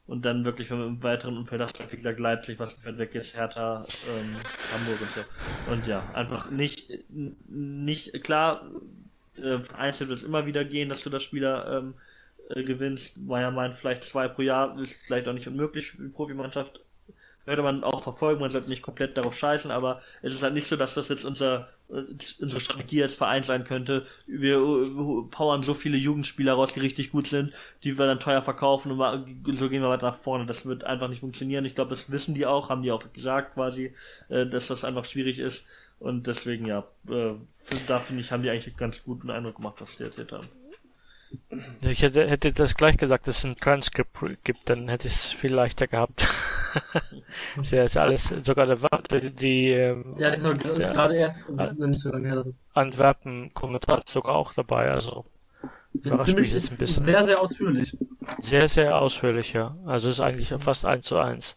Speaker 3: Und dann wirklich, wenn man im weiteren Umfeld hast, wie gesagt, Leipzig, was halt weg ist, Hertha, ähm, Hamburg und so. Und ja, einfach nicht, nicht, klar, äh, vereinzelt wird es immer wieder gehen, dass du das Spieler ähm, äh, gewinnst. Meier meint, vielleicht zwei pro Jahr ist vielleicht auch nicht unmöglich für die Profimannschaft. Sollte man auch verfolgen, man sollte nicht komplett darauf scheißen, aber es ist halt nicht so, dass das jetzt unser, unsere Strategie als Verein sein könnte. Wir powern so viele Jugendspieler raus, die richtig gut sind, die wir dann teuer verkaufen und so gehen wir weiter nach vorne. Das wird einfach nicht funktionieren. Ich glaube, das wissen die auch, haben die auch gesagt quasi, dass das einfach schwierig ist. Und deswegen, ja, da finde ich, haben die eigentlich einen ganz guten Eindruck gemacht, was die erzählt haben.
Speaker 4: Ich hätte, hätte das gleich gesagt, dass es ein Transkript gibt, dann hätte ich es viel leichter gehabt. Ist ja ist alles, sogar der, die, ähm,
Speaker 2: ja, genau, gerade erst, das ist nicht so lange her.
Speaker 4: Antwerpen-Kommentar ist sogar auch dabei, also.
Speaker 2: Das ist ziemlich, ist ein bisschen. Sehr, sehr ausführlich.
Speaker 4: Sehr, sehr ausführlich, ja. Also ist eigentlich fast eins zu eins.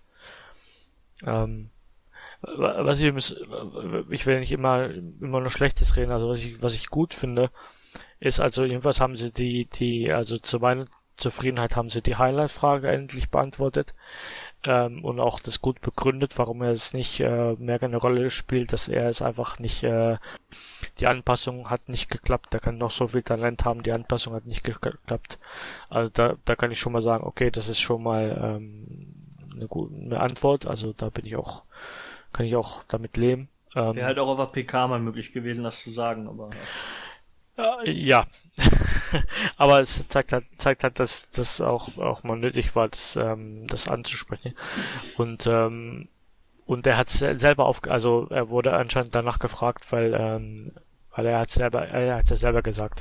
Speaker 4: Ähm, was ich, ich will nicht immer, immer nur Schlechtes reden, also was ich, was ich gut finde, ist also, jedenfalls haben sie die, die, also zu meiner Zufriedenheit haben sie die Highlight-Frage endlich beantwortet, ähm, und auch das gut begründet, warum er es nicht äh, mehr eine Rolle spielt, dass er es einfach nicht, äh, die Anpassung hat nicht geklappt, da kann noch so viel Talent haben, die Anpassung hat nicht geklappt. Also da, da kann ich schon mal sagen, okay, das ist schon mal ähm, eine gute eine Antwort, also da bin ich auch, kann ich auch damit leben.
Speaker 3: Ähm, Wäre halt auch auf der P K mal möglich gewesen, das zu sagen, aber...
Speaker 4: Ja, aber es zeigt halt, zeigt halt, dass das auch auch mal nötig war, das, ähm, das anzusprechen. Und ähm, und er hat selber auf, also er wurde anscheinend danach gefragt, weil ähm, weil er hat selber, er hat es selber gesagt.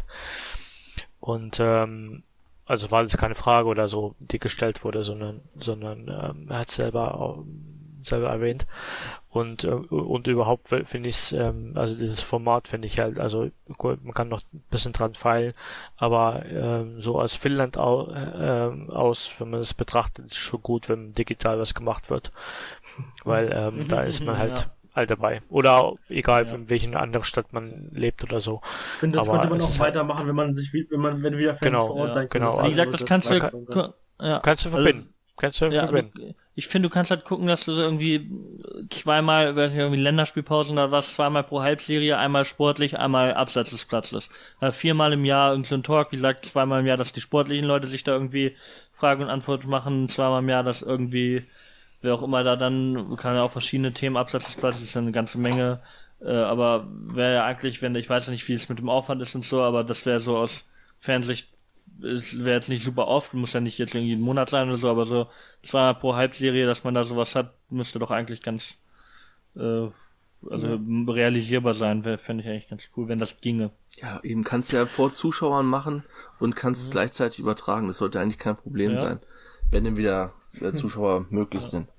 Speaker 4: Und ähm, also war das keine Frage oder so, die gestellt wurde, sondern sondern ähm, er hat selber selber erwähnt. Und äh, und überhaupt finde ich es, ähm, also dieses Format finde ich halt, also man kann noch ein bisschen dran feilen, aber ähm, so aus Finnland au, äh, aus, wenn man es betrachtet, ist schon gut, wenn digital was gemacht wird, weil ähm, da ist man halt ja. all dabei. Oder auch, egal, ja. in welcher anderen Stadt man lebt oder so.
Speaker 2: Ich finde, das aber könnte man auch weitermachen, halt, wenn man sich, wenn man, wenn wieder Fans
Speaker 4: genau,
Speaker 2: vor Ort
Speaker 4: ja,
Speaker 2: sein
Speaker 4: können.
Speaker 3: Genau. Wie gesagt, das, das kannst du, kann, ja.
Speaker 4: kannst du verbinden. Kannst du
Speaker 3: ja,
Speaker 4: verbinden.
Speaker 3: Ich finde, du kannst halt gucken, dass du irgendwie zweimal, weiß nicht, irgendwie Länderspielpausen oder was, zweimal pro Halbserie, einmal sportlich, einmal abseits des Platzes. Also viermal im Jahr irgend so ein Talk, wie gesagt, zweimal im Jahr, dass die sportlichen Leute sich da irgendwie Frage und Antwort machen, zweimal im Jahr, dass irgendwie, wer auch immer da dann, kann ja auch verschiedene Themen abseits des Platzes, ist ja eine ganze Menge, äh, aber wäre ja eigentlich, wenn, ich weiß ja nicht, wie es mit dem Aufwand ist und so, aber das wäre so aus Fernsicht, es wäre jetzt nicht super oft, muss ja nicht jetzt irgendwie einen Monat sein oder so, aber so zweimal pro Halbserie, dass man da sowas hat, müsste doch eigentlich ganz äh, also ja. realisierbar sein, fände ich eigentlich ganz cool, wenn das ginge.
Speaker 1: Ja, eben kannst du ja vor Zuschauern machen und kannst mhm. es gleichzeitig übertragen. Das sollte eigentlich kein Problem ja. sein, wenn denn wieder äh, Zuschauer hm. möglich ja. sind.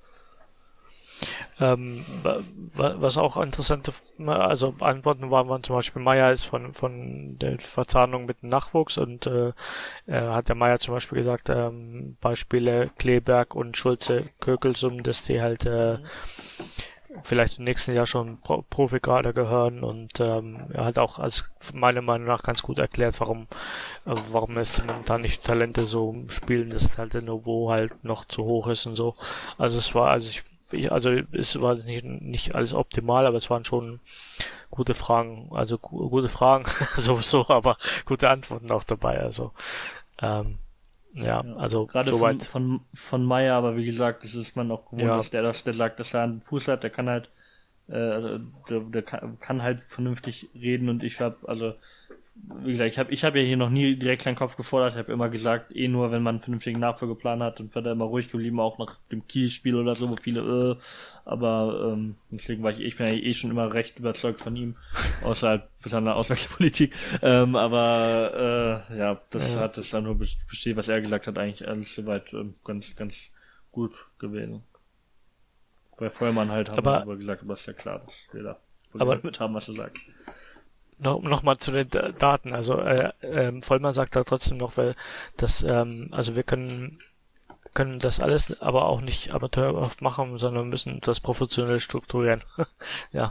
Speaker 4: Ähm, was auch interessante, also Antworten waren, waren zum Beispiel Meier ist von von der Verzahnung mit dem Nachwuchs und äh, hat der Meier zum Beispiel gesagt, ähm, Beispiele Kleberg und Schulze Kökelsum, dass die halt äh, vielleicht im nächsten Jahr schon Pro- Profigrade gehören und ähm, er hat auch als meiner Meinung nach ganz gut erklärt, warum äh, warum es momentan nicht Talente so spielen, dass halt der Niveau halt noch zu hoch ist und so. Also es war, also ich Also es war nicht, nicht alles optimal, aber es waren schon gute Fragen, also gu- gute Fragen sowieso, aber gute Antworten auch dabei. Also ähm, ja, ja, also
Speaker 3: gerade von, von von Meier, aber wie gesagt, das ist man auch gewohnt, ja. dass der das, der sagt, dass er einen Fuß hat, der kann halt, äh, der, der kann, kann halt vernünftig reden und ich habe also wie gesagt, ich habe ich hab ja hier noch nie direkt kleinen Kopf gefordert, ich habe immer gesagt, eh nur, wenn man einen vernünftigen Nachfolgeplan hat und war da immer ruhig geblieben, auch nach dem Kiel-Spiel oder so, wo viele, äh, aber ähm, deswegen war ich, ich bin ja eh schon immer recht überzeugt von ihm, außer halt bis an der Auswechselpolitik, ähm, aber äh, ja, das ja. hat es dann nur besteht, was er gesagt hat, eigentlich alles soweit ähm, ganz, ganz gut gewesen. Bei Vollmann halt haben wir aber gesagt, aber ist ja klar, dass wir da Probleme mit haben, was er sagt.
Speaker 4: Noch, noch mal zu den D- Daten. Also äh, ähm, Vollmann sagt da trotzdem noch, weil das, ähm, also wir können können das alles aber auch nicht amateurhaft machen, sondern müssen das professionell strukturieren. Ja,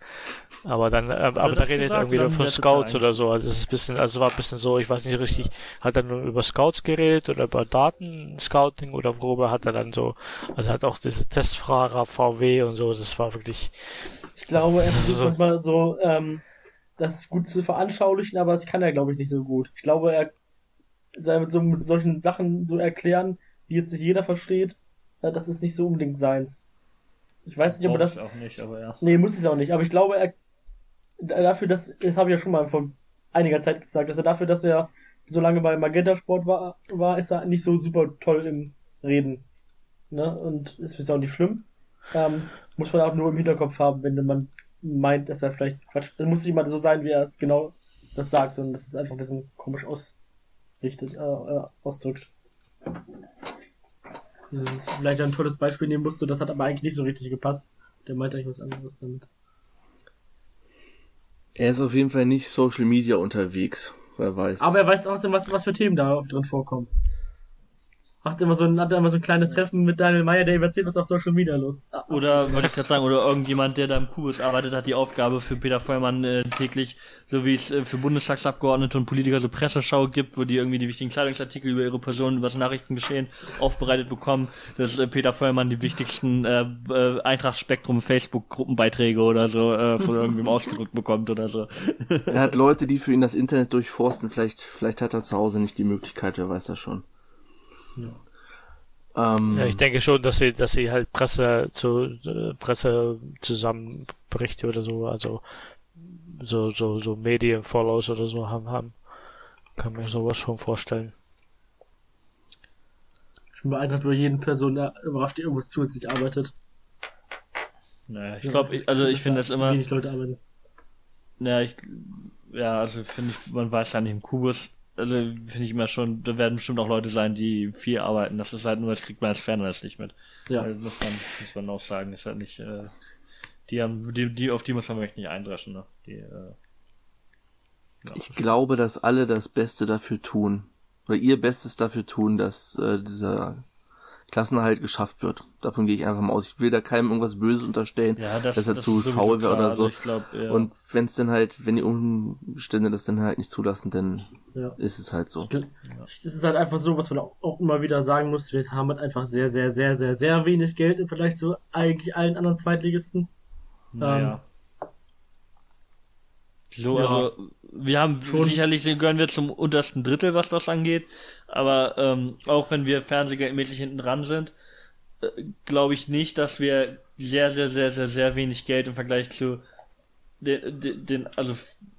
Speaker 4: Aber dann, äh, aber da redet er irgendwie von Scouts oder so. Also es ist ein bisschen, also war ein bisschen so, ich weiß nicht richtig, hat er nur über Scouts geredet oder über Daten-Scouting oder worüber hat er dann so, also hat auch diese Testfahrer V W und so, das war wirklich.
Speaker 2: Ich glaube, er versucht
Speaker 4: so,
Speaker 2: manchmal so, ähm, das ist gut zu veranschaulichen, aber das kann er, glaube ich, nicht so gut. Ich glaube, er soll mit so mit solchen Sachen so erklären, die jetzt nicht jeder versteht, äh, das ist nicht so unbedingt seins. Ich weiß nicht, ob er das.
Speaker 3: auch nicht, aber ja.
Speaker 2: Nee, muss es auch nicht. Aber ich glaube, er dafür, dass, das habe ich ja schon mal vor einiger Zeit gesagt, dass er dafür, dass er so lange bei Magenta Sport war, war, ist er nicht so super toll im Reden. Ne? Und ist bisher auch nicht schlimm. Ähm, muss man auch nur im Hinterkopf haben, wenn man meint, dass er vielleicht Quatsch. Es muss nicht mal so sein, wie er es genau das sagt, sondern dass es einfach ein bisschen komisch ausrichtet, äh, äh, ausdrückt. Das ist vielleicht ein tolles Beispiel nehmen musste, das hat aber eigentlich nicht so richtig gepasst. Der meinte eigentlich was anderes damit.
Speaker 1: Er ist auf jeden Fall nicht Social Media unterwegs, wer weiß.
Speaker 2: Aber er weiß auch, was, was für Themen da drin vorkommen. Macht immer so ein, hat immer so ein kleines Treffen mit Daniel Meyer, der ihm erzählt, was auf Social Media los ist.
Speaker 3: Oder, wollte ich gerade sagen, oder irgendjemand, der da im Kubus arbeitet, hat die Aufgabe für Peter Feuermann äh, täglich, so wie es äh, für Bundestagsabgeordnete und Politiker so Presseschau gibt, wo die irgendwie die wichtigen Kleidungsartikel über ihre Person, über das Nachrichtengeschehen aufbereitet bekommen, dass äh, Peter Feuermann die wichtigsten äh, äh, Eintracht-Spektrum Facebook-Gruppenbeiträge oder so äh, von irgendwem ausgedrückt bekommt oder so.
Speaker 1: Er hat Leute, die für ihn das Internet durchforsten, vielleicht, vielleicht hat er zu Hause nicht die Möglichkeit, wer weiß das schon.
Speaker 2: Ja.
Speaker 1: Ähm,
Speaker 4: ja, ich denke schon, dass sie, dass sie halt Presse zu äh, Presse Zusammenberichte oder so, also so so so Medien-Follows oder so haben haben. Kann mir sowas schon vorstellen.
Speaker 2: Ich bin beeindruckt über jeden Person, der überrascht, die irgendwas zusätzlich arbeitet.
Speaker 3: Naja, ich glaube, ich, also ich finde das immer.
Speaker 2: Wenig Leute arbeiten.
Speaker 3: Ja, ich, ja, also finde ich, man weiß ja nicht im Kubus, also finde ich immer schon, da werden bestimmt auch Leute sein, die viel arbeiten. Das ist halt nur, das kriegt man als Ferner das nicht mit.
Speaker 2: Ja.
Speaker 3: Also muss man, muss man auch sagen, ist halt nicht, äh, die haben, die, die, auf die muss man wirklich nicht eindreschen, ne? Die, äh, ja.
Speaker 1: Ich glaube, dass alle das Beste dafür tun, oder ihr Bestes dafür tun, dass äh, dieser Klassenerhalt geschafft wird. Davon gehe ich einfach mal aus. Ich will da keinem irgendwas Böses unterstellen,
Speaker 3: Ja, das,
Speaker 1: dass er
Speaker 3: das
Speaker 1: zu
Speaker 3: ist sowieso
Speaker 1: faul wäre
Speaker 3: klar.
Speaker 1: oder so.
Speaker 3: Also ich glaub, ja.
Speaker 1: Und wenn es dann halt, wenn die Umstände das dann halt nicht zulassen, dann
Speaker 2: Ja.
Speaker 1: ist es halt so.
Speaker 2: Es ist halt einfach so, was man auch, auch immer wieder sagen muss, wir haben halt einfach sehr, sehr, sehr, sehr, sehr wenig Geld im Vergleich zu eigentlich allen anderen Zweitligisten.
Speaker 3: Naja. So,
Speaker 2: Ja.
Speaker 3: also wir haben
Speaker 2: Schon.
Speaker 3: sicherlich gehören wir zum untersten Drittel, was das angeht, aber ähm, auch wenn wir fernsehgeldmäßig hinten dran sind, äh, glaube ich nicht, dass wir sehr, sehr, sehr, sehr, sehr wenig Geld im Vergleich zu den, den, den also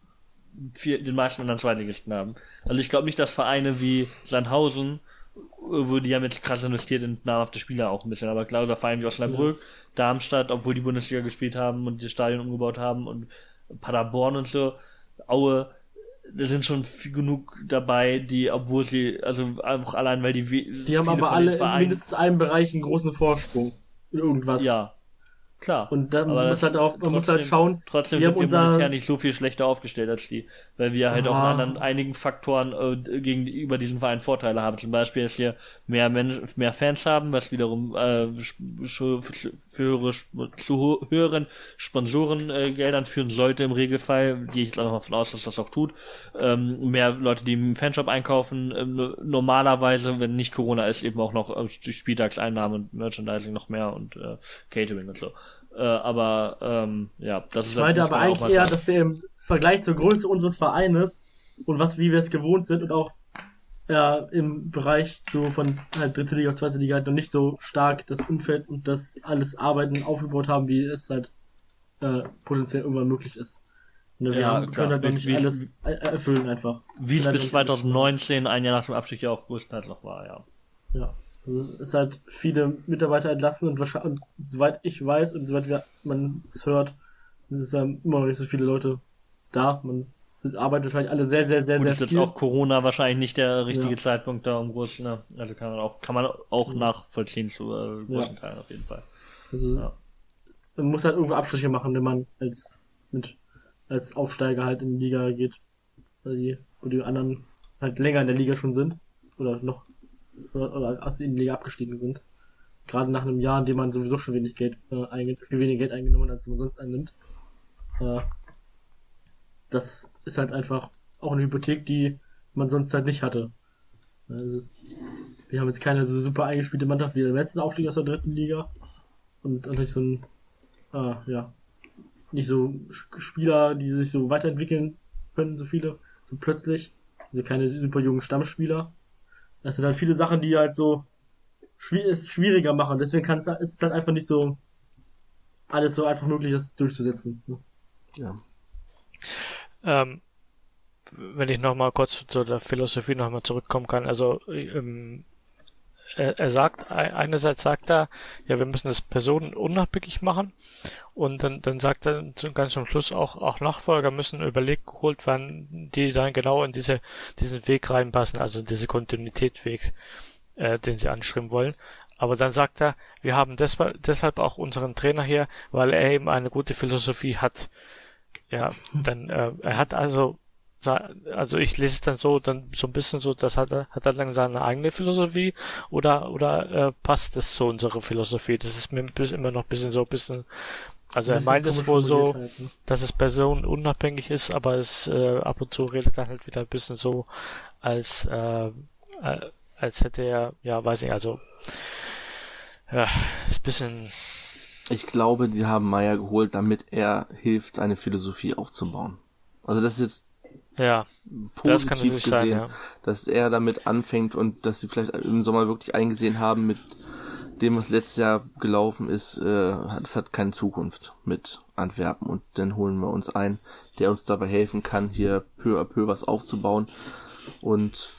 Speaker 3: vier, den meisten anderen Zweitligisten haben. Also ich glaube nicht, dass Vereine wie Sandhausen, wo die haben jetzt krass investiert in namhafte Spieler auch ein bisschen, aber klar, oder Vereine wie Osnabrück, Darmstadt, obwohl die Bundesliga gespielt haben und das Stadion umgebaut haben und Paderborn und so, Aue, da sind schon viel genug dabei, die, obwohl sie, also auch allein, weil die we-
Speaker 2: Die haben
Speaker 3: viele
Speaker 2: aber
Speaker 3: von den
Speaker 2: alle in
Speaker 3: Vereinen-
Speaker 2: mindestens einem Bereich einen großen Vorsprung. In irgendwas.
Speaker 3: Ja, klar.
Speaker 2: Und dann
Speaker 3: Aber
Speaker 2: muss
Speaker 3: das-
Speaker 2: halt auch, man muss
Speaker 3: trotzdem-
Speaker 2: halt schauen,
Speaker 3: Trotzdem
Speaker 2: wir
Speaker 3: sind
Speaker 2: haben
Speaker 3: wir
Speaker 2: unser-
Speaker 3: monetär nicht so viel schlechter aufgestellt als die, weil wir halt auch in
Speaker 2: Ah.
Speaker 3: anderen, einigen Faktoren äh, gegenüber diesen Vereinen Vorteile haben. Zum Beispiel, dass wir mehr Menschen, mehr Fans haben, was wiederum äh, für, für höhere, zu höheren Sponsorengeldern äh, Geldern führen sollte im Regelfall. Gehe ich jetzt einfach davon aus, dass das auch tut. Ähm, mehr Leute, die im Fanshop einkaufen, ähm, normalerweise, wenn nicht Corona ist, eben auch noch äh, die Spieltagseinnahmen und Merchandising noch mehr und äh, Catering und so. Äh, aber ähm, ja, das ist
Speaker 2: ich meinte
Speaker 3: muss
Speaker 2: aber
Speaker 3: man auch
Speaker 2: eigentlich
Speaker 3: mal
Speaker 2: eher,
Speaker 3: sagen.
Speaker 2: dass wir im Vergleich zur Größe unseres Vereines und was, wie wir es gewohnt sind und auch ja, im Bereich so von halt dritte Liga auf zweite Liga halt noch nicht so stark das Umfeld und das alles Arbeiten aufgebaut haben, wie es halt äh, potenziell irgendwann möglich ist. Und wir
Speaker 3: Ja,
Speaker 2: haben,
Speaker 3: klar.
Speaker 2: können halt noch
Speaker 3: Wie-
Speaker 2: nicht
Speaker 3: wie-
Speaker 2: alles äh, erfüllen einfach.
Speaker 3: Wie es
Speaker 2: Können halt
Speaker 3: bis
Speaker 2: nicht alles-
Speaker 3: zwanzig neunzehn, ein Jahr nach dem Abstieg, ja auch größtenteils noch war, ja.
Speaker 2: Ja. Also es ist halt viele Mitarbeiter entlassen und wahrscheinlich, und soweit ich weiß und soweit wir, man es hört, ist es ähm, immer noch nicht so viele Leute da. Man sind, arbeiten wahrscheinlich alle sehr, sehr, sehr,
Speaker 3: Gut,
Speaker 2: sehr
Speaker 3: ist jetzt
Speaker 2: viel.
Speaker 3: auch Corona wahrscheinlich nicht der richtige
Speaker 2: Ja.
Speaker 3: Zeitpunkt da, um groß, ne? Also kann man auch, kann man auch nachvollziehen zu äh, großen
Speaker 2: Ja.
Speaker 3: Teilen auf jeden Fall.
Speaker 2: Also
Speaker 3: Ja.
Speaker 2: man muss halt irgendwo Abstriche machen, wenn man als mit als Aufsteiger halt in die Liga geht. Also die, wo die anderen halt länger in der Liga schon sind. Oder noch oder, oder aus in die Liga abgestiegen sind. Gerade nach einem Jahr, in dem man sowieso schon wenig Geld äh, einge viel weniger Geld eingenommen hat, als man sonst einnimmt. Äh, das ist halt einfach auch eine Hypothek, die man sonst halt nicht hatte. Ja, das ist, wir haben jetzt keine so super eingespielte Mannschaft wie der letzten Aufstieg aus der dritten Liga. Und natürlich so ein, äh, ja, nicht so Spieler, die sich so weiterentwickeln können, so viele, so plötzlich. Also keine super jungen Stammspieler. Das sind halt viele Sachen, die halt so es schwieriger machen. Deswegen kann es, ist es halt einfach nicht so alles so einfach möglich, das durchzusetzen.
Speaker 1: Ja.
Speaker 4: Ähm, wenn ich nochmal kurz zu der Philosophie nochmal zurückkommen kann, also ähm, er, er sagt, einerseits sagt er, ja, wir müssen das personenunabhängig machen und dann, dann sagt er ganz zum Schluss auch, auch Nachfolger müssen überlegt geholt werden, die dann genau in diese, diesen Weg reinpassen, also diese Kontinuitätsweg, äh, den sie anstreben wollen. Aber dann sagt er, wir haben deshalb, deshalb auch unseren Trainer hier, weil er eben eine gute Philosophie hat. Ja, dann, äh, er hat also, also ich lese es dann so, dann so ein bisschen so, das hat er, hat er dann seine eigene Philosophie oder, oder äh, passt das zu unserer Philosophie? Das ist mir immer noch ein bisschen so ein bisschen, also er meint es wohl so, halt, ne? Dass es personenunabhängig ist, aber es äh, ab und zu redet er halt wieder ein bisschen so, als, äh, äh, als hätte er, ja, weiß nicht, also, ja, ist ein bisschen.
Speaker 1: Ich glaube, die haben Meyer geholt, damit er hilft, eine Philosophie aufzubauen. Also das ist jetzt
Speaker 4: ja,
Speaker 1: positiv
Speaker 4: das kann natürlich
Speaker 1: gesehen,
Speaker 4: sein, ja.
Speaker 1: Dass er damit anfängt und dass sie vielleicht im Sommer wirklich eingesehen haben mit dem, was letztes Jahr gelaufen ist, äh, das hat keine Zukunft mit Antwerpen und dann holen wir uns einen, der uns dabei helfen kann, hier peu à peu was aufzubauen und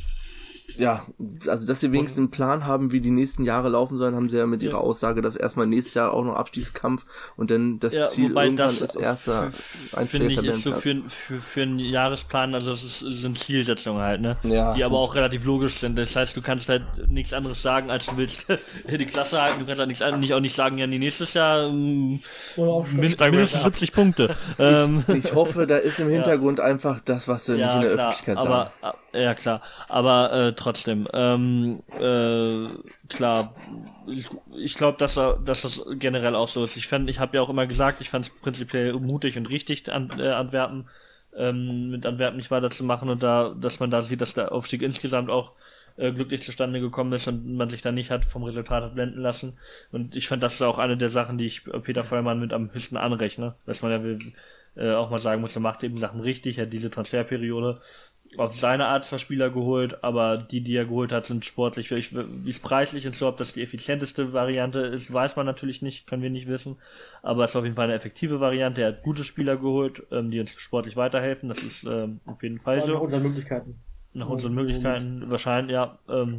Speaker 1: ja, also dass sie wenigstens einen Plan haben, wie die nächsten Jahre laufen sollen, haben sie ja mit ihrer
Speaker 3: ja.
Speaker 1: Aussage, dass erstmal nächstes Jahr auch noch Abstiegskampf und dann das
Speaker 3: ja,
Speaker 1: Ziel irgendwann
Speaker 3: das
Speaker 1: ist erster
Speaker 3: finde ich ist so für, für, für einen Jahresplan, also es ist, sind Zielsetzungen halt, ne?
Speaker 1: Ja,
Speaker 3: die aber
Speaker 1: gut.
Speaker 3: auch relativ logisch sind. Das heißt, du kannst halt nichts anderes sagen, als du willst die Klasse halten. Du kannst halt nichts, nicht, auch nicht sagen, ja, nee, nächstes Jahr ähm, min, mindestens siebzig Punkte. ähm,
Speaker 1: ich, ich hoffe, da ist im Hintergrund ja. einfach das, was sie
Speaker 3: ja,
Speaker 1: nicht in der
Speaker 3: klar,
Speaker 1: Öffentlichkeit
Speaker 3: aber,
Speaker 1: sagen.
Speaker 3: Ja, klar. Aber äh, trotzdem, ähm, äh, klar, ich, ich glaube, dass, dass das generell auch so ist. Ich fand, ich habe ja auch immer gesagt, ich fand es prinzipiell mutig und richtig, an, äh, Antwerpen ähm, mit Antwerpen nicht weiterzumachen und da, dass man da sieht, dass der Aufstieg insgesamt auch äh, glücklich zustande gekommen ist und man sich da nicht hat vom Resultat hat blenden lassen. Und ich fand, das ist auch eine der Sachen, die ich Peter Vollmann mit am höchsten anrechne, dass man ja will, äh, auch mal sagen muss, er macht eben Sachen richtig, er hat diese Transferperiode auf seine Art zwar Spieler geholt, aber die, die er geholt hat, sind sportlich. Wie es preislich und so, ob das die effizienteste Variante ist, weiß man natürlich nicht, können wir nicht wissen. Aber es ist auf jeden Fall eine effektive Variante. Er hat gute Spieler geholt, ähm, die uns sportlich weiterhelfen. Das ist ähm, auf jeden Fall so.
Speaker 2: Nach unseren Möglichkeiten.
Speaker 3: Nach unseren Möglichkeiten, wahrscheinlich, ja. Ähm,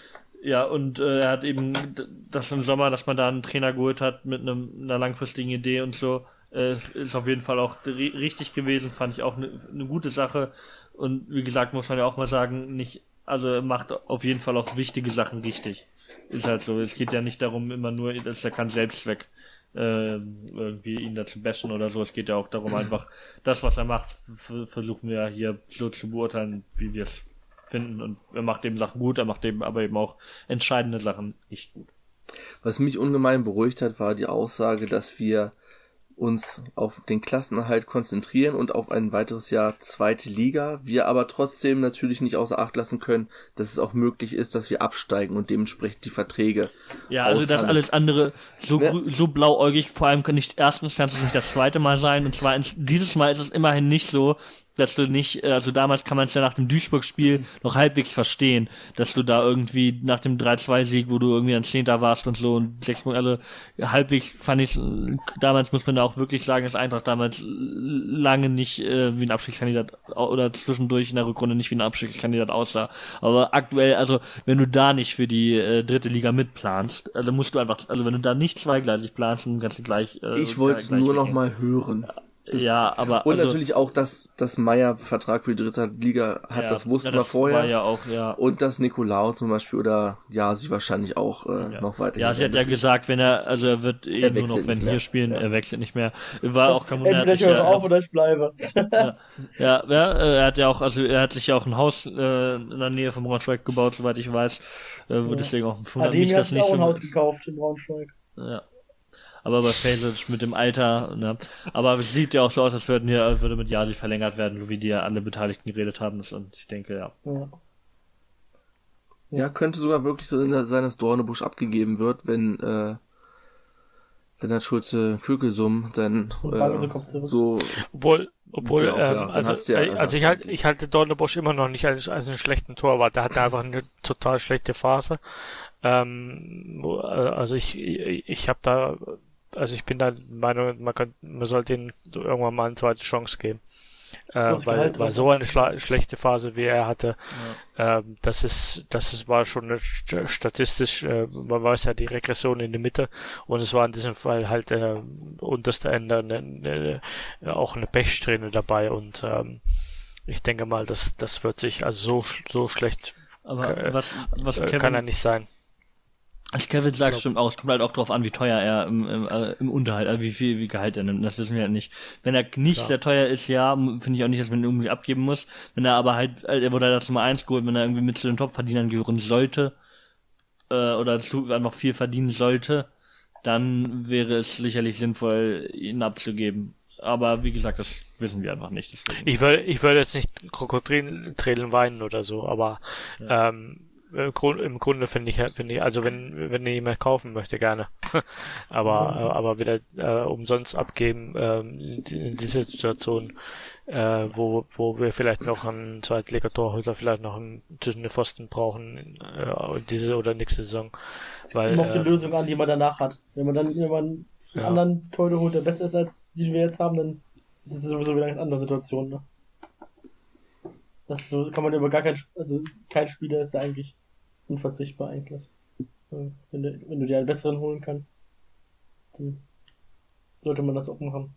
Speaker 3: ja, und äh, er hat eben das im Sommer, dass man da einen Trainer geholt hat mit einem, einer langfristigen Idee und so, äh, ist auf jeden Fall auch richtig gewesen, fand ich auch eine ne gute Sache. Und wie gesagt, muss man ja auch mal sagen, nicht, also er macht auf jeden Fall auch wichtige Sachen richtig. Ist halt so. Es geht ja nicht darum, immer nur, das ist ja kein Selbstzweck, äh, irgendwie ihn da zu bashen oder so. Es geht ja auch darum, einfach das, was er macht, f- versuchen wir hier so zu beurteilen, wie wir es finden. Und er macht eben Sachen gut, er macht eben aber eben auch entscheidende Sachen nicht gut.
Speaker 1: Was mich ungemein beruhigt hat, war die Aussage, dass wir uns auf den Klassenerhalt konzentrieren und auf ein weiteres Jahr zweite Liga, wir aber trotzdem natürlich nicht außer Acht lassen können, dass es auch möglich ist, dass wir absteigen und dementsprechend die Verträge
Speaker 3: Ja, also das alles andere so
Speaker 1: ne?
Speaker 3: grü- so blauäugig, vor allem kann nicht, erstens kann es nicht das zweite Mal sein und zweitens, dieses Mal ist es immerhin nicht so, dass du nicht, also damals kann man es ja nach dem Duisburg-Spiel noch halbwegs verstehen, dass du da irgendwie nach dem drei zwei Sieg, wo du irgendwie ein Zehnter warst und so und sechs Punkte, also halbwegs fand ich, damals muss man da auch wirklich sagen, dass Eintracht damals lange nicht äh, wie ein Abstiegskandidat oder zwischendurch in der Rückrunde nicht wie ein Abstiegskandidat aussah. Aber aktuell, also wenn du da nicht für die äh, dritte Liga mitplanst, also musst du einfach, also wenn du da nicht zweigleisig planst, dann kannst du gleich äh,
Speaker 1: Ich wollte es nur noch mal hören. Das,
Speaker 3: ja, aber
Speaker 1: und
Speaker 3: also,
Speaker 1: natürlich auch, dass das Meyer Vertrag für die dritte Liga hat,
Speaker 3: ja,
Speaker 1: das wussten
Speaker 3: ja,
Speaker 1: wir
Speaker 3: das
Speaker 1: vorher.
Speaker 3: War ja auch, ja.
Speaker 1: Und dass Nicolau zum Beispiel oder ja, sie wahrscheinlich auch äh,
Speaker 3: ja.
Speaker 1: noch weiter.
Speaker 3: Ja, sie hat ja gesagt, wenn er, also er wird eh
Speaker 1: er
Speaker 3: nur noch, wenn
Speaker 1: hier
Speaker 3: mehr. spielen,
Speaker 1: ja.
Speaker 3: er wechselt nicht mehr. War auch kein Wunder,
Speaker 2: Entweder ich höre auf oder ich bleibe.
Speaker 3: ja, ja, ja, er hat ja auch, also er hat sich ja auch ein Haus äh, in der Nähe vom Braunschweig gebaut, soweit ich weiß. Äh, ja. Deswegen auch wundert mich das nicht
Speaker 2: auch
Speaker 3: so.
Speaker 2: ein Haus gekauft in Braunschweig.
Speaker 3: Ja. aber bei Fasic mit dem Alter, ne? Aber es sieht ja auch so aus, als würden hier, würde mit Jasic verlängert werden, so wie die ja alle Beteiligten geredet haben, und ich denke, ja.
Speaker 2: Ja.
Speaker 1: Ja, könnte sogar wirklich so sein, dass Dornebusch abgegeben wird, wenn, äh, Lennart Schulze-Kökelsum dann äh, so...
Speaker 4: Obwohl, obwohl
Speaker 1: ja, auch,
Speaker 4: ähm,
Speaker 1: ja,
Speaker 4: also,
Speaker 1: ja
Speaker 4: äh, also ich, halt, ich halte Dornebusch immer noch nicht als, als einen schlechten Torwart. Der hatte einfach eine total schlechte Phase. Ähm, also ich, ich, ich habe da, also ich bin da der Meinung, man, kann, man sollte ihm irgendwann mal eine zweite Chance geben. Äh, weil, weil so eine schla- schlechte Phase, wie er hatte, ja. ähm, das ist, das ist, war schon eine, statistisch, äh, man weiß ja die Regression in der Mitte, und es war in diesem Fall halt äh, unterste Ende eine, eine, auch eine Pechsträhne dabei, und ähm, ich denke mal, das, das wird sich, also so, so schlecht
Speaker 3: Aber
Speaker 4: äh,
Speaker 3: was, was Kevin,
Speaker 4: kann er nicht sein.
Speaker 3: Also Kevin sagt, stimmt auch, es kommt halt auch drauf an, wie teuer er im, im, äh, im Unterhalt, also wie viel wie Gehalt er nimmt, das wissen wir halt nicht. Wenn er nicht ja. sehr teuer ist, ja, finde ich auch nicht, dass man ihn irgendwie abgeben muss. Wenn er aber halt, er wurde halt das Nummer eins geholt, wenn er irgendwie mit zu den Top-Verdienern gehören sollte, äh, oder zu, einfach viel verdienen sollte, dann wäre es sicherlich sinnvoll, ihn abzugeben. Aber wie gesagt, das wissen wir einfach nicht. Deswegen.
Speaker 4: Ich würde, ich würde jetzt nicht Krokodiltränen weinen oder so, aber ja. ähm, Im Grunde finde ich, finde ich, also wenn wenn jemand kaufen möchte, gerne, aber mhm. aber wieder äh, umsonst abgeben ähm, in, in dieser Situation, äh, wo wo wir vielleicht noch einen Zweitligatorhüter vielleicht noch einen, zwischen den Pfosten brauchen, äh, diese oder nächste Saison.
Speaker 2: Es kommt immer auf die äh, Lösung an, die man danach hat. Wenn man dann wenn man einen ja. anderen Torhüter holt, der besser ist als die wir jetzt haben, dann ist es sowieso wieder eine andere Situation. Ne? Das ist so, kann man über gar kein, also kein Spieler ist ja eigentlich unverzichtbar eigentlich. Wenn du, wenn du dir einen besseren holen kannst, dann sollte man das auch machen.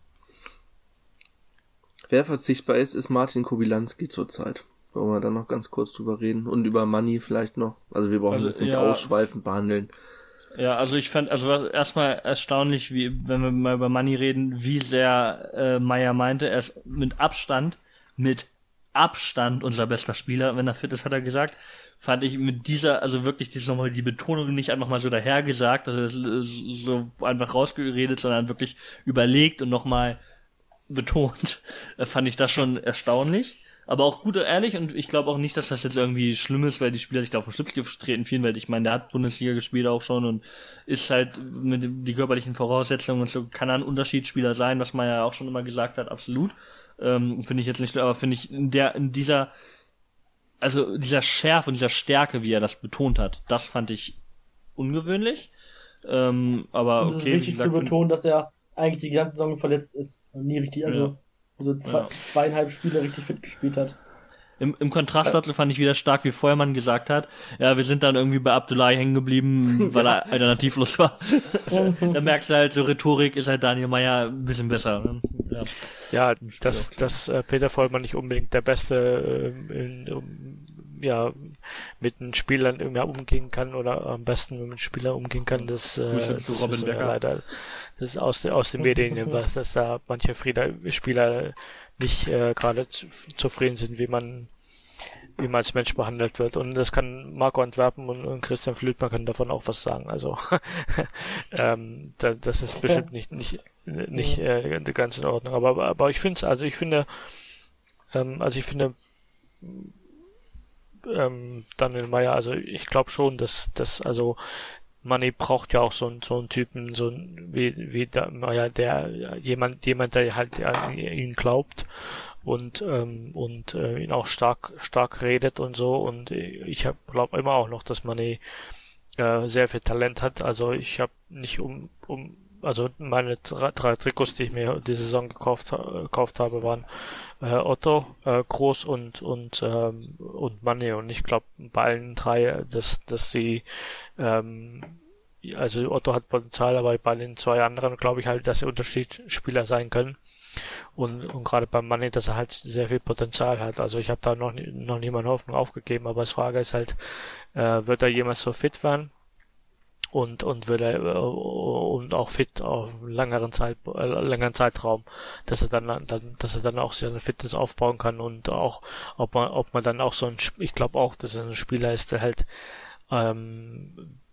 Speaker 1: Wer verzichtbar ist, ist Martin Kobylanski zurzeit. Wollen wir da noch ganz kurz drüber reden und über Money vielleicht noch. Also wir brauchen also, das nicht ja, ausschweifend behandeln.
Speaker 3: Ja, also ich fand, also erstmal erstaunlich, wie, wenn wir mal über Money reden, wie sehr äh, Meyer meinte, er ist mit Abstand, mit Abstand unser bester Spieler, wenn er fit ist, hat er gesagt. Fand ich mit dieser, also wirklich diese nochmal die Betonung nicht einfach mal so dahergesagt, also so einfach rausgeredet, sondern wirklich überlegt und nochmal betont, fand ich das schon erstaunlich. Aber auch gut und ehrlich, und ich glaube auch nicht, dass das jetzt irgendwie schlimm ist, weil die Spieler sich da auf den Schlips getreten fühlen, weil ich meine, der hat Bundesliga gespielt auch schon und ist halt mit die körperlichen Voraussetzungen und so, kann er ein Unterschiedsspieler sein, was man ja auch schon immer gesagt hat, absolut. Ähm, finde ich jetzt nicht, aber finde ich in der, in dieser, also dieser Schärfe und dieser Stärke, wie er das betont hat, das fand ich ungewöhnlich. Ähm, aber
Speaker 2: und es
Speaker 3: okay,
Speaker 2: ist wichtig zu betonen, dass er eigentlich die ganze Saison verletzt ist und nie richtig, also ja. so zwei, ja. zweieinhalb Spiele richtig fit gespielt hat.
Speaker 3: Im, im Kontrast dazu fand ich wieder stark, wie Feuermann gesagt hat, ja, wir sind dann irgendwie bei Abdullahi hängen geblieben, weil er alternativlos war. Da merkst du halt, so Rhetorik ist halt Daniel Meyer ein bisschen besser. Ne?
Speaker 4: Ja, ja dass, dass äh, Peter Feuermann nicht unbedingt der Beste äh, in, um, ja, mit den Spielern irgendwie umgehen kann oder am besten mit den Spielern umgehen kann, das, äh, das, das Robin Becker. Leider, das ist aus, de, aus den Medien, was, dass da manche Frieder, Spieler nicht äh, gerade zu, zufrieden sind, wie man wie man als Mensch behandelt wird. Und das kann Marco Antwerpen und, und Christian Flütmann können davon auch was sagen. Also ähm, da, das ist bestimmt nicht nicht nicht äh, ganz in Ordnung. Aber aber ich finde es, also ich finde, ähm, also ich finde ähm, Daniel Meyer, also ich glaube schon, dass dass also Money braucht ja auch so einen so einen Typen, so ein, wie wie der Meyer, der jemand jemand, der halt an ihn glaubt und ähm, und äh, ihn auch stark stark redet und so, und ich glaube immer auch noch, dass Money äh, sehr viel Talent hat. Also ich habe nicht um um also meine drei, drei Trikots, die ich mir die Saison gekauft äh, gekauft habe, waren äh, Otto, äh, Groß und und ähm, und Money, und ich glaube bei allen drei, dass dass sie ähm, also Otto hat Potenzial, aber bei den zwei anderen glaube ich halt, dass sie Unterschiedsspieler sein können. Und, und gerade beim Money, dass er halt sehr viel Potenzial hat. Also ich habe da noch noch niemand Hoffnung aufgegeben, aber die Frage ist halt, äh, wird er jemals so fit werden? Und und wird er äh, und auch fit auf längeren Zeit äh, längeren Zeitraum, dass er dann dann dass er dann auch seine Fitness aufbauen kann, und auch ob man ob man dann auch so ein, ich glaube auch, dass er ein Spieler ist, der halt ähm,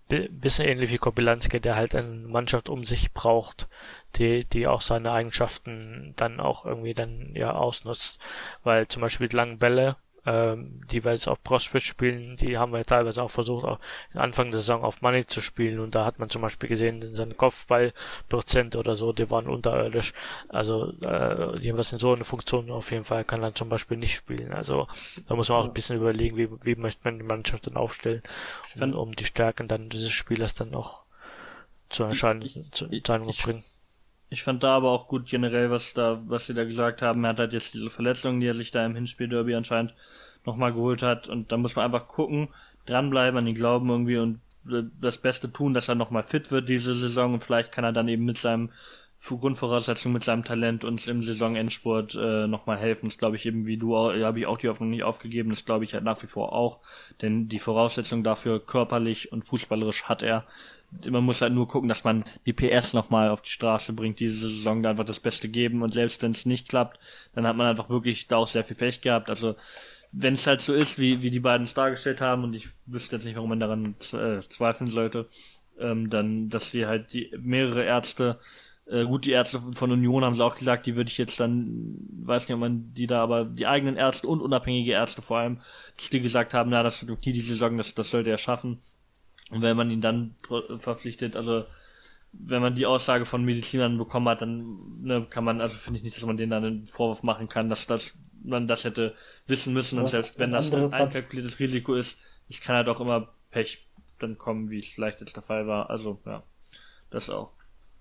Speaker 4: bisschen ähnlich wie Kobylanski, der halt eine Mannschaft um sich braucht, die, die auch seine Eigenschaften dann auch irgendwie dann ja ausnutzt. Weil zum Beispiel die langen Bälle, ähm, die wir jetzt auf Prospect spielen, die haben wir teilweise auch versucht, auch Anfang der Saison auf Money zu spielen, und da hat man zum Beispiel gesehen, in seinen Kopfballprozent oder so, die waren unterirdisch. Also äh, jedenfalls in so eine Funktion auf jeden Fall kann er zum Beispiel nicht spielen. Also da muss man auch ein bisschen überlegen, wie, wie möchte man die Mannschaft dann aufstellen, um, um die Stärken dann dieses Spielers dann auch zu Erscheinung zu Erscheinung bringen.
Speaker 3: Ich fand da aber auch gut generell, was da, was sie da gesagt haben. Er hat halt jetzt diese Verletzung, die er sich da im Hinspiel-Derby anscheinend nochmal geholt hat. Und da muss man einfach gucken, dranbleiben, an ihn glauben irgendwie und das Beste tun, dass er nochmal fit wird diese Saison. Und vielleicht kann er dann eben mit seinem Grundvoraussetzung, mit seinem Talent uns im Saisonendspurt äh, nochmal helfen. Das glaube ich eben, wie du, habe ich auch die Hoffnung nicht aufgegeben. Das glaube ich halt nach wie vor auch. Denn die Voraussetzung dafür, körperlich und fußballerisch, hat er. Man muss halt nur gucken, dass man die P S nochmal auf die Straße bringt, diese Saison da einfach das Beste geben, und selbst wenn es nicht klappt, dann hat man einfach wirklich da auch sehr viel Pech gehabt. Also wenn es halt so ist, wie wie die beiden es dargestellt haben, und ich wüsste jetzt nicht, warum man daran äh, zweifeln sollte, ähm, dann, dass sie halt die mehrere Ärzte, äh, gut, die Ärzte von Union haben sie auch gesagt, die würde ich jetzt dann, weiß nicht, ob man die da, aber die eigenen Ärzte und unabhängige Ärzte vor allem, dass die gesagt haben, na, das wird nie die Saison, das, das sollte er schaffen. Und wenn man ihn dann verpflichtet, also wenn man die Aussage von Medizinern bekommen hat, dann ne, kann man, also finde ich nicht, dass man denen dann einen Vorwurf machen kann, dass das man das hätte wissen müssen.
Speaker 2: Was,
Speaker 3: und selbst wenn das ein einkalkuliertes hat. Risiko ist, es kann halt auch immer Pech dann kommen, wie es vielleicht jetzt der Fall war. Also ja, das auch.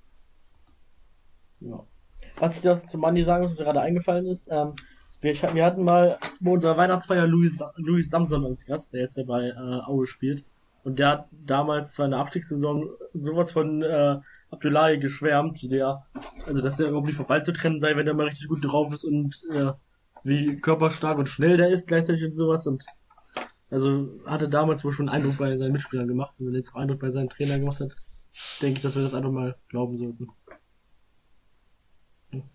Speaker 2: Ja. Was ich noch zu Manni sagen muss, was mir gerade eingefallen ist, ähm, wir, wir hatten mal bei unserer Weihnachtsfeier Luis, Luis Samson als Gast, der jetzt ja bei äh, Aue spielt. Und der hat damals zwar in der Abstiegssaison sowas von äh, Abdullahi geschwärmt, der, also dass der überhaupt nicht vorbeizutrennen sei, wenn der mal richtig gut drauf ist und äh, wie körperstark und schnell der ist gleichzeitig und sowas. Und also hatte damals wohl schon Eindruck bei seinen Mitspielern gemacht. Und wenn er jetzt auch Eindruck bei seinen Trainern gemacht hat, denke ich, dass wir das einfach mal glauben sollten.
Speaker 1: Ja.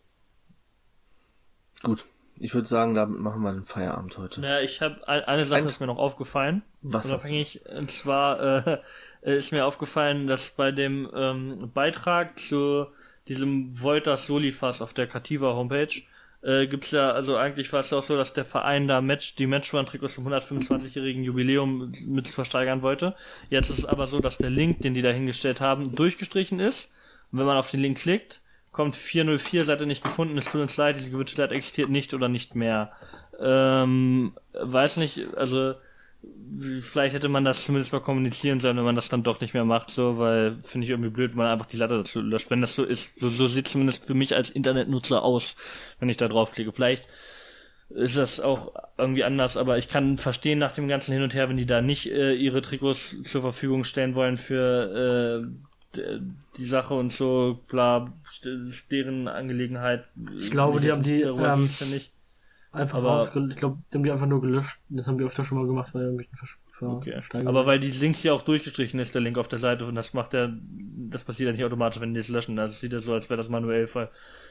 Speaker 1: Gut. Ich würde sagen, damit machen wir den Feierabend heute.
Speaker 3: Ja, ich habe eine Sache, Ein... ist mir noch aufgefallen.
Speaker 1: Was?
Speaker 3: Unabhängig, und zwar äh, ist mir aufgefallen, dass bei dem ähm, Beitrag zu diesem Wolters Solifass auf der Cativa Homepage äh, gibt's ja, also eigentlich war es auch so, dass der Verein da Match, die Matchrun-Trikots zum hundertfünfundzwanzigjährigen Jubiläum mit versteigern wollte. Jetzt ist es aber so, dass der Link, den die da hingestellt haben, durchgestrichen ist. Und wenn man auf den Link klickt, kommt vier null vier, Seite nicht gefunden, es tut uns leid, diese gewünschte Seite existiert nicht oder nicht mehr. Ähm, weiß nicht, also vielleicht hätte man das zumindest mal kommunizieren sollen, wenn man das dann doch nicht mehr macht, so, weil finde ich irgendwie blöd, wenn man einfach die Seite dazu löscht. Wenn das so ist, so, so sieht zumindest für mich als Internetnutzer aus, wenn ich da draufklicke. Vielleicht ist das auch irgendwie anders, aber ich kann verstehen nach dem ganzen Hin und Her, wenn die da nicht äh, ihre Trikots zur Verfügung stellen wollen für äh, die Sache und so, bla, deren Angelegenheit.
Speaker 2: Ich glaube, die haben die ähm,
Speaker 3: ich.
Speaker 2: einfach rausgelöscht. Ich glaube, die haben die einfach nur gelöscht. Das haben die öfter schon mal gemacht, weil irgendwelchen
Speaker 3: okay. Aber weil die Links hier auch durchgestrichen ist, der Link auf der Seite, und das macht ja, das passiert ja nicht automatisch, wenn die es löschen. Also es sieht ja so, als wäre das manuell von,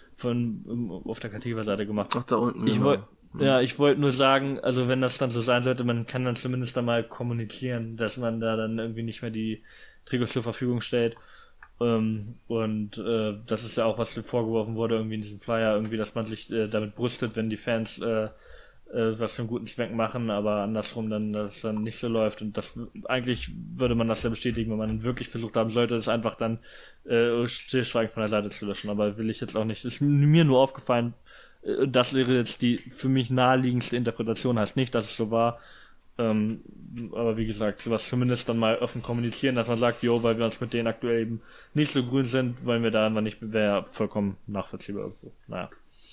Speaker 3: von auf der Cativa-Seite gemacht.
Speaker 1: Ach, da unten.
Speaker 3: Ich
Speaker 1: genau.
Speaker 3: wollte Ja, ich wollte nur sagen, also wenn das dann so sein sollte, man kann dann zumindest einmal kommunizieren, dass man da dann irgendwie nicht mehr die Trikots zur Verfügung stellt. Ähm, und äh, das ist ja auch, was vorgeworfen wurde, irgendwie in diesem Flyer, irgendwie, dass man sich äh, damit brüstet, wenn die Fans äh, äh, was für einen guten Zweck machen, aber andersrum dann, dass es dann nicht so läuft. Und das eigentlich würde man das ja bestätigen, wenn man wirklich versucht haben sollte, es einfach dann äh, stillschweigend von der Seite zu löschen. Aber will ich jetzt auch nicht. Ist mir nur aufgefallen, äh, das wäre jetzt die für mich naheliegendste Interpretation, heißt nicht, dass es so war. Ähm, aber wie gesagt, sowas zumindest dann mal offen kommunizieren, dass man sagt, jo, weil wir uns mit denen aktuell eben nicht so grün sind, wollen wir da einfach nicht, wäre vollkommen nachvollziehbar irgendwo. Naja.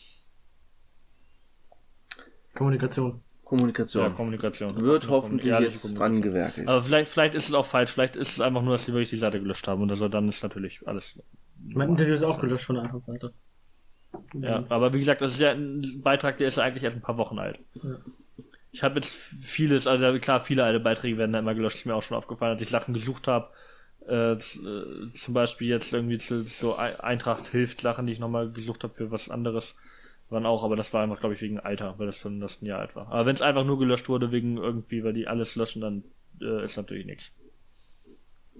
Speaker 2: Kommunikation.
Speaker 1: Kommunikation.
Speaker 3: Ja, Kommunikation.
Speaker 1: Wird hoffentlich jetzt dran gewerkelt.
Speaker 3: Aber vielleicht, vielleicht ist es auch falsch, vielleicht ist es einfach nur, dass sie wirklich die Seite gelöscht haben, und also dann ist natürlich alles.
Speaker 2: Mein Interview ist auch gelöscht von der anderen Seite.
Speaker 3: Ja, aber wie gesagt, das ist ja ein Beitrag, der ist ja eigentlich erst ein paar Wochen alt. Ja. Ich habe jetzt vieles, also klar, viele alte Beiträge werden da immer gelöscht, ist mir auch schon aufgefallen, als ich Sachen gesucht habe. Äh, zum Beispiel jetzt irgendwie zu so Eintracht hilft Sachen, die ich nochmal gesucht habe für was anderes, waren auch, aber das war einfach, glaube ich, wegen Alter, weil das schon das ein Jahr alt war. Aber wenn es einfach nur gelöscht wurde wegen irgendwie, weil die alles löschen, dann äh, ist natürlich nichts.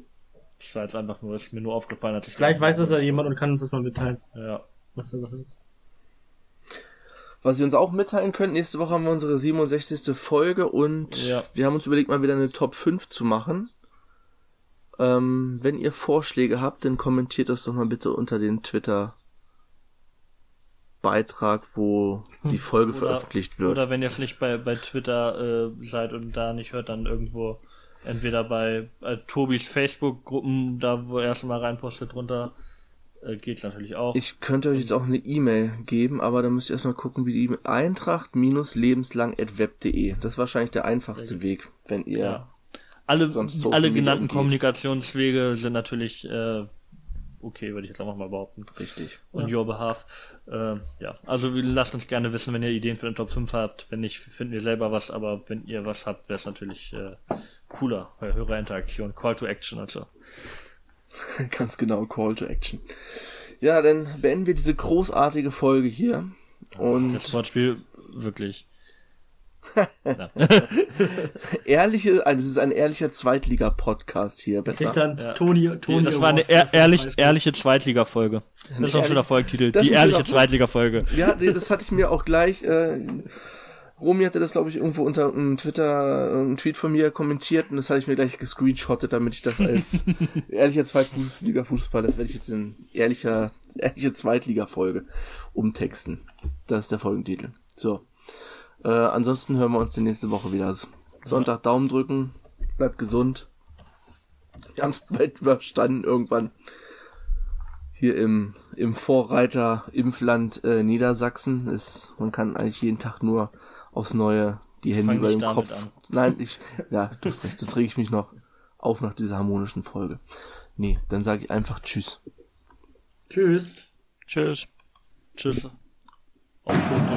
Speaker 3: Das war jetzt einfach nur, ist mir nur aufgefallen, als ich
Speaker 2: Vielleicht weiß das ja jemand und kann uns das mal mitteilen.
Speaker 3: Ja.
Speaker 2: Was da Sache ist.
Speaker 1: Was ihr uns auch mitteilen könnt, nächste Woche haben wir unsere siebenundsechzigste Folge und
Speaker 3: Ja.
Speaker 1: wir haben uns überlegt, mal wieder eine Top fünf zu machen. Ähm, wenn ihr Vorschläge habt, dann kommentiert das doch mal bitte unter den Twitter-Beitrag, wo die Folge
Speaker 3: Oder-
Speaker 1: veröffentlicht wird.
Speaker 3: Oder wenn ihr vielleicht bei, bei Twitter äh, seid und da nicht hört, dann irgendwo entweder bei äh, Tobis Facebook-Gruppen, da wo er erst mal reinpostet drunter, äh, geht's natürlich auch.
Speaker 1: Ich könnte euch jetzt auch eine E-Mail geben, aber da müsst ihr erstmal gucken, wie die E-Mail eintracht-lebenslang at web punkt de. Das ist wahrscheinlich der einfachste Weg, wenn ihr...
Speaker 3: Ja. Alle,
Speaker 1: sonst Social
Speaker 3: alle
Speaker 1: Media
Speaker 3: genannten
Speaker 1: umgeht.
Speaker 3: Kommunikationswege sind natürlich äh, okay, würde ich jetzt auch mal behaupten.
Speaker 1: Richtig.
Speaker 3: On your behalf. Äh, ja, also wir- lasst uns gerne wissen, wenn ihr Ideen für den Top fünf habt. Wenn nicht, finden wir selber was, aber wenn ihr was habt, wäre es natürlich äh, cooler. Äh, höhere Interaktion, Call to Action und so.
Speaker 1: Ganz genau, Call to Action. Ja, dann beenden wir diese großartige Folge hier. Und
Speaker 3: Das Wortspiel wirklich. Ja.
Speaker 1: ehrliche, also es ist ein ehrlicher Zweitliga-Podcast hier, besser.
Speaker 2: Kriegt dann
Speaker 3: Ja.
Speaker 2: Toni, Toni
Speaker 3: Das war eine
Speaker 2: Award
Speaker 3: ehr
Speaker 2: für
Speaker 3: ehrlich,
Speaker 2: Beispiel.
Speaker 3: ehrliche Zweitliga-Folge. Das ist auch schon der
Speaker 1: ehrlich-
Speaker 3: Folgetitel.
Speaker 1: das ist
Speaker 3: Die
Speaker 1: ein
Speaker 3: ehrliche
Speaker 1: schöner Folge.
Speaker 3: Zweitliga-Folge.
Speaker 1: Ja, nee, das hatte ich mir auch gleich, äh, Romy hatte das, glaube ich, irgendwo unter einem Twitter, einen Tweet von mir kommentiert und das hatte ich mir gleich gescreenshottet, damit ich das als ehrlicher Zweitliga-Fußball, das werde ich jetzt in ehrlicher, ehrliche Zweitliga-Folge umtexten. Das ist der Folgentitel. So. Äh, ansonsten hören wir uns die nächste Woche wieder. Sonntag Daumen drücken, bleibt gesund. Wir haben es bald überstanden irgendwann. Hier im, im Vorreiter-Impfland äh, Niedersachsen ist, man kann eigentlich jeden Tag nur aufs Neue die Hände
Speaker 3: Fang
Speaker 1: über
Speaker 3: nicht
Speaker 1: dem
Speaker 3: damit
Speaker 1: Kopf.
Speaker 3: an.
Speaker 1: Nein, ich, ja, du hast recht, sonst reg ich mich noch auf nach dieser harmonischen Folge. Nee, dann sage ich einfach Tschüss.
Speaker 2: Tschüss.
Speaker 4: Tschüss.
Speaker 3: Tschüss. Auf Punkt.